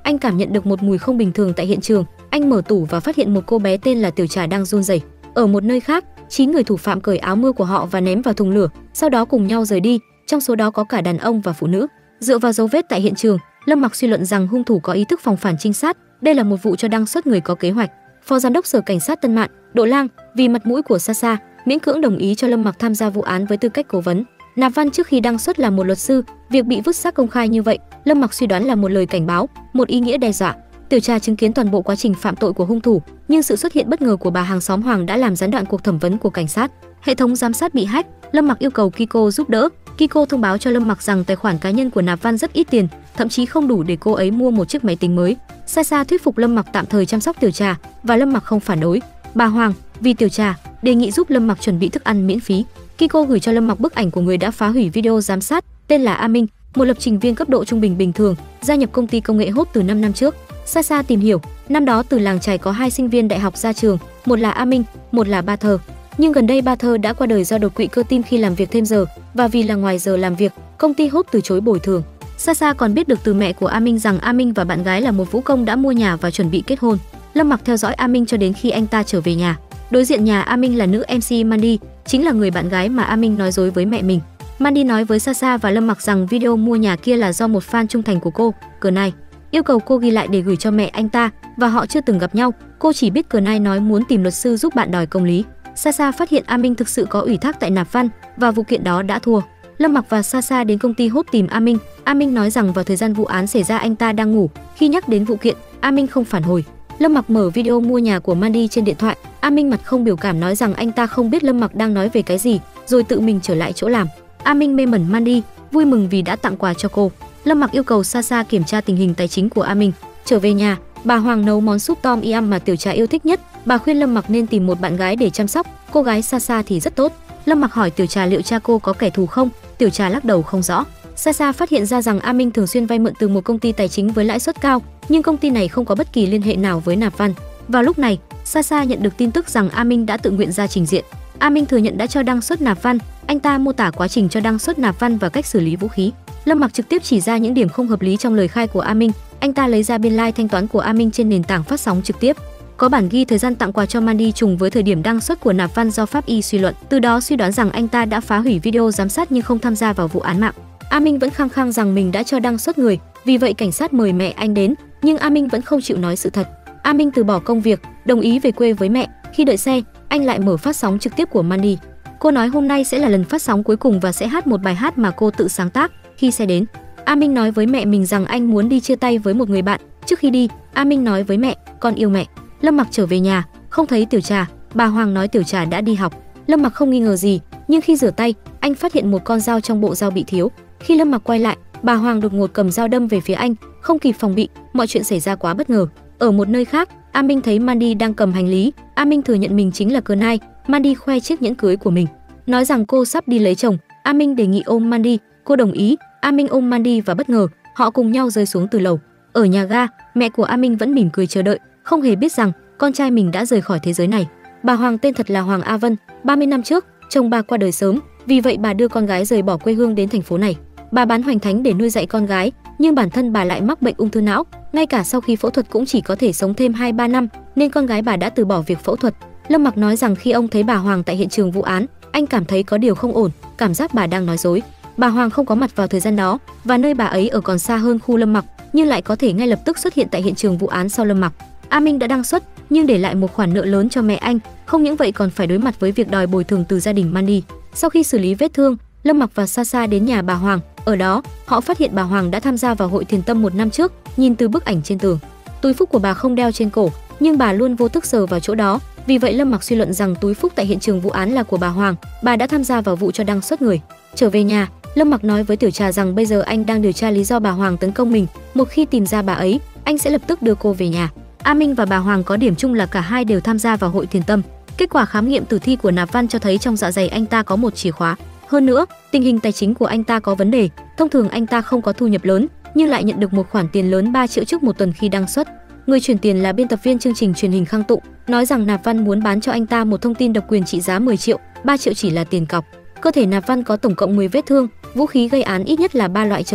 anh cảm nhận được một mùi không bình thường tại hiện trường. Anh mở tủ và phát hiện một cô bé tên là Tiểu Trà đang run rẩy. Ở một nơi khác, 9 người thủ phạm cởi áo mưa của họ và ném vào thùng lửa, sau đó cùng nhau rời đi, trong số đó có cả đàn ông và phụ nữ. Dựa vào dấu vết tại hiện trường, Lâm Mặc suy luận rằng hung thủ có ý thức phòng phản trinh sát, đây là một vụ cho đăng xuất người có kế hoạch. Phó giám đốc sở cảnh sát Tân Mạn, Độ Lang, vì mặt mũi của Sasa, miễn cưỡng đồng ý cho Lâm Mặc tham gia vụ án với tư cách cố vấn. Nạp Văn trước khi đăng xuất là một luật sư, việc bị vứt xác công khai như vậy, Lâm Mặc suy đoán là một lời cảnh báo, một ý nghĩa đe dọa. Tiểu Trà chứng kiến toàn bộ quá trình phạm tội của hung thủ, nhưng sự xuất hiện bất ngờ của bà hàng xóm Hoàng đã làm gián đoạn cuộc thẩm vấn của cảnh sát. Hệ thống giám sát bị hack, Lâm Mặc yêu cầu Kiko giúp đỡ. Kiko thông báo cho Lâm Mặc rằng tài khoản cá nhân của Nạp Văn rất ít tiền, thậm chí không đủ để cô ấy mua một chiếc máy tính mới. Sasa thuyết phục Lâm Mặc tạm thời chăm sóc Tiểu Trà và Lâm Mặc không phản đối. Bà Hoàng vì Tiểu Trà đề nghị giúp Lâm Mặc chuẩn bị thức ăn miễn phí. Kiko gửi cho Lâm Mặc bức ảnh của người đã phá hủy video giám sát, tên là A Minh, một lập trình viên cấp độ trung bình bình thường, gia nhập công ty công nghệ Hốt từ 5 năm trước. Sasa tìm hiểu, năm đó từ làng chài có 2 sinh viên đại học ra trường, một là A Minh, một là Ba Thơ. Nhưng gần đây Ba Thơ đã qua đời do đột quỵ cơ tim khi làm việc thêm giờ, và vì là ngoài giờ làm việc, công ty Hốt từ chối bồi thường. Sasa còn biết được từ mẹ của A Minh rằng A Minh và bạn gái là một vũ công đã mua nhà và chuẩn bị kết hôn. Lâm Mặc theo dõi A Minh cho đến khi anh ta trở về nhà. Đối diện nhà A Minh là nữ MC Mandy, chính là người bạn gái mà A Minh nói dối với mẹ mình. Mandy nói với Sasa và Lâm Mặc rằng video mua nhà kia là do một fan trung thành của cô, Knight, yêu cầu cô ghi lại để gửi cho mẹ anh ta, và họ chưa từng gặp nhau. Cô chỉ biết Knight nói muốn tìm luật sư giúp bạn đòi công lý. Sasa phát hiện A Minh thực sự có ủy thác tại Nạp Văn và vụ kiện đó đã thua. Lâm Mặc và Sasa đến công ty Hốt tìm A Minh. A Minh nói rằng vào thời gian vụ án xảy ra anh ta đang ngủ. Khi nhắc đến vụ kiện, A Minh không phản hồi. Lâm Mặc mở video mua nhà của Mandy trên điện thoại. A Minh mặt không biểu cảm nói rằng anh ta không biết Lâm Mặc đang nói về cái gì, rồi tự mình trở lại chỗ làm. A Minh mê mẩn Mandy, vui mừng vì đã tặng quà cho cô. Lâm Mặc yêu cầu Sasa kiểm tra tình hình tài chính của A Minh. Trở về nhà, bà Hoàng nấu món súp tom yum mà Tiểu Trà yêu thích nhất. Bà khuyên Lâm Mặc nên tìm một bạn gái để chăm sóc. Cô gái Sasa thì rất tốt. Lâm Mặc hỏi Tiểu Trà liệu cha cô có kẻ thù không. Tiểu Trà lắc đầu không rõ. Sasa phát hiện ra rằng A Minh thường xuyên vay mượn từ một công ty tài chính với lãi suất cao, nhưng công ty này không có bất kỳ liên hệ nào với Nạp Văn. Vào lúc này, Sasa nhận được tin tức rằng A Minh đã tự nguyện ra trình diện. A Minh thừa nhận đã cho đăng xuất Nạp Văn. Anh ta mô tả quá trình cho đăng xuất Nạp Văn và cách xử lý vũ khí. Lâm Mặc trực tiếp chỉ ra những điểm không hợp lý trong lời khai của A Minh. Anh ta lấy ra biên lai thanh toán của A Minh trên nền tảng phát sóng trực tiếp. Có bản ghi thời gian tặng quà cho Mandy trùng với thời điểm đăng xuất của Nạp Văn do pháp y suy luận, từ đó suy đoán rằng anh ta đã phá hủy video giám sát nhưng không tham gia vào vụ án mạng. A Minh vẫn khăng khăng rằng mình đã cho đăng xuất người, vì vậy cảnh sát mời mẹ anh đến, nhưng A Minh vẫn không chịu nói sự thật. A Minh từ bỏ công việc, đồng ý về quê với mẹ. Khi đợi xe, anh lại mở phát sóng trực tiếp của Mandy. Cô nói hôm nay sẽ là lần phát sóng cuối cùng và sẽ hát một bài hát mà cô tự sáng tác. Khi xe đến, A Minh nói với mẹ mình rằng anh muốn đi chia tay với một người bạn. Trước khi đi, A Minh nói với mẹ, con yêu mẹ. Lâm Mặc trở về nhà, không thấy Tiểu Trà. Bà Hoàng nói Tiểu Trà đã đi học. Lâm Mặc không nghi ngờ gì, nhưng khi rửa tay, anh phát hiện một con dao trong bộ dao bị thiếu. Khi Lâm Mặc quay lại, bà Hoàng đột ngột cầm dao đâm về phía anh, không kịp phòng bị. Mọi chuyện xảy ra quá bất ngờ. Ở một nơi khác, A Minh thấy Mandy đang cầm hành lý. A Minh thừa nhận mình chính là Knight. Mandy khoe chiếc nhẫn cưới của mình, nói rằng cô sắp đi lấy chồng. A Minh đề nghị ôm Mandy, cô đồng ý. A Minh ôm Mandy và bất ngờ, họ cùng nhau rơi xuống từ lầu. Ở nhà ga, mẹ của A Minh vẫn mỉm cười chờ đợi, không hề biết rằng con trai mình đã rời khỏi thế giới này. Bà Hoàng tên thật là Hoàng A Vân, 30 năm trước, chồng bà qua đời sớm, vì vậy bà đưa con gái rời bỏ quê hương đến thành phố này. Bà bán hoành thánh để nuôi dạy con gái, nhưng bản thân bà lại mắc bệnh ung thư não, ngay cả sau khi phẫu thuật cũng chỉ có thể sống thêm 2-3 năm, nên con gái bà đã từ bỏ việc phẫu thuật. Lâm Mặc nói rằng khi ông thấy bà Hoàng tại hiện trường vụ án, anh cảm thấy có điều không ổn, cảm giác bà đang nói dối. Bà Hoàng không có mặt vào thời gian đó, và nơi bà ấy ở còn xa hơn khu Lâm Mặc, nhưng lại có thể ngay lập tức xuất hiện tại hiện trường vụ án sau Lâm Mặc. A Minh đã đăng xuất, nhưng để lại một khoản nợ lớn cho mẹ anh, không những vậy còn phải đối mặt với việc đòi bồi thường từ gia đình Mandy. Sau khi xử lý vết thương, Lâm Mặc và Sasa đến nhà bà Hoàng. Ở đó, họ phát hiện bà Hoàng đã tham gia vào hội thiền tâm 1 năm trước. Nhìn từ bức ảnh trên tường, túi phúc của bà không đeo trên cổ, nhưng bà luôn vô thức sờ vào chỗ đó. Vì vậy Lâm Mặc suy luận rằng túi phúc tại hiện trường vụ án là của bà Hoàng. Bà đã tham gia vào vụ cho đăng xuất người. Trở về nhà, Lâm Mặc nói với Tiểu Trà rằng bây giờ anh đang điều tra lý do bà Hoàng tấn công mình. Một khi tìm ra bà ấy, anh sẽ lập tức đưa cô về nhà. A Minh và bà Hoàng có điểm chung là cả hai đều tham gia vào hội thiền tâm. Kết quả khám nghiệm tử thi của Nạp Văn cho thấy trong dạ dày anh ta có một chìa khóa. Hơn nữa, tình hình tài chính của anh ta có vấn đề. Thông thường anh ta không có thu nhập lớn, nhưng lại nhận được một khoản tiền lớn 3 triệu trước một tuần khi đăng xuất. Người chuyển tiền là biên tập viên chương trình truyền hình Khang Tụng, nói rằng Nạp Văn muốn bán cho anh ta một thông tin độc quyền trị giá 10 triệu, 3 triệu chỉ là tiền cọc. Cơ thể Nạp Văn có tổng cộng 10 vết thương, vũ khí gây án ít nhất là 3 loại trở lên,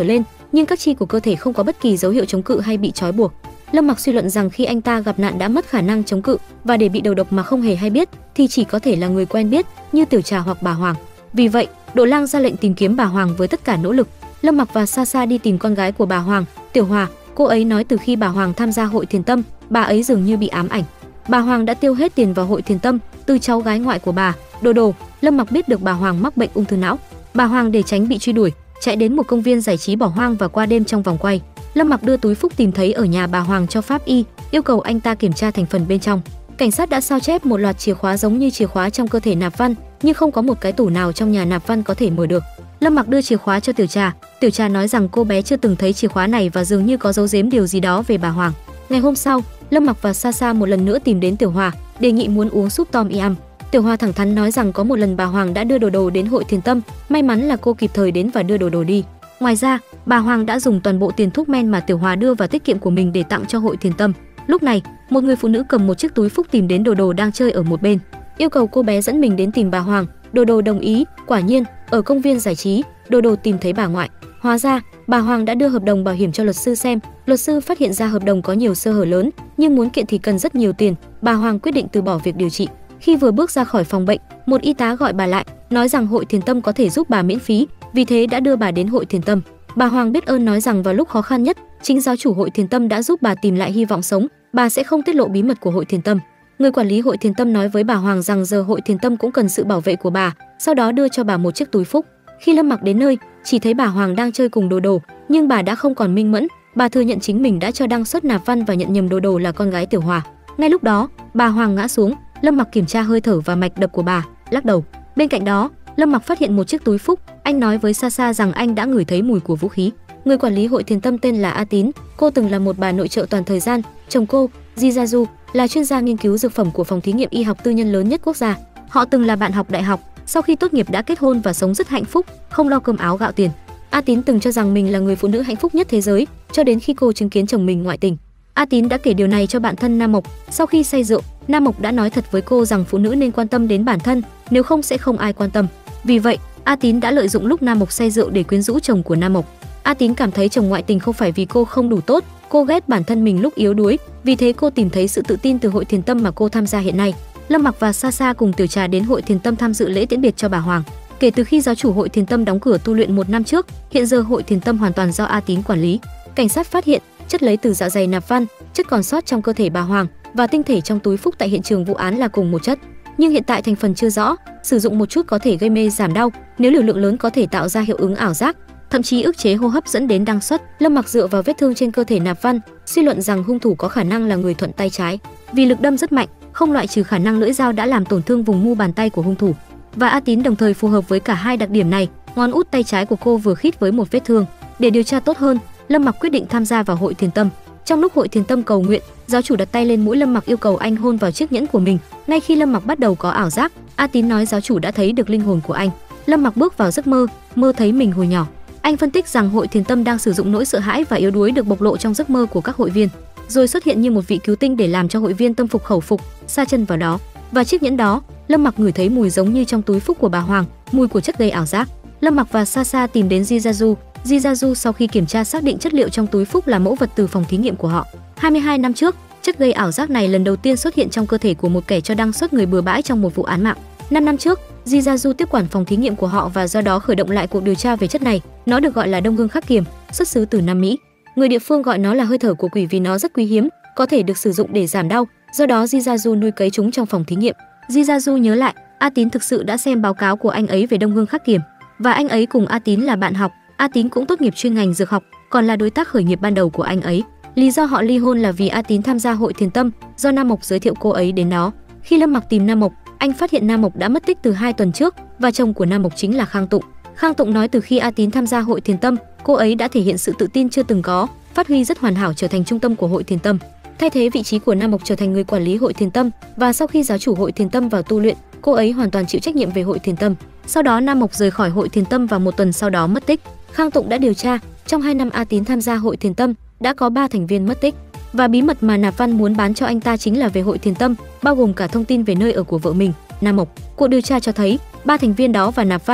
nhưng các chi của cơ thể không có bất kỳ dấu hiệu chống cự hay bị trói buộc. Lâm Mặc suy luận rằng khi anh ta gặp nạn đã mất khả năng chống cự và để bị đầu độc mà không hề hay biết thì chỉ có thể là người quen biết như Tiểu Trà hoặc bà Hoàng. Vì vậy, Độ Lang ra lệnh tìm kiếm bà Hoàng với tất cả nỗ lực. Lâm Mặc và Sa Sa đi tìm con gái của bà Hoàng, Tiểu Hòa. Cô ấy nói từ khi bà Hoàng tham gia hội thiền tâm, bà ấy dường như bị ám ảnh. Bà Hoàng đã tiêu hết tiền vào hội thiền tâm, từ cháu gái ngoại của bà, Đồ Đồ. Lâm Mặc biết được bà Hoàng mắc bệnh ung thư não. Bà Hoàng để tránh bị truy đuổi, chạy đến một công viên giải trí bỏ hoang và qua đêm trong vòng quay. Lâm Mặc đưa túi phúc tìm thấy ở nhà bà Hoàng cho pháp y, yêu cầu anh ta kiểm tra thành phần bên trong. Cảnh sát đã sao chép một loạt chìa khóa giống như chìa khóa trong cơ thể Nạp Văn, nhưng không có một cái tủ nào trong nhà Nạp Văn có thể mở được. Lâm Mặc đưa chìa khóa cho Tiểu Trà. Tiểu Trà nói rằng cô bé chưa từng thấy chìa khóa này và dường như có giấu giếm điều gì đó về bà Hoàng. Ngày hôm sau, Lâm Mặc và Sa Sa một lần nữa tìm đến Tiểu Hòa, đề nghị muốn uống súp Tom Yum. Tiểu Hòa thẳng thắn nói rằng có một lần bà Hoàng đã đưa Đồ Đồ đến hội thiền tâm, may mắn là cô kịp thời đến và đưa Đồ Đồ đi. Ngoài ra, bà Hoàng đã dùng toàn bộ tiền thuốc men mà Tiểu Hòa đưa vào tiết kiệm của mình để tặng cho hội thiền tâm. Lúc này, một người phụ nữ cầm một chiếc túi phúc tìm đến Đồ Đồ đang chơi ở một bên, yêu cầu cô bé dẫn mình đến tìm bà Hoàng. Đồ Đồ đồng ý. Quả nhiên, ở công viên giải trí, Đồ Đồ tìm thấy bà ngoại. Hóa ra, bà Hoàng đã đưa hợp đồng bảo hiểm cho luật sư xem. Luật sư phát hiện ra hợp đồng có nhiều sơ hở lớn, nhưng muốn kiện thì cần rất nhiều tiền. Bà Hoàng quyết định từ bỏ việc điều trị. Khi vừa bước ra khỏi phòng bệnh, một y tá gọi bà lại, nói rằng hội thiền tâm có thể giúp bà miễn phí, vì thế đã đưa bà đến hội thiền tâm. Bà Hoàng biết ơn nói rằng vào lúc khó khăn nhất, chính giáo chủ hội thiền tâm đã giúp bà tìm lại hy vọng sống, bà sẽ không tiết lộ bí mật của hội thiền tâm. Người quản lý hội thiền tâm nói với bà Hoàng rằng giờ hội thiền tâm cũng cần sự bảo vệ của bà, sau đó đưa cho bà một chiếc túi phúc. Khi Lâm Mặc đến nơi, chỉ thấy bà Hoàng đang chơi cùng Đồ Đồ, nhưng bà đã không còn minh mẫn, bà thừa nhận chính mình đã cho đăng xuất Nạp Văn và nhận nhầm Đồ Đồ là con gái Tiểu Hòa. Ngay lúc đó, bà Hoàng ngã xuống, Lâm Mặc kiểm tra hơi thở và mạch đập của bà, lắc đầu. Bên cạnh đó, Lâm Mặc phát hiện một chiếc túi phúc, anh nói với Sa Sa rằng anh đã ngửi thấy mùi của vũ khí. Người quản lý hội thiền tâm tên là A Tín, cô từng là một bà nội trợ toàn thời gian, chồng cô, Jijazu, là chuyên gia nghiên cứu dược phẩm của phòng thí nghiệm y học tư nhân lớn nhất quốc gia. Họ từng là bạn học đại học, sau khi tốt nghiệp đã kết hôn và sống rất hạnh phúc, không lo cơm áo gạo tiền. A Tín từng cho rằng mình là người phụ nữ hạnh phúc nhất thế giới, cho đến khi cô chứng kiến chồng mình ngoại tình. A Tín đã kể điều này cho bạn thân Nam Mộc. Sau khi say rượu, Nam Mộc đã nói thật với cô rằng phụ nữ nên quan tâm đến bản thân, nếu không sẽ không ai quan tâm. Vì vậy, A Tín đã lợi dụng lúc Nam Mộc say rượu để quyến rũ chồng của Nam Mộc. A Tín cảm thấy chồng ngoại tình không phải vì cô không đủ tốt, cô ghét bản thân mình lúc yếu đuối, vì thế cô tìm thấy sự tự tin từ hội thiền tâm mà cô tham gia hiện nay. Lâm Mặc và Sa Sa cùng Tiểu Trà đến hội thiền tâm tham dự lễ tiễn biệt cho bà Hoàng. Kể từ khi giáo chủ hội thiền tâm đóng cửa tu luyện 1 năm trước, hiện giờ hội thiền tâm hoàn toàn do A Tín quản lý. Cảnh sát phát hiện chất lấy từ dạ dày Nạp Văn, chất còn sót trong cơ thể bà Hoàng và tinh thể trong túi phúc tại hiện trường vụ án là cùng một chất, nhưng hiện tại thành phần chưa rõ. Sử dụng một chút có thể gây mê giảm đau, nếu liều lượng lớn có thể tạo ra hiệu ứng ảo giác, thậm chí ức chế hô hấp dẫn đến đăng xuất. Lâm Mặc dựa vào vết thương trên cơ thể Nạp Văn, suy luận rằng hung thủ có khả năng là người thuận tay trái, vì lực đâm rất mạnh, không loại trừ khả năng lưỡi dao đã làm tổn thương vùng mu bàn tay của hung thủ. Và A Tín đồng thời phù hợp với cả hai đặc điểm này, ngón út tay trái của cô vừa khít với một vết thương. Để điều tra tốt hơn, Lâm Mặc quyết định tham gia vào hội thiền tâm. Trong lúc hội thiền tâm cầu nguyện, giáo chủ đặt tay lên mũi Lâm Mặc yêu cầu anh hôn vào chiếc nhẫn của mình. Ngay khi Lâm Mặc bắt đầu có ảo giác, A Tín nói giáo chủ đã thấy được linh hồn của anh. Lâm Mặc bước vào giấc mơ, mơ thấy mình hồi nhỏ. Anh phân tích rằng hội thiền tâm đang sử dụng nỗi sợ hãi và yếu đuối được bộc lộ trong giấc mơ của các hội viên, rồi xuất hiện như một vị cứu tinh để làm cho hội viên tâm phục khẩu phục, sa chân vào đó. Và chiếc nhẫn đó, Lâm Mặc ngửi thấy mùi giống như trong túi phúc của bà Hoàng, mùi của chất gây ảo giác. Lâm Mặc và Sa Sa tìm đến Jijazu. Jijazu sau khi kiểm tra xác định chất liệu trong túi phúc là mẫu vật từ phòng thí nghiệm của họ. 22 năm trước, chất gây ảo giác này lần đầu tiên xuất hiện trong cơ thể của một kẻ cho đăng xuất người bừa bãi trong một vụ án mạng. 5 năm trước, Jijazu tiếp quản phòng thí nghiệm của họ và do đó khởi động lại cuộc điều tra về chất này. Nó được gọi là đông hương khắc kiềm, xuất xứ từ Nam Mỹ. Người địa phương gọi nó là hơi thở của quỷ vì nó rất quý hiếm, có thể được sử dụng để giảm đau. Do đó Jijazu nuôi cấy chúng trong phòng thí nghiệm. Jijazu nhớ lại, A Tín thực sự đã xem báo cáo của anh ấy về đông hương khắc kiềm, và anh ấy cùng A Tín là bạn học. A Tín cũng tốt nghiệp chuyên ngành dược học, còn là đối tác khởi nghiệp ban đầu của anh ấy. Lý do họ ly hôn là vì A Tín tham gia hội thiền tâm, do Nam Mộc giới thiệu cô ấy đến đó. Khi Lâm Mặc tìm Nam Mộc, anh phát hiện Nam Mộc đã mất tích từ 2 tuần trước, và chồng của Nam Mộc chính là Khang Tụng. Khang Tụng nói từ khi A Tín tham gia hội thiền tâm, cô ấy đã thể hiện sự tự tin chưa từng có, phát huy rất hoàn hảo trở thành trung tâm của hội thiền tâm, thay thế vị trí của Nam Mộc trở thành người quản lý hội thiền tâm. Và sau khi giáo chủ hội thiền tâm vào tu luyện, cô ấy hoàn toàn chịu trách nhiệm về hội thiền tâm. Sau đó Nam Mộc rời khỏi hội thiền tâm và 1 tuần sau đó mất tích. Khang Tụng đã điều tra, trong 2 năm A Tín tham gia hội thiền tâm, đã có 3 thành viên mất tích. Và bí mật mà Nạp Văn muốn bán cho anh ta chính là về hội thiền tâm, bao gồm cả thông tin về nơi ở của vợ mình, Nam Mộc. Cuộc điều tra cho thấy 3 thành viên đó và Nạp Văn, tất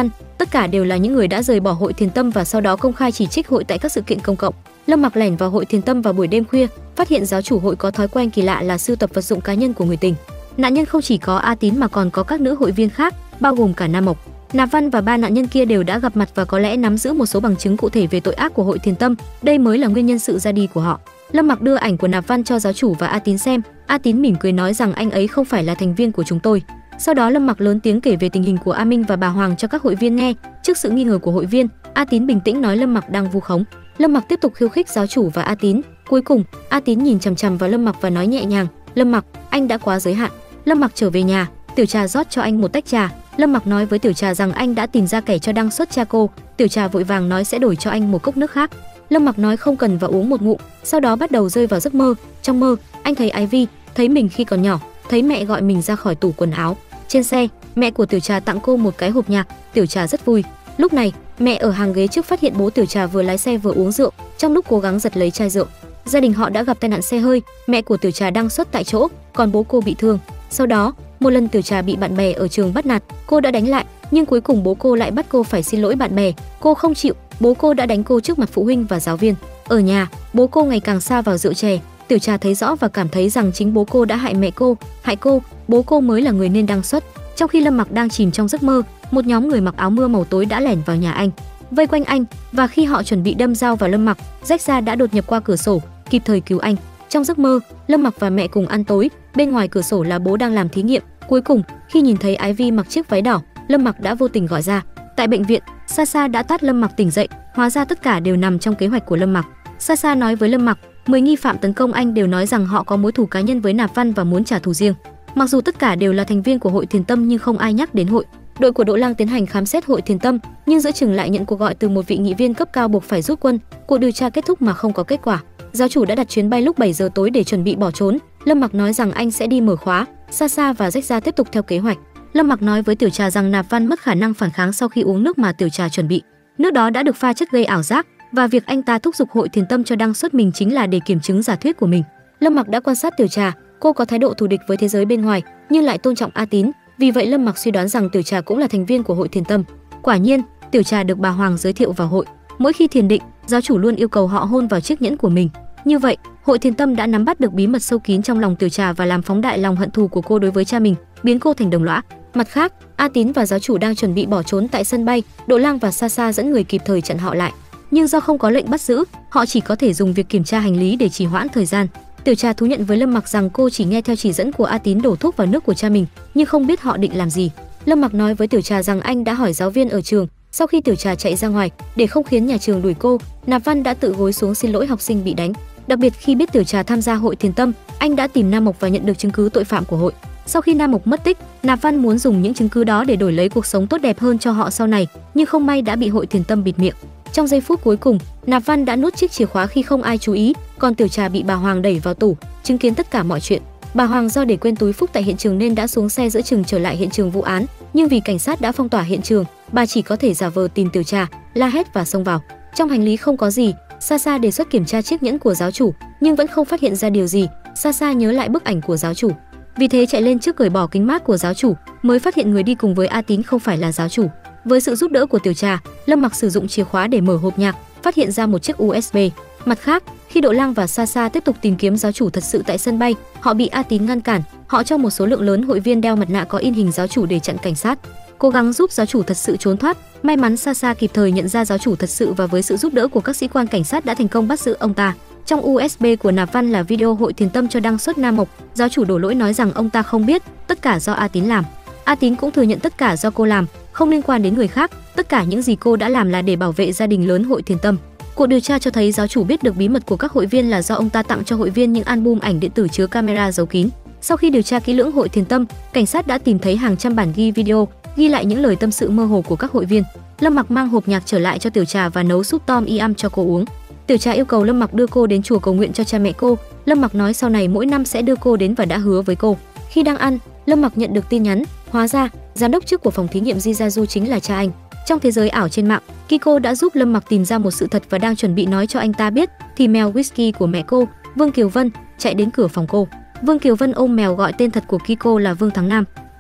tất cả đều là những người đã rời bỏ Hội Thiền Tâm và sau đó công khai chỉ trích hội tại các sự kiện công cộng. Lâm Mặc lẻn vào Hội Thiền Tâm vào buổi đêm khuya, phát hiện giáo chủ hội có thói quen kỳ lạ là sưu tập vật dụng cá nhân của người tình. Nạn nhân không chỉ có A Tín mà còn có các nữ hội viên khác, bao gồm cả Nam Mộc, Nạp Văn và 3 nạn nhân kia đều đã gặp mặt và có lẽ nắm giữ một số bằng chứng cụ thể về tội ác của Hội Thiền Tâm, đây mới là nguyên nhân sự ra đi của họ. Lâm Mặc đưa ảnh của Nạp Văn cho giáo chủ và A Tín xem, A Tín mỉm cười nói rằng anh ấy không phải là thành viên của chúng tôi. Sau đó Lâm Mặc lớn tiếng kể về tình hình của A Minh và bà Hoàng cho các hội viên nghe. Trước sự nghi ngờ của hội viên, A Tín bình tĩnh nói Lâm Mặc đang vu khống. Lâm Mặc tiếp tục khiêu khích giáo chủ và A Tín. Cuối cùng, A Tín nhìn chằm chằm vào Lâm Mặc và nói nhẹ nhàng, Lâm Mặc, anh đã quá giới hạn. Lâm Mặc trở về nhà, Tiểu Trà rót cho anh một tách trà. Lâm Mặc nói với Tiểu Trà rằng anh đã tìm ra kẻ cho đăng xuất cha cô. Tiểu Trà vội vàng nói sẽ đổi cho anh một cốc nước khác. Lâm Mặc nói không cần và uống một ngụm, sau đó bắt đầu rơi vào giấc mơ. Trong mơ, anh thấy Ivy, thấy mình khi còn nhỏ, thấy mẹ gọi mình ra khỏi tủ quần áo. Trên xe, mẹ của Tiểu Trà tặng cô một cái hộp nhạc, Tiểu Trà rất vui. Lúc này, mẹ ở hàng ghế trước phát hiện bố Tiểu Trà vừa lái xe vừa uống rượu, trong lúc cố gắng giật lấy chai rượu. Gia đình họ đã gặp tai nạn xe hơi, mẹ của Tiểu Trà đang xuất tại chỗ, còn bố cô bị thương. Sau đó, một lần Tiểu Trà bị bạn bè ở trường bắt nạt, cô đã đánh lại, nhưng cuối cùng bố cô lại bắt cô phải xin lỗi bạn bè. Cô không chịu, bố cô đã đánh cô trước mặt phụ huynh và giáo viên. Ở nhà, bố cô ngày càng sa vào rượu chè. Tiểu Trà thấy rõ và cảm thấy rằng chính bố cô đã hại mẹ cô, hại cô, bố cô mới là người nên đăng xuất. Trong khi Lâm Mặc đang chìm trong giấc mơ, một nhóm người mặc áo mưa màu tối đã lẻn vào nhà anh, vây quanh anh, và khi họ chuẩn bị đâm dao vào Lâm Mặc, Rách Ra đã đột nhập qua cửa sổ, kịp thời cứu anh. Trong giấc mơ, Lâm Mặc và mẹ cùng ăn tối, bên ngoài cửa sổ là bố đang làm thí nghiệm. Cuối cùng, khi nhìn thấy Ivy mặc chiếc váy đỏ, Lâm Mặc đã vô tình gọi ra. Tại bệnh viện, Sasa đã tát Lâm Mặc tỉnh dậy, hóa ra tất cả đều nằm trong kế hoạch của Lâm Mặc. Sasa nói với Lâm Mặc, 10 nghi phạm tấn công anh đều nói rằng họ có mối thù cá nhân với Nạp Văn và muốn trả thù riêng. Mặc dù tất cả đều là thành viên của Hội Thiền Tâm nhưng không ai nhắc đến hội. Đội của Đỗ Lang tiến hành khám xét Hội Thiền Tâm, nhưng giữa chừng lại nhận cuộc gọi từ một vị nghị viên cấp cao buộc phải rút quân. Cuộc điều tra kết thúc mà không có kết quả. Giáo chủ đã đặt chuyến bay lúc 7 giờ tối để chuẩn bị bỏ trốn. Lâm Mặc nói rằng anh sẽ đi mở khóa. Sasa và Rách Ra tiếp tục theo kế hoạch. Lâm Mặc nói với Tiểu Trà rằng Nạp Văn mất khả năng phản kháng sau khi uống nước mà Tiểu Trà chuẩn bị. Nước đó đã được pha chất gây ảo giác, và việc anh ta thúc giục Hội Thiền Tâm cho đăng xuất mình chính là để kiểm chứng giả thuyết của mình. Lâm Mặc đã quan sát Tiểu Trà, cô có thái độ thù địch với thế giới bên ngoài, nhưng lại tôn trọng A Tín. Vì vậy Lâm Mặc suy đoán rằng Tiểu Trà cũng là thành viên của Hội Thiền Tâm. Quả nhiên, Tiểu Trà được bà Hoàng giới thiệu vào hội. Mỗi khi thiền định, giáo chủ luôn yêu cầu họ hôn vào chiếc nhẫn của mình. Như vậy, Hội Thiền Tâm đã nắm bắt được bí mật sâu kín trong lòng Tiểu Trà và làm phóng đại lòng hận thù của cô đối với cha mình, biến cô thành đồng lõa. Mặt khác, A Tín và giáo chủ đang chuẩn bị bỏ trốn tại sân bay, Đỗ Lang và Sasa dẫn người kịp thời chặn họ lại. Nhưng do không có lệnh bắt giữ, họ chỉ có thể dùng việc kiểm tra hành lý để trì hoãn thời gian. Tiểu Trà thú nhận với Lâm Mặc rằng cô chỉ nghe theo chỉ dẫn của A Tín đổ thuốc vào nước của cha mình, nhưng không biết họ định làm gì. Lâm Mặc nói với Tiểu Trà rằng anh đã hỏi giáo viên ở trường. Sau khi Tiểu Trà chạy ra ngoài, để không khiến nhà trường đuổi cô, Nạp Văn đã tự gối xuống xin lỗi học sinh bị đánh. Đặc biệt khi biết Tiểu Trà tham gia Hội Thiền Tâm, anh đã tìm Nam Mộc và nhận được chứng cứ tội phạm của hội. Sau khi Nam Mộc mất tích, Nạp Văn muốn dùng những chứng cứ đó để đổi lấy cuộc sống tốt đẹp hơn cho họ sau này, nhưng không may đã bị Hội Thiền Tâm bịt miệng. Trong giây phút cuối cùng, Nạp Văn đã nuốt chiếc chìa khóa khi không ai chú ý, còn Tiểu Trà bị bà Hoàng đẩy vào tủ, chứng kiến tất cả mọi chuyện. Bà Hoàng do để quên túi phúc tại hiện trường nên đã xuống xe giữa chừng trở lại hiện trường vụ án, nhưng vì cảnh sát đã phong tỏa hiện trường, bà chỉ có thể giả vờ tìm Tiểu Trà, la hét và xông vào. Trong hành lý không có gì, Sasa đề xuất kiểm tra chiếc nhẫn của giáo chủ, nhưng vẫn không phát hiện ra điều gì. Sasa nhớ lại bức ảnh của giáo chủ, vì thế chạy lên trước cởi bỏ kính mát của giáo chủ, mới phát hiện người đi cùng với A Tín không phải là giáo chủ. Với sự giúp đỡ của Tiểu Trà, Lâm Mặc sử dụng chìa khóa để mở hộp nhạc, phát hiện ra một chiếc USB. Mặt khác, khi Đỗ Lang và Sasa tiếp tục tìm kiếm giáo chủ thật sự tại sân bay, họ bị A Tín ngăn cản. Họ cho một số lượng lớn hội viên đeo mặt nạ có in hình giáo chủ để chặn cảnh sát, cố gắng giúp giáo chủ thật sự trốn thoát. May mắn Sasa kịp thời nhận ra giáo chủ thật sự và với sự giúp đỡ của các sĩ quan cảnh sát đã thành công bắt giữ ông ta. Trong USB của Nạp Văn là video Hội Thiền Tâm cho đăng xuất Nam Mộc. Giáo chủ đổ lỗi nói rằng ông ta không biết, tất cả do A Tín làm. A Tín cũng thừa nhận tất cả do cô làm, không liên quan đến người khác. Tất cả những gì cô đã làm là để bảo vệ gia đình lớn Hội Thiền Tâm. Cuộc điều tra cho thấy giáo chủ biết được bí mật của các hội viên là do ông ta tặng cho hội viên những album ảnh điện tử chứa camera giấu kín. Sau khi điều tra kỹ lưỡng Hội Thiền Tâm, cảnh sát đã tìm thấy hàng trăm bản ghi video, ghi lại những lời tâm sự mơ hồ của các hội viên. Lâm Mặc mang hộp nhạc trở lại cho Tiểu Trà và nấu súp Tom Yum cho cô uống. Tiểu Trà yêu cầu Lâm Mặc đưa cô đến chùa cầu nguyện cho cha mẹ cô. Lâm Mặc nói sau này mỗi năm sẽ đưa cô đến và đã hứa với cô. Khi đang ăn, Lâm Mặc nhận được tin nhắn, hóa ra giám đốc trước của phòng thí nghiệm Jijazu chính là cha anh. Trong thế giới ảo trên mạng, Kiko đã giúp Lâm Mặc tìm ra một sự thật và đang chuẩn bị nói cho anh ta biết, thì mèo Whisky của mẹ cô, Vương Kiều Vân, chạy đến cửa phòng cô. Vương Kiều Vân ôm mèo gọi tên thật của Kiko là Vương Thắng Nam.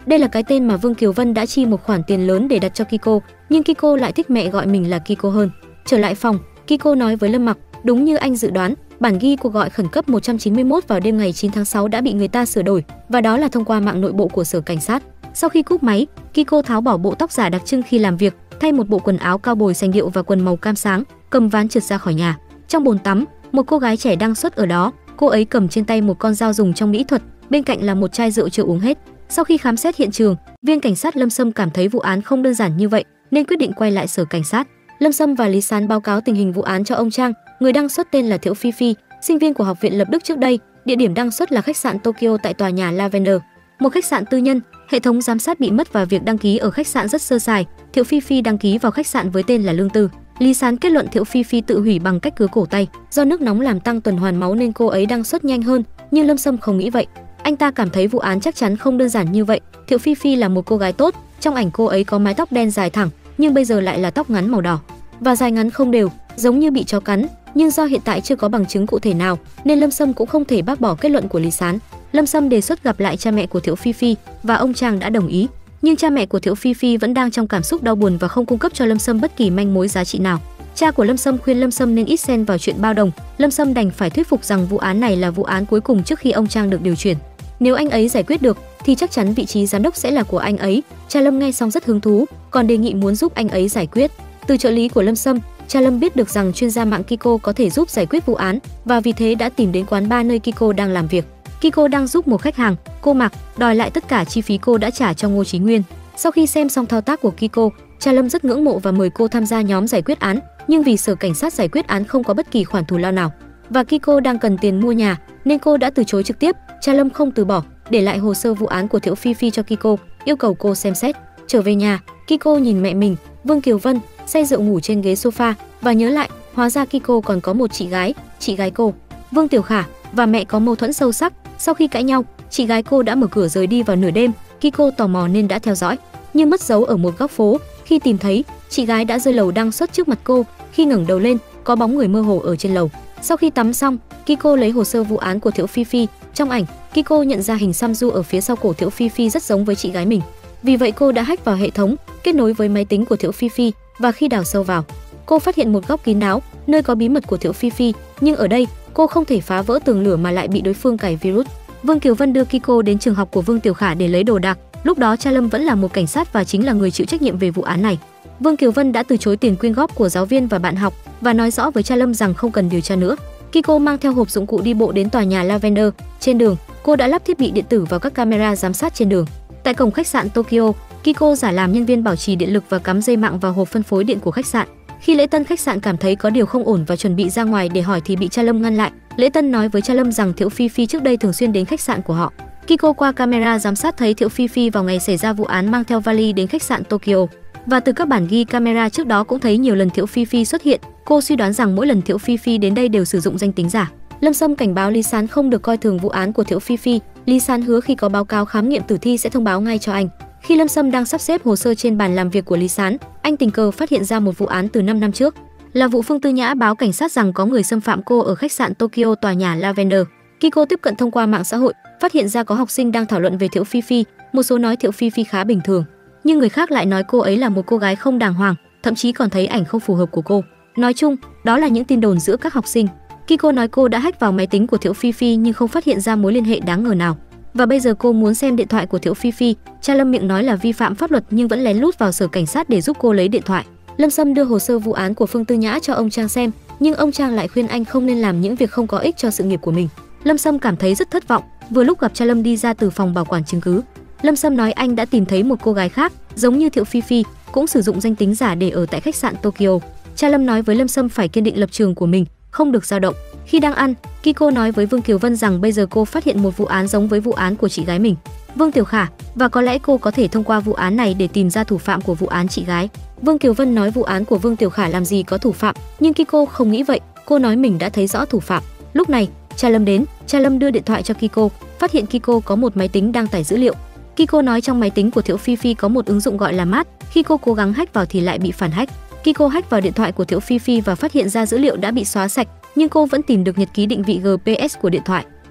Đây là cái tên mà Vương Kiều Vân đã chi một khoản tiền lớn để đặt cho Kiko, nhưng Kiko lại thích mẹ gọi mình là Kiko hơn. Trở lại phòng, Kiko nói với Lâm Mặc, đúng như anh dự đoán, bản ghi cuộc gọi khẩn cấp 191 vào đêm ngày 9 tháng 6 đã bị người ta sửa đổi, và đó là thông qua mạng nội bộ của sở cảnh sát. Sau khi cúp máy, Kiko tháo bỏ bộ tóc giả đặc trưng khi làm việc, thay một bộ quần áo cao bồi sành điệu và quần màu cam sáng, cầm ván trượt ra khỏi nhà. Trong bồn tắm, một cô gái trẻ đang xuất ở đó, cô ấy cầm trên tay một con dao dùng trong mỹ thuật, bên cạnh là một chai rượu chưa uống hết. Sau khi khám xét hiện trường, viên cảnh sát Lâm Sâm cảm thấy vụ án không đơn giản như vậy, nên quyết định quay lại sở cảnh sát. Lâm Sâm và Lý Sán báo cáo tình hình vụ án cho ông Trang. Người đăng xuất tên là Thiệu Phi Phi, sinh viên của học viện Lập Đức trước đây. Địa điểm đăng xuất là khách sạn Tokyo tại tòa nhà Lavender, một khách sạn tư nhân. Hệ thống giám sát bị mất và việc đăng ký ở khách sạn rất sơ sài. Thiệu Phi Phi đăng ký vào khách sạn với tên là Lương Tư. Lý Sán kết luận Thiệu Phi Phi tự hủy bằng cách cứa cổ tay, do nước nóng làm tăng tuần hoàn máu nên cô ấy đăng xuất nhanh hơn, nhưng Lâm Sâm không nghĩ vậy. Anh ta cảm thấy vụ án chắc chắn không đơn giản như vậy. Thiệu Phi Phi là một cô gái tốt, trong ảnh cô ấy có mái tóc đen dài thẳng, nhưng bây giờ lại là tóc ngắn màu đỏ và dài ngắn không đều, giống như bị chó cắn, nhưng do hiện tại chưa có bằng chứng cụ thể nào nên Lâm Sâm cũng không thể bác bỏ kết luận của Lý Sán. Lâm Sâm đề xuất gặp lại cha mẹ của Thiệu Phi Phi và ông Trang đã đồng ý, nhưng cha mẹ của Thiệu Phi Phi vẫn đang trong cảm xúc đau buồn và không cung cấp cho Lâm Sâm bất kỳ manh mối giá trị nào. Cha của Lâm Sâm khuyên Lâm Sâm nên ít xen vào chuyện bao đồng. Lâm Sâm đành phải thuyết phục rằng vụ án này là vụ án cuối cùng trước khi ông Trang được điều chuyển. Nếu anh ấy giải quyết được thì chắc chắn vị trí giám đốc sẽ là của anh ấy. Cha Lâm nghe xong rất hứng thú, còn đề nghị muốn giúp anh ấy giải quyết. Từ trợ lý của Lâm Sâm, cha Lâm biết được rằng chuyên gia mạng Kiko có thể giúp giải quyết vụ án và vì thế đã tìm đến quán bar nơi Kiko đang làm việc. Kiko đang giúp một khách hàng, cô Mạc, đòi lại tất cả chi phí cô đã trả cho Ngô Chí Nguyên. Sau khi xem xong thao tác của Kiko, cha Lâm rất ngưỡng mộ và mời cô tham gia nhóm giải quyết án, nhưng vì sở cảnh sát giải quyết án không có bất kỳ khoản thù lao nào và Kiko đang cần tiền mua nhà nên cô đã từ chối trực tiếp. Cha Lâm không từ bỏ, để lại hồ sơ vụ án của Thiệu Phi Phi cho Kiko, yêu cầu cô xem xét. Trở về nhà, Kiko nhìn mẹ mình, Vương Kiều Vân, say rượu ngủ trên ghế sofa và nhớ lại, hóa ra Kiko còn có một chị gái cô, Vương Tiểu Khả, và mẹ có mâu thuẫn sâu sắc. Sau khi cãi nhau, chị gái cô đã mở cửa rời đi vào nửa đêm. Kiko tò mò nên đã theo dõi, nhưng mất dấu ở một góc phố. Khi tìm thấy, chị gái đã rơi lầu đang xuất trước mặt cô. Khi ngẩng đầu lên, có bóng người mơ hồ ở trên lầu. Sau khi tắm xong, Kiko lấy hồ sơ vụ án của Thiệu Phi Phi. Trong ảnh, Kiko nhận ra hình xăm du ở phía sau cổ Thiệu Phi Phi rất giống với chị gái mình. Vì vậy cô đã hack vào hệ thống, kết nối với máy tính của Thiệu Phi Phi và khi đào sâu vào, cô phát hiện một góc kín đáo, nơi có bí mật của Thiệu Phi Phi, nhưng ở đây, cô không thể phá vỡ tường lửa mà lại bị đối phương cài virus. Vương Kiều Vân đưa Kiko đến trường học của Vương Tiểu Khả để lấy đồ đạc. Lúc đó cha Lâm vẫn là một cảnh sát và chính là người chịu trách nhiệm về vụ án này. Vương Kiều Vân đã từ chối tiền quyên góp của giáo viên và bạn học và nói rõ với cha Lâm rằng không cần điều tra nữa. Kiko mang theo hộp dụng cụ đi bộ đến tòa nhà Lavender. Trên đường, cô đã lắp thiết bị điện tử vào các camera giám sát trên đường. Tại cổng khách sạn Tokyo, Kiko giả làm nhân viên bảo trì điện lực và cắm dây mạng vào hộp phân phối điện của khách sạn. Khi Lễ Tân khách sạn cảm thấy có điều không ổn và chuẩn bị ra ngoài để hỏi thì bị cha Lâm ngăn lại. Lễ Tân nói với cha Lâm rằng Thiệu Phi Phi trước đây thường xuyên đến khách sạn của họ. Kiko qua camera giám sát thấy Thiệu Phi Phi vào ngày xảy ra vụ án mang theo vali đến khách sạn Tokyo. Và từ các bản ghi camera trước đó cũng thấy nhiều lần Thiệu Phi Phi xuất hiện. Cô suy đoán rằng mỗi lần Thiệu Phi Phi đến đây đều sử dụng danh tính giả. Lâm Sâm cảnh báo Lý Sán không được coi thường vụ án của Thiệu Phi Phi. Lý Sán hứa khi có báo cáo khám nghiệm tử thi sẽ thông báo ngay cho anh. Khi Lâm Sâm đang sắp xếp hồ sơ trên bàn làm việc của Lý Sán, anh tình cờ phát hiện ra một vụ án từ 5 năm trước, là vụ Phương Tư Nhã báo cảnh sát rằng có người xâm phạm cô ở khách sạn Tokyo tòa nhà Lavender. Kiko tiếp cận thông qua mạng xã hội, phát hiện ra có học sinh đang thảo luận về Thiệu Phi Phi, một số nói Thiệu Phi Phi khá bình thường, nhưng người khác lại nói cô ấy là một cô gái không đàng hoàng, thậm chí còn thấy ảnh không phù hợp của cô. Nói chung, đó là những tin đồn giữa các học sinh. Kiko nói cô đã hack vào máy tính của Thiệu Phi Phi nhưng không phát hiện ra mối liên hệ đáng ngờ nào. Và bây giờ cô muốn xem điện thoại của Thiệu Phi Phi. Cha Lâm miệng nói là vi phạm pháp luật nhưng vẫn lén lút vào sở cảnh sát để giúp cô lấy điện thoại. Lâm Sâm đưa hồ sơ vụ án của Phương Tư Nhã cho ông Trang xem, nhưng ông Trang lại khuyên anh không nên làm những việc không có ích cho sự nghiệp của mình. Lâm Sâm cảm thấy rất thất vọng. Vừa lúc gặp cha Lâm đi ra từ phòng bảo quản chứng cứ, Lâm Sâm nói anh đã tìm thấy một cô gái khác giống như Thiệu Phi Phi, cũng sử dụng danh tính giả để ở tại khách sạn Tokyo. Cha Lâm nói với Lâm Sâm phải kiên định lập trường của mình, không được dao động. Khi đang ăn, Kiko nói với Vương Kiều Vân rằng bây giờ cô phát hiện một vụ án giống với vụ án của chị gái mình, Vương Tiểu Khả, và có lẽ cô có thể thông qua vụ án này để tìm ra thủ phạm của vụ án chị gái. Vương Kiều Vân nói vụ án của Vương Tiểu Khả làm gì có thủ phạm, nhưng Kiko không nghĩ vậy, cô nói mình đã thấy rõ thủ phạm. Lúc này, cha Lâm đến, cha Lâm đưa điện thoại cho Kiko, phát hiện Kiko có một máy tính đang tải dữ liệu. Kiko nói trong máy tính của Thiệu Phi Phi có một ứng dụng gọi là Mát, khi cô cố gắng hack vào thì lại bị phản hack. Kiko hack vào điện thoại của Thiệu Phi Phi và phát hiện ra dữ liệu đã bị xóa sạch, nhưng cô vẫn tìm được nhật ký định vị GPS của điện thoại.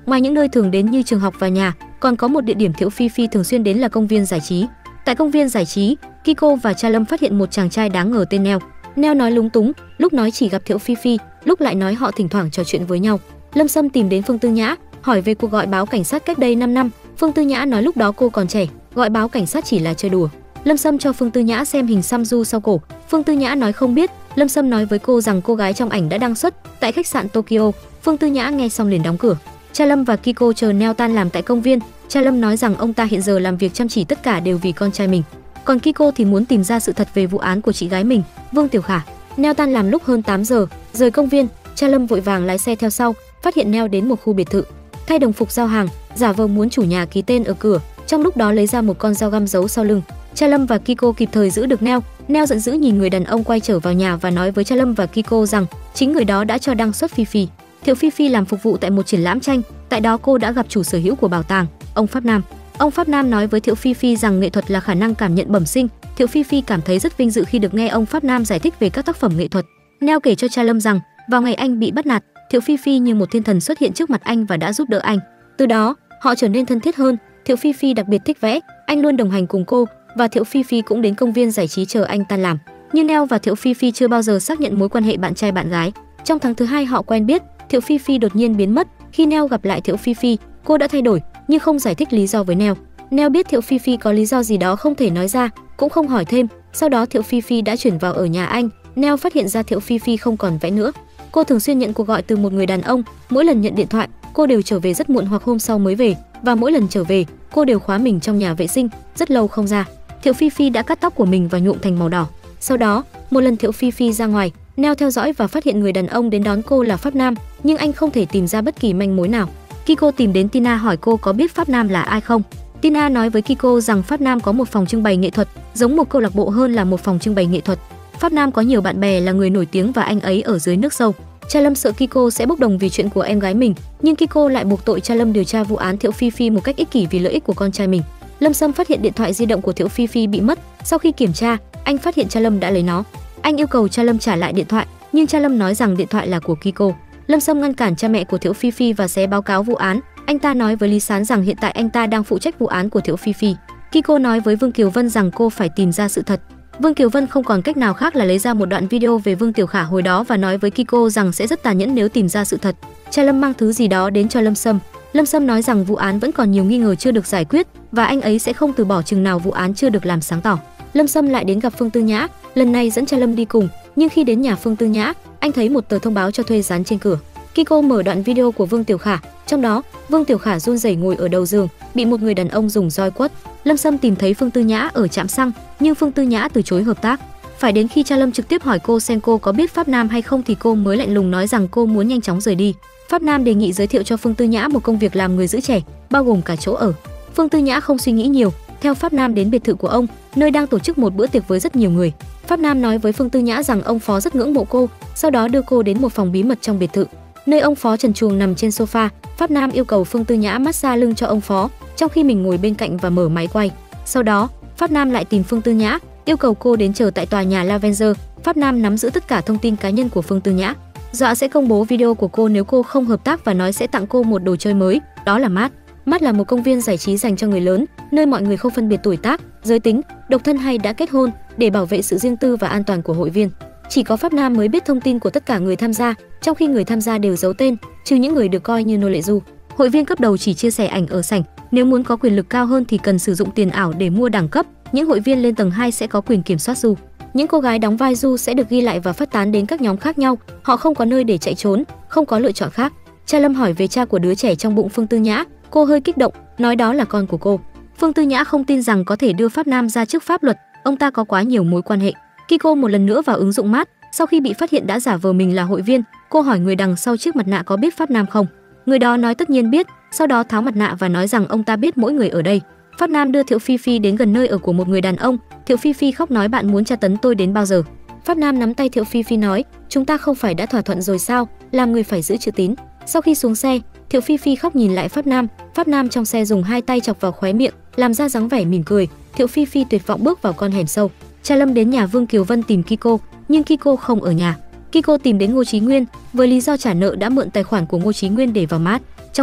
Ngoài những nơi thường đến như trường học và nhà, còn có một địa điểm Thiệu Phi Phi thường xuyên đến là công viên giải trí. Tại công viên giải trí, Kiko và cha Lâm phát hiện một chàng trai đáng ngờ tên Neo. Neo nói lúng túng, lúc nói chỉ gặp Thiệu Phi Phi, lúc lại nói họ thỉnh thoảng trò chuyện với nhau. Lâm Sâm tìm đến Phương Tư Nhã, hỏi về cuộc gọi báo cảnh sát cách đây 5 năm. Phương Tư Nhã nói lúc đó cô còn trẻ, gọi báo cảnh sát chỉ là chơi đùa. Lâm Sâm cho Phương Tư Nhã xem hình Samju sau cổ. Phương Tư Nhã nói không biết. Lâm Sâm nói với cô rằng cô gái trong ảnh đã đăng xuất tại khách sạn Tokyo. Phương Tư Nhã nghe xong liền đóng cửa. Cha Lâm và Kiko chờ Neo tan làm tại công viên. Cha Lâm nói rằng ông ta hiện giờ làm việc chăm chỉ tất cả đều vì con trai mình. Còn Kiko thì muốn tìm ra sự thật về vụ án của chị gái mình, Vương Tiểu Khả. Neo tan làm lúc hơn 8 giờ, rời công viên. Cha Lâm vội vàng lái xe theo sau, phát hiện Neo đến một khu biệt thự, thay đồng phục giao hàng, giả vờ muốn chủ nhà ký tên ở cửa, trong lúc đó lấy ra một con dao găm giấu sau lưng. Cha Lâm và Kiko kịp thời giữ được Neo. Neo giận dữ nhìn người đàn ông quay trở vào nhà và nói với cha Lâm và Kiko rằng chính người đó đã cho đăng xuất Phi Phi. Thiệu Phi Phi làm phục vụ tại một triển lãm tranh, tại đó cô đã gặp chủ sở hữu của bảo tàng, ông Pháp Nam. Ông Pháp Nam nói với Thiệu Phi Phi rằng nghệ thuật là khả năng cảm nhận bẩm sinh. Thiệu Phi Phi cảm thấy rất vinh dự khi được nghe ông Pháp Nam giải thích về các tác phẩm nghệ thuật. Neo kể cho cha Lâm rằng vào ngày anh bị bắt nạt, Thiệu Phi Phi như một thiên thần xuất hiện trước mặt anh và đã giúp đỡ anh. Từ đó, họ trở nên thân thiết hơn. Thiệu Phi Phi đặc biệt thích vẽ, anh luôn đồng hành cùng cô và Thiệu Phi Phi cũng đến công viên giải trí chờ anh tan làm. Nhưng Neo và Thiệu Phi Phi chưa bao giờ xác nhận mối quan hệ bạn trai bạn gái. Trong tháng thứ 2 họ quen biết, Thiệu Phi Phi đột nhiên biến mất. Khi Neo gặp lại Thiệu Phi Phi, cô đã thay đổi nhưng không giải thích lý do với Neo. Neo biết Thiệu Phi Phi có lý do gì đó không thể nói ra, cũng không hỏi thêm. Sau đó Thiệu Phi Phi đã chuyển vào ở nhà anh. Neo phát hiện ra Thiệu Phi Phi không còn vẽ nữa. Cô thường xuyên nhận cuộc gọi từ một người đàn ông, mỗi lần nhận điện thoại, cô đều trở về rất muộn hoặc hôm sau mới về, và mỗi lần trở về, cô đều khóa mình trong nhà vệ sinh, rất lâu không ra. Thiệu Phi Phi đã cắt tóc của mình và nhuộm thành màu đỏ. Sau đó, một lần Thiệu Phi Phi ra ngoài, Neo theo dõi và phát hiện người đàn ông đến đón cô là Pháp Nam, nhưng anh không thể tìm ra bất kỳ manh mối nào. Kiko tìm đến Tina hỏi cô có biết Pháp Nam là ai không. Tina nói với Kiko rằng Pháp Nam có một phòng trưng bày nghệ thuật, giống một câu lạc bộ hơn là một phòng trưng bày nghệ thuật. Pháp Nam có nhiều bạn bè là người nổi tiếng và anh ấy ở dưới nước sâu. Cha Lâm sợ Kiko sẽ bốc đồng vì chuyện của em gái mình, nhưng Kiko lại buộc tội cha Lâm điều tra vụ án Thiệu Phi Phi một cách ích kỷ vì lợi ích của con trai mình. Lâm Sâm phát hiện điện thoại di động của Thiệu Phi Phi bị mất. Sau khi kiểm tra, anh phát hiện cha Lâm đã lấy nó. Anh yêu cầu cha Lâm trả lại điện thoại, nhưng cha Lâm nói rằng điện thoại là của Kiko. Lâm Sâm ngăn cản cha mẹ của Thiệu Phi Phi và sẽ báo cáo vụ án. Anh ta nói với Lý Sán rằng hiện tại anh ta đang phụ trách vụ án của Thiệu Phi Phi. Kiko nói với Vương Kiều Vân rằng cô phải tìm ra sự thật. Vương Kiều Vân không còn cách nào khác là lấy ra một đoạn video về Vương Tiểu Khả hồi đó và nói với Kiko rằng sẽ rất tàn nhẫn nếu tìm ra sự thật. Cha Lâm mang thứ gì đó đến cho Lâm Sâm. Lâm Sâm nói rằng vụ án vẫn còn nhiều nghi ngờ chưa được giải quyết và anh ấy sẽ không từ bỏ chừng nào vụ án chưa được làm sáng tỏ. Lâm Sâm lại đến gặp Phương Tư Nhã, lần này dẫn cha Lâm đi cùng, nhưng khi đến nhà Phương Tư Nhã, anh thấy một tờ thông báo cho thuê dán trên cửa. Kiko mở đoạn video của Vương Tiểu Khả, trong đó Vương Tiểu Khả run rẩy ngồi ở đầu giường, bị một người đàn ông dùng roi quất. Lâm Sâm tìm thấy Phương Tư Nhã ở trạm xăng, nhưng Phương Tư Nhã từ chối hợp tác. Phải đến khi cha Lâm trực tiếp hỏi cô xem cô có biết Pháp Nam hay không thì cô mới lạnh lùng nói rằng cô muốn nhanh chóng rời đi. Pháp Nam đề nghị giới thiệu cho Phương Tư Nhã một công việc làm người giữ trẻ, bao gồm cả chỗ ở. Phương Tư Nhã không suy nghĩ nhiều, theo Pháp Nam đến biệt thự của ông, nơi đang tổ chức một bữa tiệc với rất nhiều người. Pháp Nam nói với Phương Tư Nhã rằng ông Phó rất ngưỡng mộ cô, sau đó đưa cô đến một phòng bí mật trong biệt thự, nơi ông Phó trần truồng nằm trên sofa. Pháp Nam yêu cầu Phương Tư Nhã massage lưng cho ông Phó, trong khi mình ngồi bên cạnh và mở máy quay. Sau đó, Pháp Nam lại tìm Phương Tư Nhã, yêu cầu cô đến chờ tại tòa nhà Lavender. Pháp Nam nắm giữ tất cả thông tin cá nhân của Phương Tư Nhã, dọa sẽ công bố video của cô nếu cô không hợp tác và nói sẽ tặng cô một đồ chơi mới, đó là Mát. Mát là một công viên giải trí dành cho người lớn, nơi mọi người không phân biệt tuổi tác, giới tính, độc thân hay đã kết hôn, để bảo vệ sự riêng tư và an toàn của hội viên. Chỉ có Pháp Nam mới biết thông tin của tất cả người tham gia, trong khi người tham gia đều giấu tên, trừ những người được coi như nô lệ du. Hội viên cấp đầu chỉ chia sẻ ảnh ở sảnh, nếu muốn có quyền lực cao hơn thì cần sử dụng tiền ảo để mua đẳng cấp. Những hội viên lên tầng 2 sẽ có quyền kiểm soát du. Những cô gái đóng vai du sẽ được ghi lại và phát tán đến các nhóm khác nhau, họ không có nơi để chạy trốn, không có lựa chọn khác. Cha Lâm hỏi về cha của đứa trẻ trong bụng Phương Tư Nhã, cô hơi kích động, nói đó là con của cô. Phương Tư Nhã không tin rằng có thể đưa Pháp Nam ra trước pháp luật, ông ta có quá nhiều mối quan hệ. Kiko một lần nữa vào ứng dụng Mát, sau khi bị phát hiện đã giả vờ mình là hội viên, cô hỏi người đằng sau chiếc mặt nạ có biết Pháp Nam không. Người đó nói tất nhiên biết, sau đó tháo mặt nạ và nói rằng ông ta biết mỗi người ở đây. Pháp Nam đưa Thiệu Phi Phi đến gần nơi ở của một người đàn ông. Thiệu Phi Phi khóc nói bạn muốn tra tấn tôi đến bao giờ. Pháp Nam nắm tay Thiệu Phi Phi nói chúng ta không phải đã thỏa thuận rồi sao, làm người phải giữ chữ tín. Sau khi xuống xe, Thiệu Phi Phi khóc nhìn lại Pháp Nam. Pháp Nam trong xe dùng hai tay chọc vào khóe miệng, làm ra dáng vẻ mỉm cười. Thiệu Phi Phi tuyệt vọng bước vào con hẻm sâu. Cha Lâm đến nhà Vương Kiều Vân tìm Kiko, nhưng Kiko không ở nhà. Kiko tìm đến Ngô Chí Nguyên với lý do trả nợ đã mượn tài khoản của Ngô Chí Nguyên để vào Mát. Trong Mát,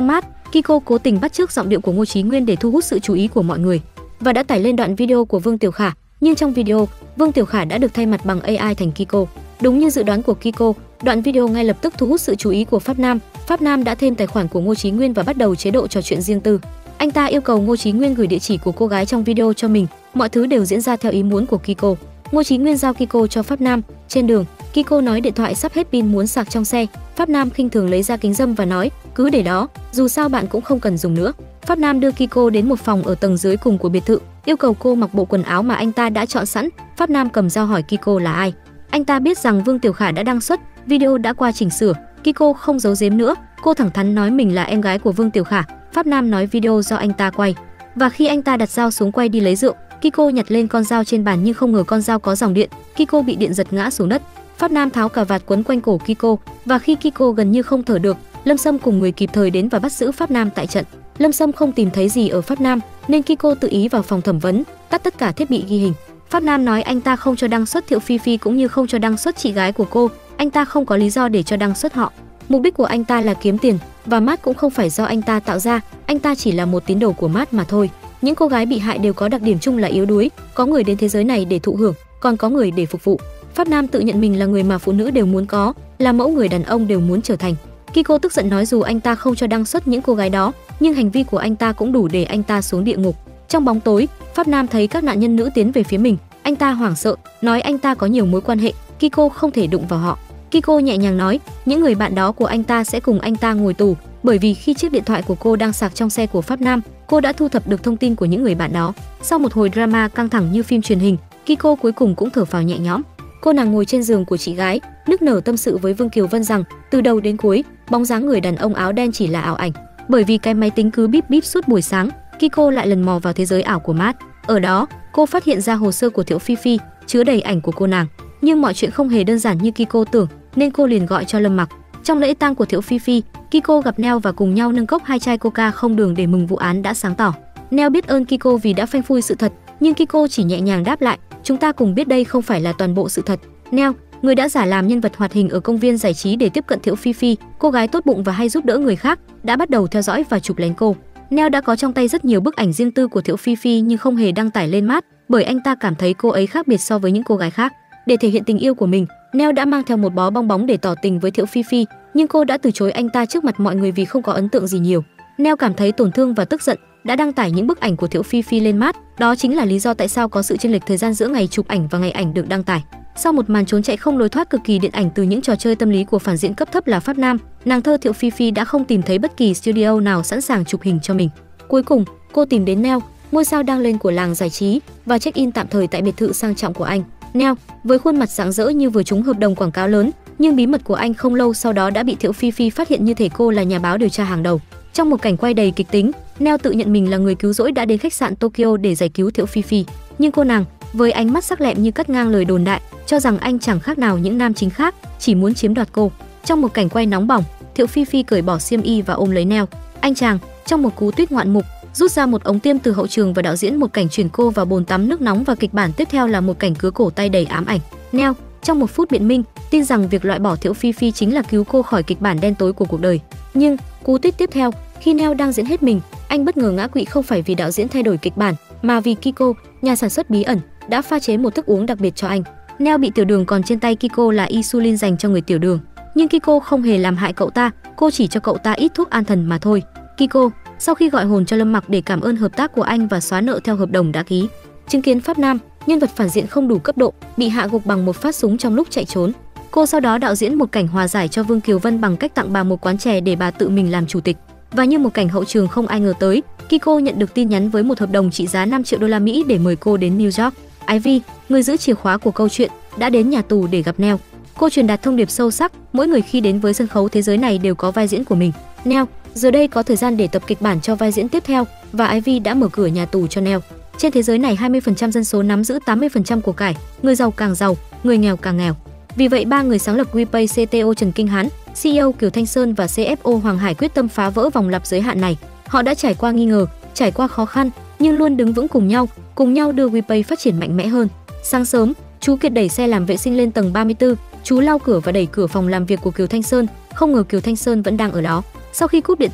Kiko cố tình bắt chước giọng điệu của Ngô Chí Nguyên để thu hút sự chú ý của mọi người và đã tải lên đoạn video của Vương Tiểu Khả, nhưng trong video, Vương Tiểu Khả đã được thay mặt bằng AI thành Kiko. Đúng như dự đoán của Kiko, đoạn video ngay lập tức thu hút sự chú ý của Pháp Nam. Pháp Nam đã thêm tài khoản của Ngô Chí Nguyên và bắt đầu chế độ trò chuyện riêng tư. Anh ta yêu cầu Ngô Chí Nguyên gửi địa chỉ của cô gái trong video cho mình, mọi thứ đều diễn ra theo ý muốn của Kiko. Ngô Chí Nguyên giao Kiko cho Pháp Nam. Trên đường, Kiko nói điện thoại sắp hết pin muốn sạc trong xe. Pháp Nam khinh thường lấy ra kính râm và nói, cứ để đó, dù sao bạn cũng không cần dùng nữa. Pháp Nam đưa Kiko đến một phòng ở tầng dưới cùng của biệt thự, yêu cầu cô mặc bộ quần áo mà anh ta đã chọn sẵn. Pháp Nam cầm dao hỏi Kiko là ai. Anh ta biết rằng Vương Tiểu Khả đã đăng xuất, video đã qua chỉnh sửa. Kiko không giấu giếm nữa, cô thẳng thắn nói mình là em gái của Vương Tiểu Khả. Pháp Nam nói video do anh ta quay. Và khi anh ta đặt dao xuống quay đi lấy rượu, Kiko nhặt lên con dao trên bàn nhưng không ngờ con dao có dòng điện, Kiko bị điện giật ngã xuống đất. Pháp Nam tháo cà vạt quấn quanh cổ Kiko và khi Kiko gần như không thở được, Lâm Sâm cùng người kịp thời đến và bắt giữ Pháp Nam tại trận. Lâm Sâm không tìm thấy gì ở Pháp Nam nên Kiko tự ý vào phòng thẩm vấn, tắt tất cả thiết bị ghi hình. Pháp Nam nói anh ta không cho đăng xuất Thiệu Phi Phi cũng như không cho đăng xuất chị gái của cô, anh ta không có lý do để cho đăng xuất họ. Mục đích của anh ta là kiếm tiền và Mát cũng không phải do anh ta tạo ra, anh ta chỉ là một tín đồ của Mát mà thôi. Những cô gái bị hại đều có đặc điểm chung là yếu đuối, có người đến thế giới này để thụ hưởng, còn có người để phục vụ. Pháp Nam tự nhận mình là người mà phụ nữ đều muốn có, là mẫu người đàn ông đều muốn trở thành. Kiko tức giận nói dù anh ta không cho đăng xuất những cô gái đó, nhưng hành vi của anh ta cũng đủ để anh ta xuống địa ngục. Trong bóng tối, Pháp Nam thấy các nạn nhân nữ tiến về phía mình, anh ta hoảng sợ, nói anh ta có nhiều mối quan hệ, Kiko không thể đụng vào họ. Kiko nhẹ nhàng nói, những người bạn đó của anh ta sẽ cùng anh ta ngồi tù, bởi vì khi chiếc điện thoại của cô đang sạc trong xe của Pháp Nam, cô đã thu thập được thông tin của những người bạn đó. Sau một hồi drama căng thẳng như phim truyền hình, Kiko cuối cùng cũng thở phào nhẹ nhõm. Cô nàng ngồi trên giường của chị gái, nức nở tâm sự với Vương Kiều Vân rằng từ đầu đến cuối, bóng dáng người đàn ông áo đen chỉ là ảo ảnh. Bởi vì cái máy tính cứ bíp bíp suốt buổi sáng, Kiko lại lần mò vào thế giới ảo của Mát. Ở đó, cô phát hiện ra hồ sơ của Thiệu Phi Phi chứa đầy ảnh của cô nàng. Nhưng mọi chuyện không hề đơn giản như Kiko tưởng, nên cô liền gọi cho Lâm Mặc. Trong lễ tang của Thiệu Phi Phi, Kiko gặp Neo và cùng nhau nâng cốc 2 chai Coca không đường để mừng vụ án đã sáng tỏ. Neo biết ơn Kiko vì đã phanh phui sự thật, nhưng Kiko chỉ nhẹ nhàng đáp lại, chúng ta cùng biết đây không phải là toàn bộ sự thật. Neo, người đã giả làm nhân vật hoạt hình ở công viên giải trí để tiếp cận Thiệu Phi Phi, cô gái tốt bụng và hay giúp đỡ người khác, đã bắt đầu theo dõi và chụp lén cô. Neo đã có trong tay rất nhiều bức ảnh riêng tư của Thiệu Phi Phi nhưng không hề đăng tải lên Mát, bởi anh ta cảm thấy cô ấy khác biệt so với những cô gái khác. Để thể hiện tình yêu của mình, Neo đã mang theo một bó bong bóng để tỏ tình với Thiệu Phi Phi, nhưng cô đã từ chối anh ta trước mặt mọi người vì không có ấn tượng gì nhiều. Neo cảm thấy tổn thương và tức giận, đã đăng tải những bức ảnh của Thiệu Phi Phi lên Mát, đó chính là lý do tại sao có sự chênh lệch thời gian giữa ngày chụp ảnh và ngày ảnh được đăng tải. Sau một màn trốn chạy không lối thoát cực kỳ điện ảnh từ những trò chơi tâm lý của phản diện cấp thấp là Pháp Nam, nàng thơ Thiệu Phi Phi đã không tìm thấy bất kỳ studio nào sẵn sàng chụp hình cho mình. Cuối cùng, cô tìm đến Neo, ngôi sao đang lên của làng giải trí, và check-in tạm thời tại biệt thự sang trọng của anh. Neo, với khuôn mặt rạng rỡ như vừa trúng hợp đồng quảng cáo lớn, nhưng bí mật của anh không lâu sau đó đã bị Thiệu Phi Phi phát hiện như thể cô là nhà báo điều tra hàng đầu. Trong một cảnh quay đầy kịch tính, Neo tự nhận mình là người cứu rỗi đã đến khách sạn Tokyo để giải cứu Thiệu Phi Phi, nhưng cô nàng với ánh mắt sắc lẹm như cắt ngang lời đồn đại, cho rằng anh chẳng khác nào những nam chính khác, chỉ muốn chiếm đoạt cô. Trong một cảnh quay nóng bỏng, Thiệu Phi Phi cởi bỏ xiêm y và ôm lấy Neo. Anh chàng, trong một cú tuyết ngoạn mục, rút ra một ống tiêm từ hậu trường và đạo diễn một cảnh chuyển cô vào bồn tắm nước nóng và kịch bản tiếp theo là một cảnh cứa cổ tay đầy ám ảnh. Neo, trong một phút biện minh, tin rằng việc loại bỏ Thiệu Phi Phi chính là cứu cô khỏi kịch bản đen tối của cuộc đời. Nhưng cú tuyết tiếp theo, khi Neo đang diễn hết mình, anh bất ngờ ngã quỵ không phải vì đạo diễn thay đổi kịch bản, mà vì Kiko, nhà sản xuất bí ẩn, đã pha chế một thức uống đặc biệt cho anh. Neo bị tiểu đường còn trên tay Kiko là insulin dành cho người tiểu đường, nhưng Kiko không hề làm hại cậu ta, cô chỉ cho cậu ta ít thuốc an thần mà thôi. Kiko, sau khi gọi hồn cho Lâm Mặc để cảm ơn hợp tác của anh và xóa nợ theo hợp đồng đã ký, chứng kiến Pháp Nam, nhân vật phản diện không đủ cấp độ, bị hạ gục bằng một phát súng trong lúc chạy trốn. Cô sau đó đạo diễn một cảnh hòa giải cho Vương Kiều Vân bằng cách tặng bà một quán chè để bà tự mình làm chủ tịch. Và như một cảnh hậu trường không ai ngờ tới, Kiko nhận được tin nhắn với một hợp đồng trị giá 5 triệu đô la Mỹ để mời cô đến New York. Ivy, người giữ chìa khóa của câu chuyện, đã đến nhà tù để gặp Neo. Cô truyền đạt thông điệp sâu sắc, mỗi người khi đến với sân khấu thế giới này đều có vai diễn của mình. Neo, giờ đây có thời gian để tập kịch bản cho vai diễn tiếp theo, và Ivy đã mở cửa nhà tù cho Neo. Trên thế giới này 20% dân số nắm giữ 80% của cải, người giàu càng giàu, người nghèo càng nghèo. Vì vậy ba người sáng lập WePay, CTO Trần Kinh Hán, CEO Kiều Thanh Sơn và CFO Hoàng Hải quyết tâm phá vỡ vòng lặp giới hạn này. Họ đã trải qua nghi ngờ, trải qua khó khăn, nhưng luôn đứng vững cùng nhau đưa WePay phát triển mạnh mẽ hơn. Sáng sớm, chú Kiệt đẩy xe làm vệ sinh lên tầng 34, chú lau cửa và đẩy cửa phòng làm việc của Kiều Thanh Sơn, không ngờ Kiều Thanh Sơn vẫn đang ở đó. Sau khi cúp điện thoại,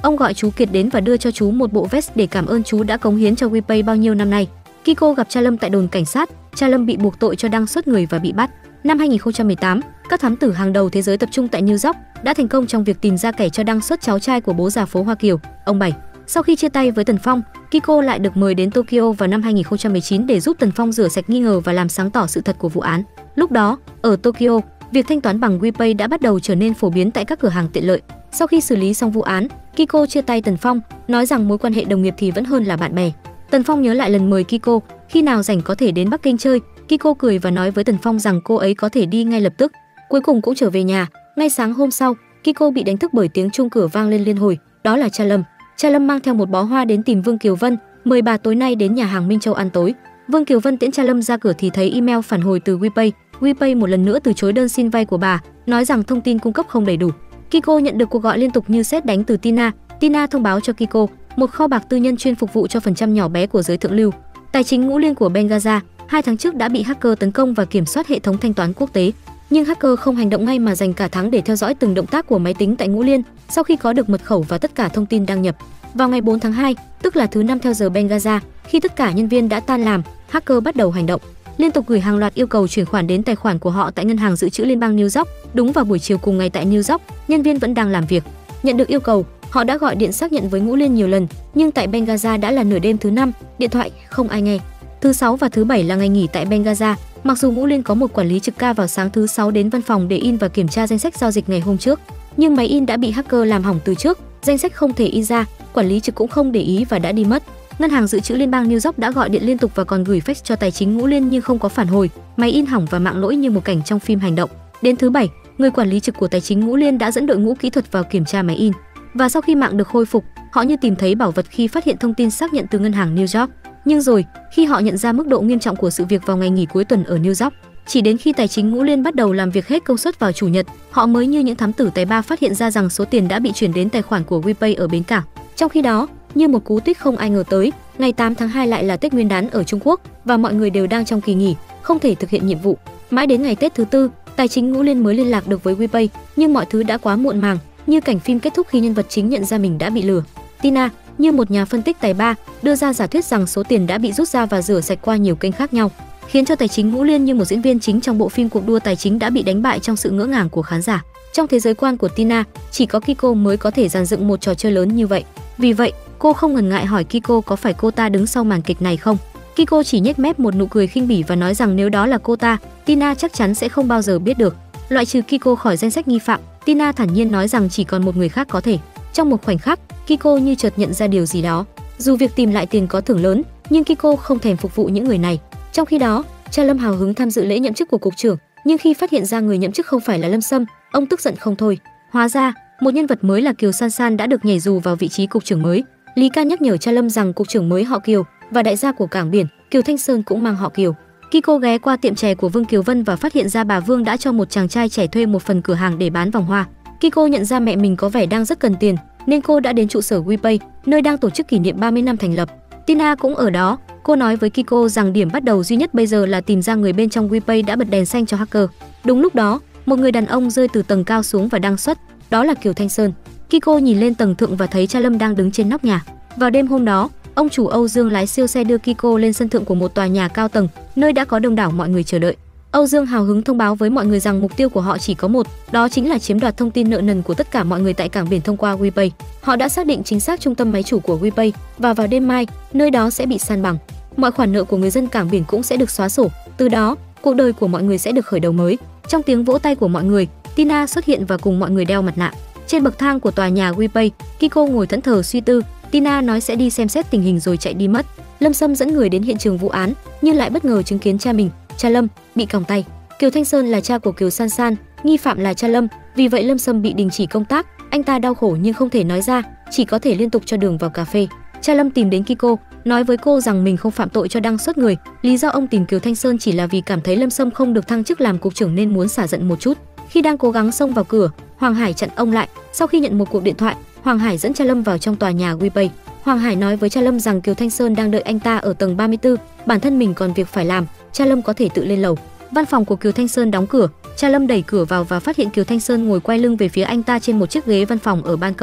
Ông gọi chú Kiệt đến và đưa cho chú một bộ vest để cảm ơn chú đã cống hiến cho WePay bao nhiêu năm nay. Kiko gặp cha Lâm tại đồn cảnh sát, cha Lâm bị buộc tội cho đăng xuất người và bị bắt. Năm 2018, các thám tử hàng đầu thế giới tập trung tại New York đã thành công trong việc tìm ra kẻ cho đăng xuất cháu trai của bố già phố Hoa Kiều, ông Bảy. Sau khi chia tay với Tần Phong, Kiko lại được mời đến Tokyo vào năm 2019 để giúp Tần Phong rửa sạch nghi ngờ và làm sáng tỏ sự thật của vụ án. Lúc đó, ở Tokyo, việc thanh toán bằng WePay đã bắt đầu trở nên phổ biến tại các cửa hàng tiện lợi. Sau khi xử lý xong vụ án, Kiko chia tay Tần Phong, nói rằng mối quan hệ đồng nghiệp thì vẫn hơn là bạn bè. Tần Phong nhớ lại lần mời Kiko, khi nào rảnh có thể đến Bắc Kinh chơi. Kiko cười và nói với Tần Phong rằng cô ấy có thể đi ngay lập tức. Cuối cùng cũng trở về nhà. Ngay sáng hôm sau, Kiko bị đánh thức bởi tiếng chuông cửa vang lên liên hồi. Đó là cha Lâm. Cha Lâm mang theo một bó hoa đến tìm Vương Kiều Vân, mời bà tối nay đến nhà hàng Minh Châu ăn tối. Vương Kiều Vân tiễn cha Lâm ra cửa thì thấy email phản hồi từ WePay. WePay một lần nữa từ chối đơn xin vay của bà, nói rằng thông tin cung cấp không đầy đủ. Kiko nhận được cuộc gọi liên tục như sét đánh từ Tina. Tina thông báo cho Kiko một kho bạc tư nhân chuyên phục vụ cho phần trăm nhỏ bé của giới thượng lưu. Tài chính Ngũ Liên của Benghazi 2 tháng trước đã bị hacker tấn công và kiểm soát hệ thống thanh toán quốc tế. Nhưng hacker không hành động ngay mà dành cả tháng để theo dõi từng động tác của máy tính tại Ngũ Liên sau khi có được mật khẩu và tất cả thông tin đăng nhập. Vào ngày 4 tháng 2, tức là thứ Năm theo giờ Benghazi, khi tất cả nhân viên đã tan làm, hacker bắt đầu hành động. Liên tục gửi hàng loạt yêu cầu chuyển khoản đến tài khoản của họ tại ngân hàng dự trữ liên bang New York. Đúng vào buổi chiều cùng ngày tại New York, nhân viên vẫn đang làm việc. Nhận được yêu cầu, họ đã gọi điện xác nhận với Ngũ Liên nhiều lần, nhưng tại Benghazi đã là nửa đêm thứ Năm, điện thoại không ai nghe. Thứ Sáu và thứ Bảy là ngày nghỉ tại Benghazi. Mặc dù Ngũ Liên có một quản lý trực ca vào sáng thứ Sáu đến văn phòng để in và kiểm tra danh sách giao dịch ngày hôm trước, nhưng máy in đã bị hacker làm hỏng từ trước, danh sách không thể in ra, quản lý trực cũng không để ý và đã đi mất. Ngân hàng dự trữ liên bang New York đã gọi điện liên tục và còn gửi fax cho tài chính Ngũ Liên nhưng không có phản hồi, máy in hỏng và mạng lỗi như một cảnh trong phim hành động. Đến thứ Bảy, người quản lý trực của tài chính Ngũ Liên đã dẫn đội ngũ kỹ thuật vào kiểm tra máy in. Và sau khi mạng được khôi phục, họ như tìm thấy bảo vật khi phát hiện thông tin xác nhận từ ngân hàng New York. Nhưng rồi, khi họ nhận ra mức độ nghiêm trọng của sự việc vào ngày nghỉ cuối tuần ở New York, chỉ đến khi tài chính Ngũ Liên bắt đầu làm việc hết công suất vào chủ nhật, họ mới như những thám tử tài ba phát hiện ra rằng số tiền đã bị chuyển đến tài khoản của WePay ở bến cảng. Trong khi đó, như một cú tuyết không ai ngờ tới, ngày 8 tháng 2 lại là Tết Nguyên đán ở Trung Quốc và mọi người đều đang trong kỳ nghỉ, không thể thực hiện nhiệm vụ. Mãi đến ngày Tết thứ Tư, tài chính Ngũ Liên mới liên lạc được với WePay, nhưng mọi thứ đã quá muộn màng, như cảnh phim kết thúc khi nhân vật chính nhận ra mình đã bị lừa. Tina, như một nhà phân tích tài ba, đưa ra giả thuyết rằng số tiền đã bị rút ra và rửa sạch qua nhiều kênh khác nhau, khiến cho tài chính Ngũ Liên như một diễn viên chính trong bộ phim cuộc đua tài chính đã bị đánh bại trong sự ngỡ ngàng của khán giả. Trong thế giới quan của Tina, chỉ có Kiko mới có thể dàn dựng một trò chơi lớn như vậy. Vì vậy, cô không ngần ngại hỏi Kiko có phải cô ta đứng sau màn kịch này không. Kiko chỉ nhếch mép một nụ cười khinh bỉ và nói rằng nếu đó là cô ta, Tina chắc chắn sẽ không bao giờ biết được. Loại trừ Kiko khỏi danh sách nghi phạm, Tina thản nhiên nói rằng chỉ còn một người khác có thể. Trong một khoảnh khắc, Kiko như chợt nhận ra điều gì đó. Dù việc tìm lại tiền có thưởng lớn, nhưng Kiko không thèm phục vụ những người này. Trong khi đó, cha Lâm hào hứng tham dự lễ nhậm chức của cục trưởng, nhưng khi phát hiện ra người nhậm chức không phải là Lâm Sâm, ông tức giận không thôi. Hóa ra, một nhân vật mới là Kiều San San đã được nhảy dù vào vị trí cục trưởng mới. Lý Ca nhắc nhở cha Lâm rằng cục trưởng mới họ Kiều và đại gia của cảng biển Kiều Thanh Sơn cũng mang họ Kiều. Kiko ghé qua tiệm chè của Vương Kiều Vân và phát hiện ra bà Vương đã cho một chàng trai trẻ thuê một phần cửa hàng để bán vòng hoa. Kiko nhận ra mẹ mình có vẻ đang rất cần tiền, nên cô đã đến trụ sở WePay, nơi đang tổ chức kỷ niệm 30 năm thành lập. Tina cũng ở đó. Cô nói với Kiko rằng điểm bắt đầu duy nhất bây giờ là tìm ra người bên trong WePay đã bật đèn xanh cho hacker. Đúng lúc đó, một người đàn ông rơi từ tầng cao xuống và đang xuất, đó là Kiều Thanh Sơn. Kiko nhìn lên tầng thượng và thấy cha Lâm đang đứng trên nóc nhà. Vào đêm hôm đó, ông chủ Âu Dương lái siêu xe đưa Kiko lên sân thượng của một tòa nhà cao tầng, nơi đã có đông đảo mọi người chờ đợi. Âu Dương hào hứng thông báo với mọi người rằng mục tiêu của họ chỉ có một, đó chính là chiếm đoạt thông tin nợ nần của tất cả mọi người tại cảng biển thông qua WePay. Họ đã xác định chính xác trung tâm máy chủ của WePay và vào đêm mai, nơi đó sẽ bị san bằng. Mọi khoản nợ của người dân cảng biển cũng sẽ được xóa sổ. Từ đó, cuộc đời của mọi người sẽ được khởi đầu mới. Trong tiếng vỗ tay của mọi người, Tina xuất hiện và cùng mọi người đeo mặt nạ. Trên bậc thang của tòa nhà WePay, Kiko ngồi thẫn thờ suy tư. Tina nói sẽ đi xem xét tình hình rồi chạy đi mất. Lâm Sâm dẫn người đến hiện trường vụ án, nhưng lại bất ngờ chứng kiến cha mình, cha Lâm, bị còng tay. Kiều Thanh Sơn là cha của Kiều San San, nghi phạm là cha Lâm, vì vậy Lâm Sâm bị đình chỉ công tác. Anh ta đau khổ nhưng không thể nói ra, chỉ có thể liên tục cho đường vào cà phê. Cha Lâm tìm đến Kiko, nói với cô rằng mình không phạm tội cho đăng xuất người. Lý do ông tìm Kiều Thanh Sơn chỉ là vì cảm thấy Lâm Sâm không được thăng chức làm cục trưởng nên muốn xả giận một chút. Khi đang cố gắng xông vào cửa, Hoàng Hải chặn ông lại. Sau khi nhận một cuộc điện thoại, Hoàng Hải dẫn cha Lâm vào trong tòa nhà WePay. Hoàng Hải nói với cha Lâm rằng Kiều Thanh Sơn đang đợi anh ta ở tầng 34, bản thân mình còn việc phải làm, cha Lâm có thể tự lên lầu. Văn phòng của Kiều Thanh Sơn đóng cửa, cha Lâm đẩy cửa vào và phát hiện Kiều Thanh Sơn ngồi quay lưng về phía anh ta trên một chiếc ghế văn phòng ở ban công.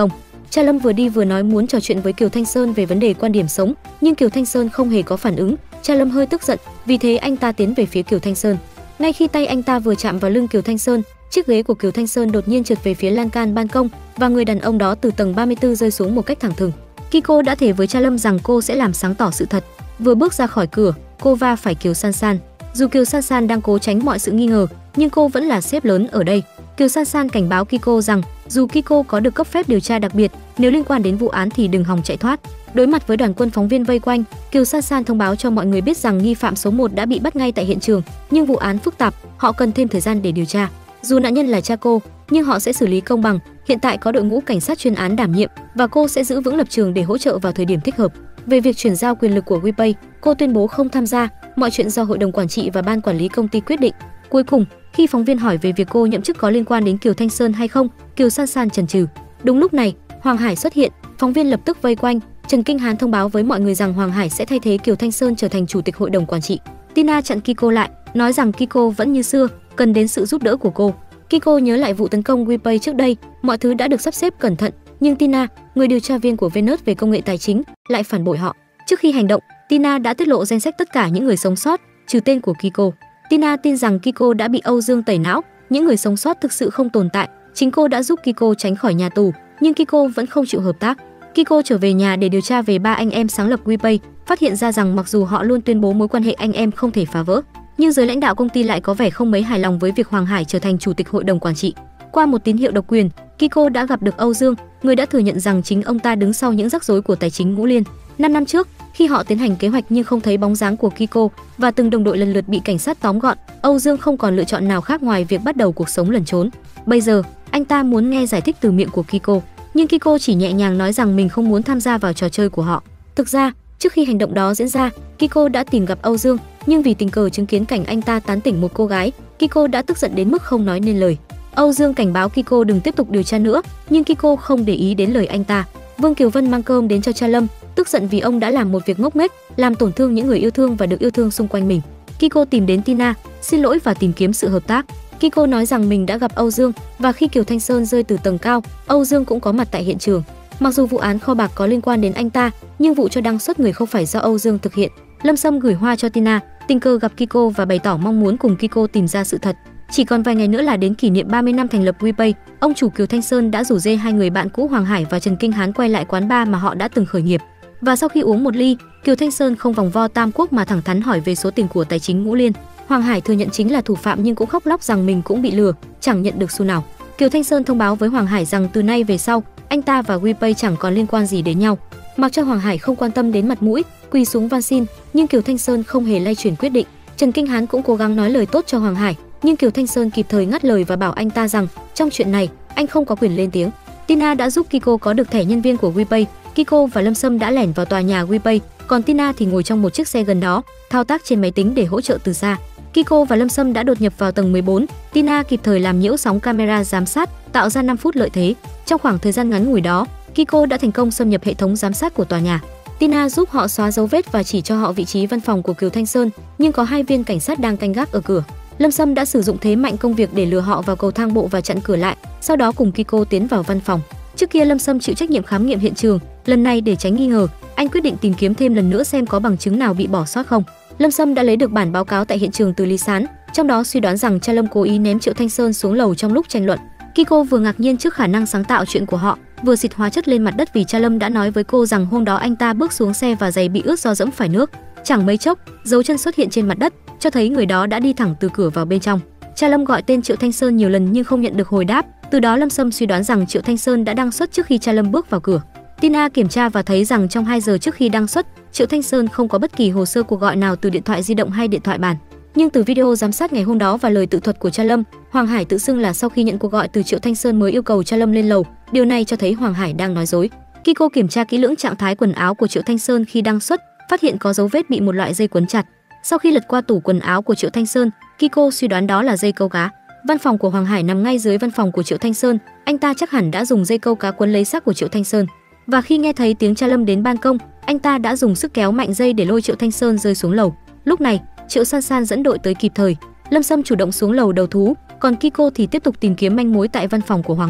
Cha Lâm vừa đi vừa nói muốn trò chuyện với Kiều Thanh Sơn về vấn đề quan điểm sống, nhưng Kiều Thanh Sơn không hề có phản ứng. Cha Lâm hơi tức giận, vì thế anh ta tiến về phía Kiều Thanh Sơn. Ngay khi tay anh ta vừa chạm vào lưng Kiều Thanh Sơn, chiếc ghế của Kiều Thanh Sơn đột nhiên trượt về phía lan can ban công và người đàn ông đó từ tầng 34 rơi xuống một cách thẳng thừng. Kiko đã thề với Cha Lâm rằng cô sẽ làm sáng tỏ sự thật. Vừa bước ra khỏi cửa, cô va phải Kiều San San. Dù Kiều San San đang cố tránh mọi sự nghi ngờ, nhưng cô vẫn là sếp lớn ở đây. Kiều San San cảnh báo Kiko rằng dù Kiko có được cấp phép điều tra đặc biệt, nếu liên quan đến vụ án thì đừng hòng chạy thoát. Đối mặt với đoàn quân phóng viên vây quanh, Kiều San San thông báo cho mọi người biết rằng nghi phạm số 1 đã bị bắt ngay tại hiện trường, nhưng vụ án phức tạp, họ cần thêm thời gian để điều tra. Dù nạn nhân là cha cô, nhưng họ sẽ xử lý công bằng. Hiện tại có đội ngũ cảnh sát chuyên án đảm nhiệm và cô sẽ giữ vững lập trường để hỗ trợ vào thời điểm thích hợp. Về việc chuyển giao quyền lực của WePay, cô tuyên bố không tham gia, mọi chuyện do hội đồng quản trị và ban quản lý công ty quyết định. Cuối cùng, khi phóng viên hỏi về việc cô nhậm chức có liên quan đến Kiều Thanh Sơn hay không, Kiều San San chần chừ. Đúng lúc này, Hoàng Hải xuất hiện, phóng viên lập tức vây quanh. Trần Kinh Hán thông báo với mọi người rằng Hoàng Hải sẽ thay thế Kiều Thanh Sơn trở thành chủ tịch hội đồng quản trị. Tina chặn Kiko lại, nói rằng Kiko vẫn như xưa, cần đến sự giúp đỡ của cô. Kiko nhớ lại vụ tấn công WePay trước đây, mọi thứ đã được sắp xếp cẩn thận, nhưng Tina, người điều tra viên của Venus về công nghệ tài chính, lại phản bội họ. Trước khi hành động, Tina đã tiết lộ danh sách tất cả những người sống sót, trừ tên của Kiko. Tina tin rằng Kiko đã bị Âu Dương tẩy não, những người sống sót thực sự không tồn tại. Chính cô đã giúp Kiko tránh khỏi nhà tù, nhưng Kiko vẫn không chịu hợp tác. Kiko trở về nhà để điều tra về 3 anh em sáng lập WePay, phát hiện ra rằng mặc dù họ luôn tuyên bố mối quan hệ anh em không thể phá vỡ, nhưng giới lãnh đạo công ty lại có vẻ không mấy hài lòng với việc Hoàng Hải trở thành chủ tịch hội đồng quản trị. Qua một tín hiệu độc quyền, Kiko đã gặp được Âu Dương, người đã thừa nhận rằng chính ông ta đứng sau những rắc rối của tài chính Ngũ Liên. 5 năm trước, khi họ tiến hành kế hoạch nhưng không thấy bóng dáng của Kiko và từng đồng đội lần lượt bị cảnh sát tóm gọn, Âu Dương không còn lựa chọn nào khác ngoài việc bắt đầu cuộc sống lẩn trốn. Bây giờ, anh ta muốn nghe giải thích từ miệng của Kiko, nhưng Kiko chỉ nhẹ nhàng nói rằng mình không muốn tham gia vào trò chơi của họ. Thực ra, trước khi hành động đó diễn ra, Kiko đã tìm gặp Âu Dương, nhưng vì tình cờ chứng kiến cảnh anh ta tán tỉnh một cô gái, Kiko đã tức giận đến mức không nói nên lời. Âu Dương cảnh báo Kiko đừng tiếp tục điều tra nữa, nhưng Kiko không để ý đến lời anh ta. Vương Kiều Vân mang cơm đến cho Cha Lâm, tức giận vì ông đã làm một việc ngốc nghếch, làm tổn thương những người yêu thương và được yêu thương xung quanh mình. Kiko tìm đến Tina, xin lỗi và tìm kiếm sự hợp tác. Kiko nói rằng mình đã gặp Âu Dương và khi Kiều Thanh Sơn rơi từ tầng cao, Âu Dương cũng có mặt tại hiện trường. Mặc dù vụ án kho bạc có liên quan đến anh ta, nhưng vụ cho đăng xuất người không phải do Âu Dương thực hiện. Lâm Sâm gửi hoa cho Tina, tình cờ gặp Kiko và bày tỏ mong muốn cùng Kiko tìm ra sự thật. Chỉ còn vài ngày nữa là đến kỷ niệm 30 năm thành lập WePay, ông chủ Kiều Thanh Sơn đã rủ rê hai người bạn cũ Hoàng Hải và Trần Kinh Hán quay lại quán bar mà họ đã từng khởi nghiệp. Và sau khi uống một ly, Kiều Thanh Sơn không vòng vo tam quốc mà thẳng thắn hỏi về số tiền của tài chính Ngũ Liên. Hoàng Hải thừa nhận chính là thủ phạm nhưng cũng khóc lóc rằng mình cũng bị lừa, chẳng nhận được xu nào. Kiều Thanh Sơn thông báo với Hoàng Hải rằng từ nay về sau, anh ta và WePay chẳng còn liên quan gì đến nhau. Mặc cho Hoàng Hải không quan tâm đến mặt mũi, quỳ xuống van xin, nhưng Kiều Thanh Sơn không hề lay chuyển quyết định. Trần Kinh Hán cũng cố gắng nói lời tốt cho Hoàng Hải, nhưng Kiều Thanh Sơn kịp thời ngắt lời và bảo anh ta rằng trong chuyện này, anh không có quyền lên tiếng. Tina đã giúp Kiko có được thẻ nhân viên của WePay. Kiko và Lâm Sâm đã lẻn vào tòa nhà WePay, còn Tina thì ngồi trong một chiếc xe gần đó, thao tác trên máy tính để hỗ trợ từ xa. Kiko và Lâm Sâm đã đột nhập vào tầng 14, Tina kịp thời làm nhiễu sóng camera giám sát, tạo ra 5 phút lợi thế. Trong khoảng thời gian ngắn ngủi đó, Kiko đã thành công xâm nhập hệ thống giám sát của tòa nhà. Tina giúp họ xóa dấu vết và chỉ cho họ vị trí văn phòng của Kiều Thanh Sơn, nhưng có 2 viên cảnh sát đang canh gác ở cửa. Lâm Sâm đã sử dụng thế mạnh công việc để lừa họ vào cầu thang bộ và chặn cửa lại, sau đó cùng Kiko tiến vào văn phòng. Trước kia Lâm Sâm chịu trách nhiệm khám nghiệm hiện trường, lần này để tránh nghi ngờ, anh quyết định tìm kiếm thêm lần nữa xem có bằng chứng nào bị bỏ sót không. Lâm Sâm đã lấy được bản báo cáo tại hiện trường từ Lý Sán, trong đó suy đoán rằng Cha Lâm cố ý ném Triệu Thanh Sơn xuống lầu trong lúc tranh luận. Kiko vừa ngạc nhiên trước khả năng sáng tạo chuyện của họ, vừa xịt hóa chất lên mặt đất vì Cha Lâm đã nói với cô rằng hôm đó anh ta bước xuống xe và giày bị ướt do dẫm phải nước. Chẳng mấy chốc, dấu chân xuất hiện trên mặt đất, cho thấy người đó đã đi thẳng từ cửa vào bên trong. Cha Lâm gọi tên Triệu Thanh Sơn nhiều lần nhưng không nhận được hồi đáp, từ đó Lâm Sâm suy đoán rằng Triệu Thanh Sơn đã đăng xuất trước khi Cha Lâm bước vào cửa. Tina kiểm tra và thấy rằng trong 2 giờ trước khi đăng xuất, Triệu Thanh Sơn không có bất kỳ hồ sơ cuộc gọi nào từ điện thoại di động hay điện thoại bàn. Nhưng từ video giám sát ngày hôm đó và lời tự thuật của Cha Lâm, Hoàng Hải tự xưng là sau khi nhận cuộc gọi từ Triệu Thanh Sơn mới yêu cầu Cha Lâm lên lầu. Điều này cho thấy Hoàng Hải đang nói dối. Kiko kiểm tra kỹ lưỡng trạng thái quần áo của Triệu Thanh Sơn khi đăng xuất, phát hiện có dấu vết bị một loại dây quấn chặt. Sau khi lật qua tủ quần áo của Triệu Thanh Sơn, Kiko suy đoán đó là dây câu cá. Văn phòng của Hoàng Hải nằm ngay dưới văn phòng của Triệu Thanh Sơn, anh ta chắc hẳn đã dùng dây câu cá quấn lấy xác của Triệu Thanh Sơn. Và khi nghe thấy tiếng Cha Lâm đến ban công, anh ta đã dùng sức kéo mạnh dây để lôi Triệu Thanh Sơn rơi xuống lầu. Lúc này, Triệu San San dẫn đội tới kịp thời. Lâm Sâm chủ động xuống lầu đầu thú, còn Kiko thì tiếp tục tìm kiếm manh mối tại văn phòng của Hoàng Hải.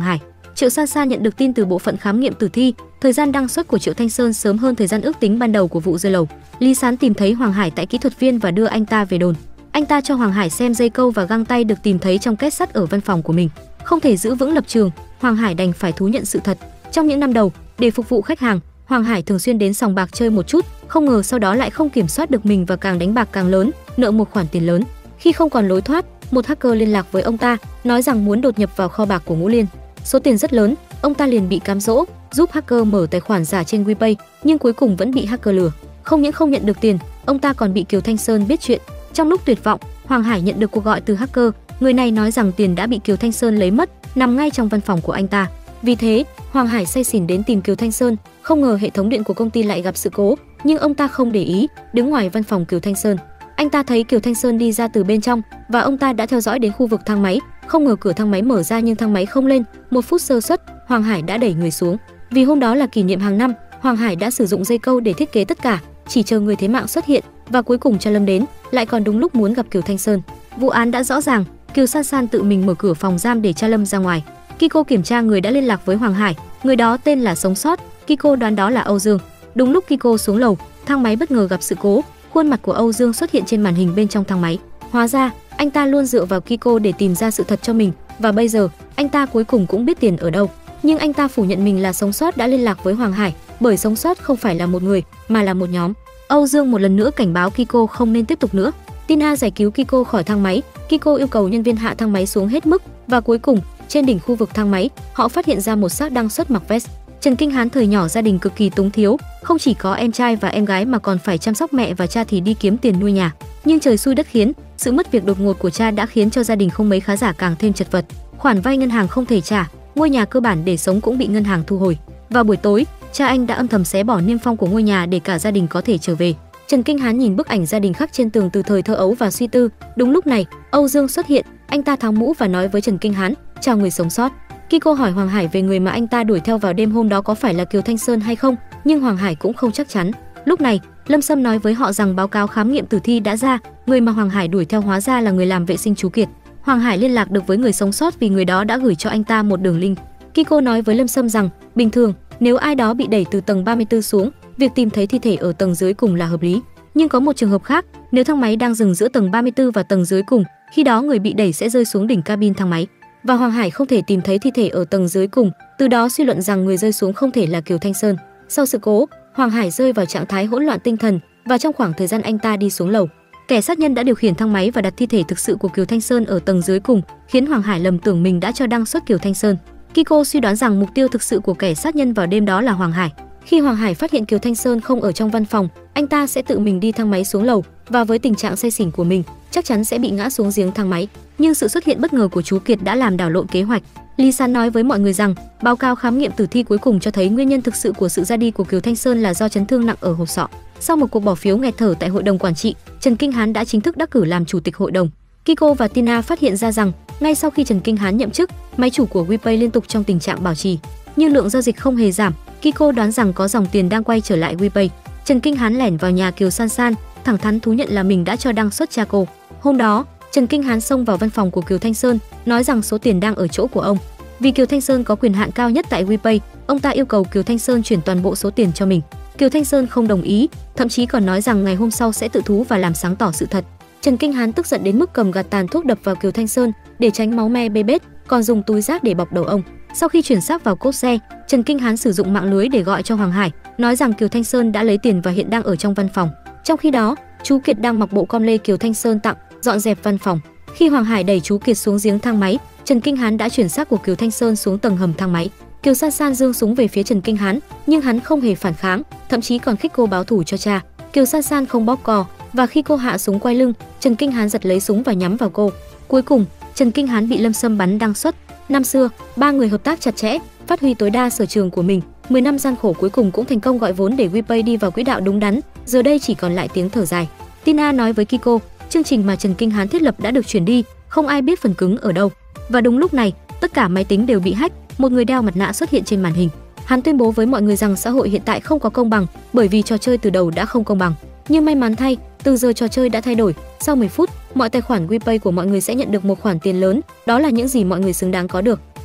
Triệu San San nhận được tin từ bộ phận khám nghiệm tử thi, thời gian đăng xuất của Triệu Thanh Sơn sớm hơn thời gian ước tính ban đầu của vụ rơi lầu. Lý Sán tìm thấy Hoàng Hải tại kỹ thuật viên và đưa anh ta về đồn. Anh ta cho Hoàng Hải xem dây câu và găng tay được tìm thấy trong két sắt ở văn phòng của mình. Không thể giữ vững lập trường, Hoàng Hải đành phải thú nhận sự thật. Trong những năm đầu, để phục vụ khách hàng, Hoàng Hải thường xuyên đến sòng bạc chơi một chút, không ngờ sau đó lại không kiểm soát được mình và càng đánh bạc càng lớn, nợ một khoản tiền lớn. Khi không còn lối thoát, một hacker liên lạc với ông ta, nói rằng muốn đột nhập vào kho bạc của Ngũ Liên. Số tiền rất lớn, ông ta liền bị cám dỗ, giúp hacker mở tài khoản giả trên WePay, nhưng cuối cùng vẫn bị hacker lừa. Không những không nhận được tiền, ông ta còn bị Kiều Thanh Sơn biết chuyện. Trong lúc tuyệt vọng, Hoàng Hải nhận được cuộc gọi từ hacker, người này nói rằng tiền đã bị Kiều Thanh Sơn lấy mất, nằm ngay trong văn phòng của anh ta. Vì thế, Hoàng Hải say xỉn đến tìm Kiều Thanh Sơn, không ngờ hệ thống điện của công ty lại gặp sự cố, nhưng ông ta không để ý, đứng ngoài văn phòng Kiều Thanh Sơn. Anh ta thấy Kiều Thanh Sơn đi ra từ bên trong và ông ta đã theo dõi đến khu vực thang máy, không ngờ cửa thang máy mở ra nhưng thang máy không lên, một phút sơ suất, Hoàng Hải đã đẩy người xuống. Vì hôm đó là kỷ niệm hàng năm, Hoàng Hải đã sử dụng dây câu để thiết kế tất cả, chỉ chờ người thế mạng xuất hiện và cuối cùng Cha Lâm đến, lại còn đúng lúc muốn gặp Kiều Thanh Sơn. Vụ án đã rõ ràng, Kiều San San tự mình mở cửa phòng giam để Cha Lâm ra ngoài. Kiko kiểm tra người đã liên lạc với Hoàng Hải, người đó tên là Sống Sót, Kiko đoán đó là Âu Dương. Đúng lúc Kiko xuống lầu, thang máy bất ngờ gặp sự cố, khuôn mặt của Âu Dương xuất hiện trên màn hình bên trong thang máy. Hóa ra, anh ta luôn dựa vào Kiko để tìm ra sự thật cho mình, và bây giờ, anh ta cuối cùng cũng biết tiền ở đâu. Nhưng anh ta phủ nhận mình là Sống Sót đã liên lạc với Hoàng Hải, bởi Sống Sót không phải là một người, mà là một nhóm. Âu Dương một lần nữa cảnh báo Kiko không nên tiếp tục nữa. Tina giải cứu Kiko khỏi thang máy, Kiko yêu cầu nhân viên hạ thang máy xuống hết mức, và cuối cùng, trên đỉnh khu vực thang máy, họ phát hiện ra một xác đang xuất mặc vest. Trần Kinh Hán thời nhỏ gia đình cực kỳ túng thiếu, không chỉ có em trai và em gái mà còn phải chăm sóc mẹ và cha thì đi kiếm tiền nuôi nhà. Nhưng trời xui đất khiến, sự mất việc đột ngột của cha đã khiến cho gia đình không mấy khá giả càng thêm chật vật. Khoản vay ngân hàng không thể trả, ngôi nhà cơ bản để sống cũng bị ngân hàng thu hồi. Vào buổi tối, cha anh đã âm thầm xé bỏ niêm phong của ngôi nhà để cả gia đình có thể trở về. Trần Kinh Hán nhìn bức ảnh gia đình khắc trên tường từ thời thơ ấu và suy tư. Đúng lúc này, Âu Dương xuất hiện, anh ta tháo mũ và nói với Trần Kinh Hán: "Chào người sống sót." Kiko hỏi Hoàng Hải về người mà anh ta đuổi theo vào đêm hôm đó có phải là Kiều Thanh Sơn hay không, nhưng Hoàng Hải cũng không chắc chắn. Lúc này, Lâm Sâm nói với họ rằng báo cáo khám nghiệm tử thi đã ra, người mà Hoàng Hải đuổi theo hóa ra là người làm vệ sinh chú Kiệt. Hoàng Hải liên lạc được với người sống sót vì người đó đã gửi cho anh ta một đường link. Kiko nói với Lâm Sâm rằng, bình thường, nếu ai đó bị đẩy từ tầng 34 xuống, việc tìm thấy thi thể ở tầng dưới cùng là hợp lý. Nhưng có một trường hợp khác, nếu thang máy đang dừng giữa tầng 34 và tầng dưới cùng, khi đó người bị đẩy sẽ rơi xuống đỉnh cabin thang máy. Và Hoàng Hải không thể tìm thấy thi thể ở tầng dưới cùng, từ đó suy luận rằng người rơi xuống không thể là Kiều Thanh Sơn. Sau sự cố, Hoàng Hải rơi vào trạng thái hỗn loạn tinh thần và trong khoảng thời gian anh ta đi xuống lầu, kẻ sát nhân đã điều khiển thang máy và đặt thi thể thực sự của Kiều Thanh Sơn ở tầng dưới cùng, khiến Hoàng Hải lầm tưởng mình đã cho đăng xuất Kiều Thanh Sơn. Kiko suy đoán rằng mục tiêu thực sự của kẻ sát nhân vào đêm đó là Hoàng Hải. Khi Hoàng Hải phát hiện Kiều Thanh Sơn không ở trong văn phòng, anh ta sẽ tự mình đi thang máy xuống lầu và với tình trạng say xỉn của mình, chắc chắn sẽ bị ngã xuống giếng thang máy. Nhưng sự xuất hiện bất ngờ của chú Kiệt đã làm đảo lộn kế hoạch. Lý Sán nói với mọi người rằng, báo cáo khám nghiệm tử thi cuối cùng cho thấy nguyên nhân thực sự của sự ra đi của Kiều Thanh Sơn là do chấn thương nặng ở hộp sọ. Sau một cuộc bỏ phiếu nghẹt thở tại hội đồng quản trị, Trần Kinh Hán đã chính thức đắc cử làm chủ tịch hội đồng. Kiko và Tina phát hiện ra rằng, ngay sau khi Trần Kinh Hán nhậm chức, máy chủ của WePay liên tục trong tình trạng bảo trì, nhưng lượng giao dịch không hề giảm. Kiko đoán rằng có dòng tiền đang quay trở lại WePay. Trần Kinh Hán lẻn vào nhà Kiều San San, thẳng thắn thú nhận là mình đã cho đăng xuất cha cô. Hôm đó, Trần Kinh Hán xông vào văn phòng của Kiều Thanh Sơn, nói rằng số tiền đang ở chỗ của ông. Vì Kiều Thanh Sơn có quyền hạn cao nhất tại WePay, ông ta yêu cầu Kiều Thanh Sơn chuyển toàn bộ số tiền cho mình. Kiều Thanh Sơn không đồng ý, thậm chí còn nói rằng ngày hôm sau sẽ tự thú và làm sáng tỏ sự thật. Trần Kinh Hán tức giận đến mức cầm gạt tàn thuốc đập vào Kiều Thanh Sơn để tránh máu me bê bết, còn dùng túi rác để bọc đầu ông. Sau khi chuyển xác vào cốp xe, Trần Kinh Hán sử dụng mạng lưới để gọi cho Hoàng Hải, nói rằng Kiều Thanh Sơn đã lấy tiền và hiện đang ở trong văn phòng. Trong khi đó, chú Kiệt đang mặc bộ com lê Kiều Thanh Sơn tặng, dọn dẹp văn phòng. Khi Hoàng Hải đẩy chú Kiệt xuống giếng thang máy, Trần Kinh Hán đã chuyển xác của Kiều Thanh Sơn xuống tầng hầm thang máy. Kiều San San giương súng về phía Trần Kinh Hán, nhưng hắn không hề phản kháng, thậm chí còn khích cô báo thù cho cha. Kiều San San không bóp cò, và khi cô hạ súng quay lưng, Trần Kinh Hán giật lấy súng và nhắm vào cô. Cuối cùng, Trần Kinh Hán bị Lâm Sâm bắn đăng xuất. Năm xưa, ba người hợp tác chặt chẽ, phát huy tối đa sở trường của mình. 10 năm gian khổ cuối cùng cũng thành công gọi vốn để WePay đi vào quỹ đạo đúng đắn. Giờ đây chỉ còn lại tiếng thở dài. Tina nói với Kiko, chương trình mà Trần Kinh Hán thiết lập đã được chuyển đi, không ai biết phần cứng ở đâu. Và đúng lúc này, tất cả máy tính đều bị hack. Một người đeo mặt nạ xuất hiện trên màn hình. Hắn tuyên bố với mọi người rằng xã hội hiện tại không có công bằng, bởi vì trò chơi từ đầu đã không công bằng. Nhưng may mắn thay, từ giờ trò chơi đã thay đổi. Sau 10 phút, mọi tài khoản WePay của mọi người sẽ nhận được một khoản tiền lớn, đó là những gì mọi người xứng đáng có được.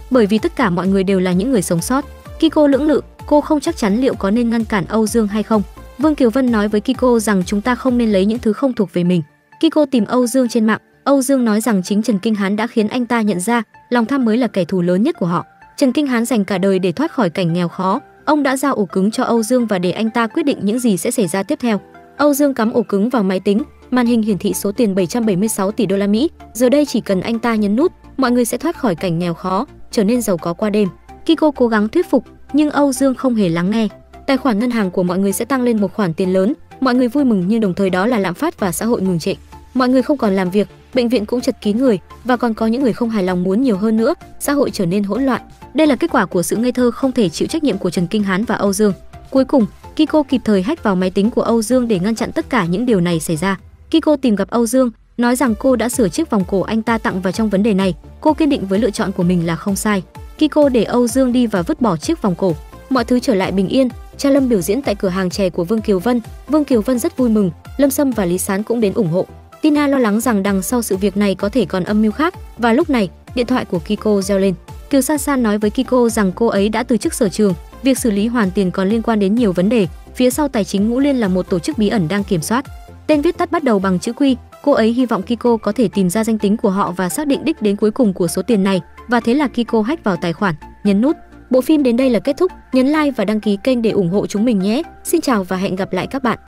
bởi vì tất cả mọi người đều là những người sống sót. Kiko lưỡng lự, cô không chắc chắn liệu có nên ngăn cản Âu Dương hay không. Vương Kiều Vân nói với Kiko rằng chúng ta không nên lấy những thứ không thuộc về mình. Kiko tìm Âu Dương trên mạng. Âu Dương nói rằng chính Trần Kinh Hán đã khiến anh ta nhận ra lòng tham mới là kẻ thù lớn nhất của họ. Trần Kinh Hán dành cả đời để thoát khỏi cảnh nghèo khó. Ông đã giao ổ cứng cho Âu Dương và để anh ta quyết định những gì sẽ xảy ra tiếp theo. Âu Dương cắm ổ cứng vào máy tính, màn hình hiển thị số tiền 776 tỷ đô la Mỹ. Giờ đây chỉ cần anh ta nhấn nút, mọi người sẽ thoát khỏi cảnh nghèo khó, trở nên giàu có qua đêm. Kiko cố gắng thuyết phục, nhưng Âu Dương không hề lắng nghe. Tài khoản ngân hàng của mọi người sẽ tăng lên một khoản tiền lớn, mọi người vui mừng, nhưng đồng thời đó là lạm phát và xã hội ngừng trệ. Mọi người không còn làm việc, bệnh viện cũng chật kín người, và còn có những người không hài lòng muốn nhiều hơn nữa, xã hội trở nên hỗn loạn. Đây là kết quả của sự ngây thơ không thể chịu trách nhiệm của Trần Kinh Hán và Âu Dương. Cuối cùng, Kiko kịp thời hack vào máy tính của Âu Dương để ngăn chặn tất cả những điều này xảy ra. Kiko tìm gặp Âu Dương, nói rằng cô đã sửa chiếc vòng cổ anh ta tặng, và trong vấn đề này, cô kiên định với lựa chọn của mình là không sai. Kiko để Âu Dương đi và vứt bỏ chiếc vòng cổ. Mọi thứ trở lại bình yên. Cha Lâm biểu diễn tại cửa hàng chè của Vương Kiều Vân. Vương Kiều Vân rất vui mừng, Lâm Sâm và Lý Sán cũng đến ủng hộ. Tina lo lắng rằng đằng sau sự việc này có thể còn âm mưu khác, và lúc này, điện thoại của Kiko reo lên. Kiều San San nói với Kiko rằng cô ấy đã từ chức sở trường, việc xử lý hoàn tiền còn liên quan đến nhiều vấn đề. Phía sau tài chính Ngũ Liên là một tổ chức bí ẩn đang kiểm soát. Tên viết tắt bắt đầu bằng chữ Q. Cô ấy hy vọng Kiko có thể tìm ra danh tính của họ và xác định đích đến cuối cùng của số tiền này, và thế là Kiko hack vào tài khoản, nhấn nút. Bộ phim đến đây là kết thúc. Nhấn like và đăng ký kênh để ủng hộ chúng mình nhé. Xin chào và hẹn gặp lại các bạn.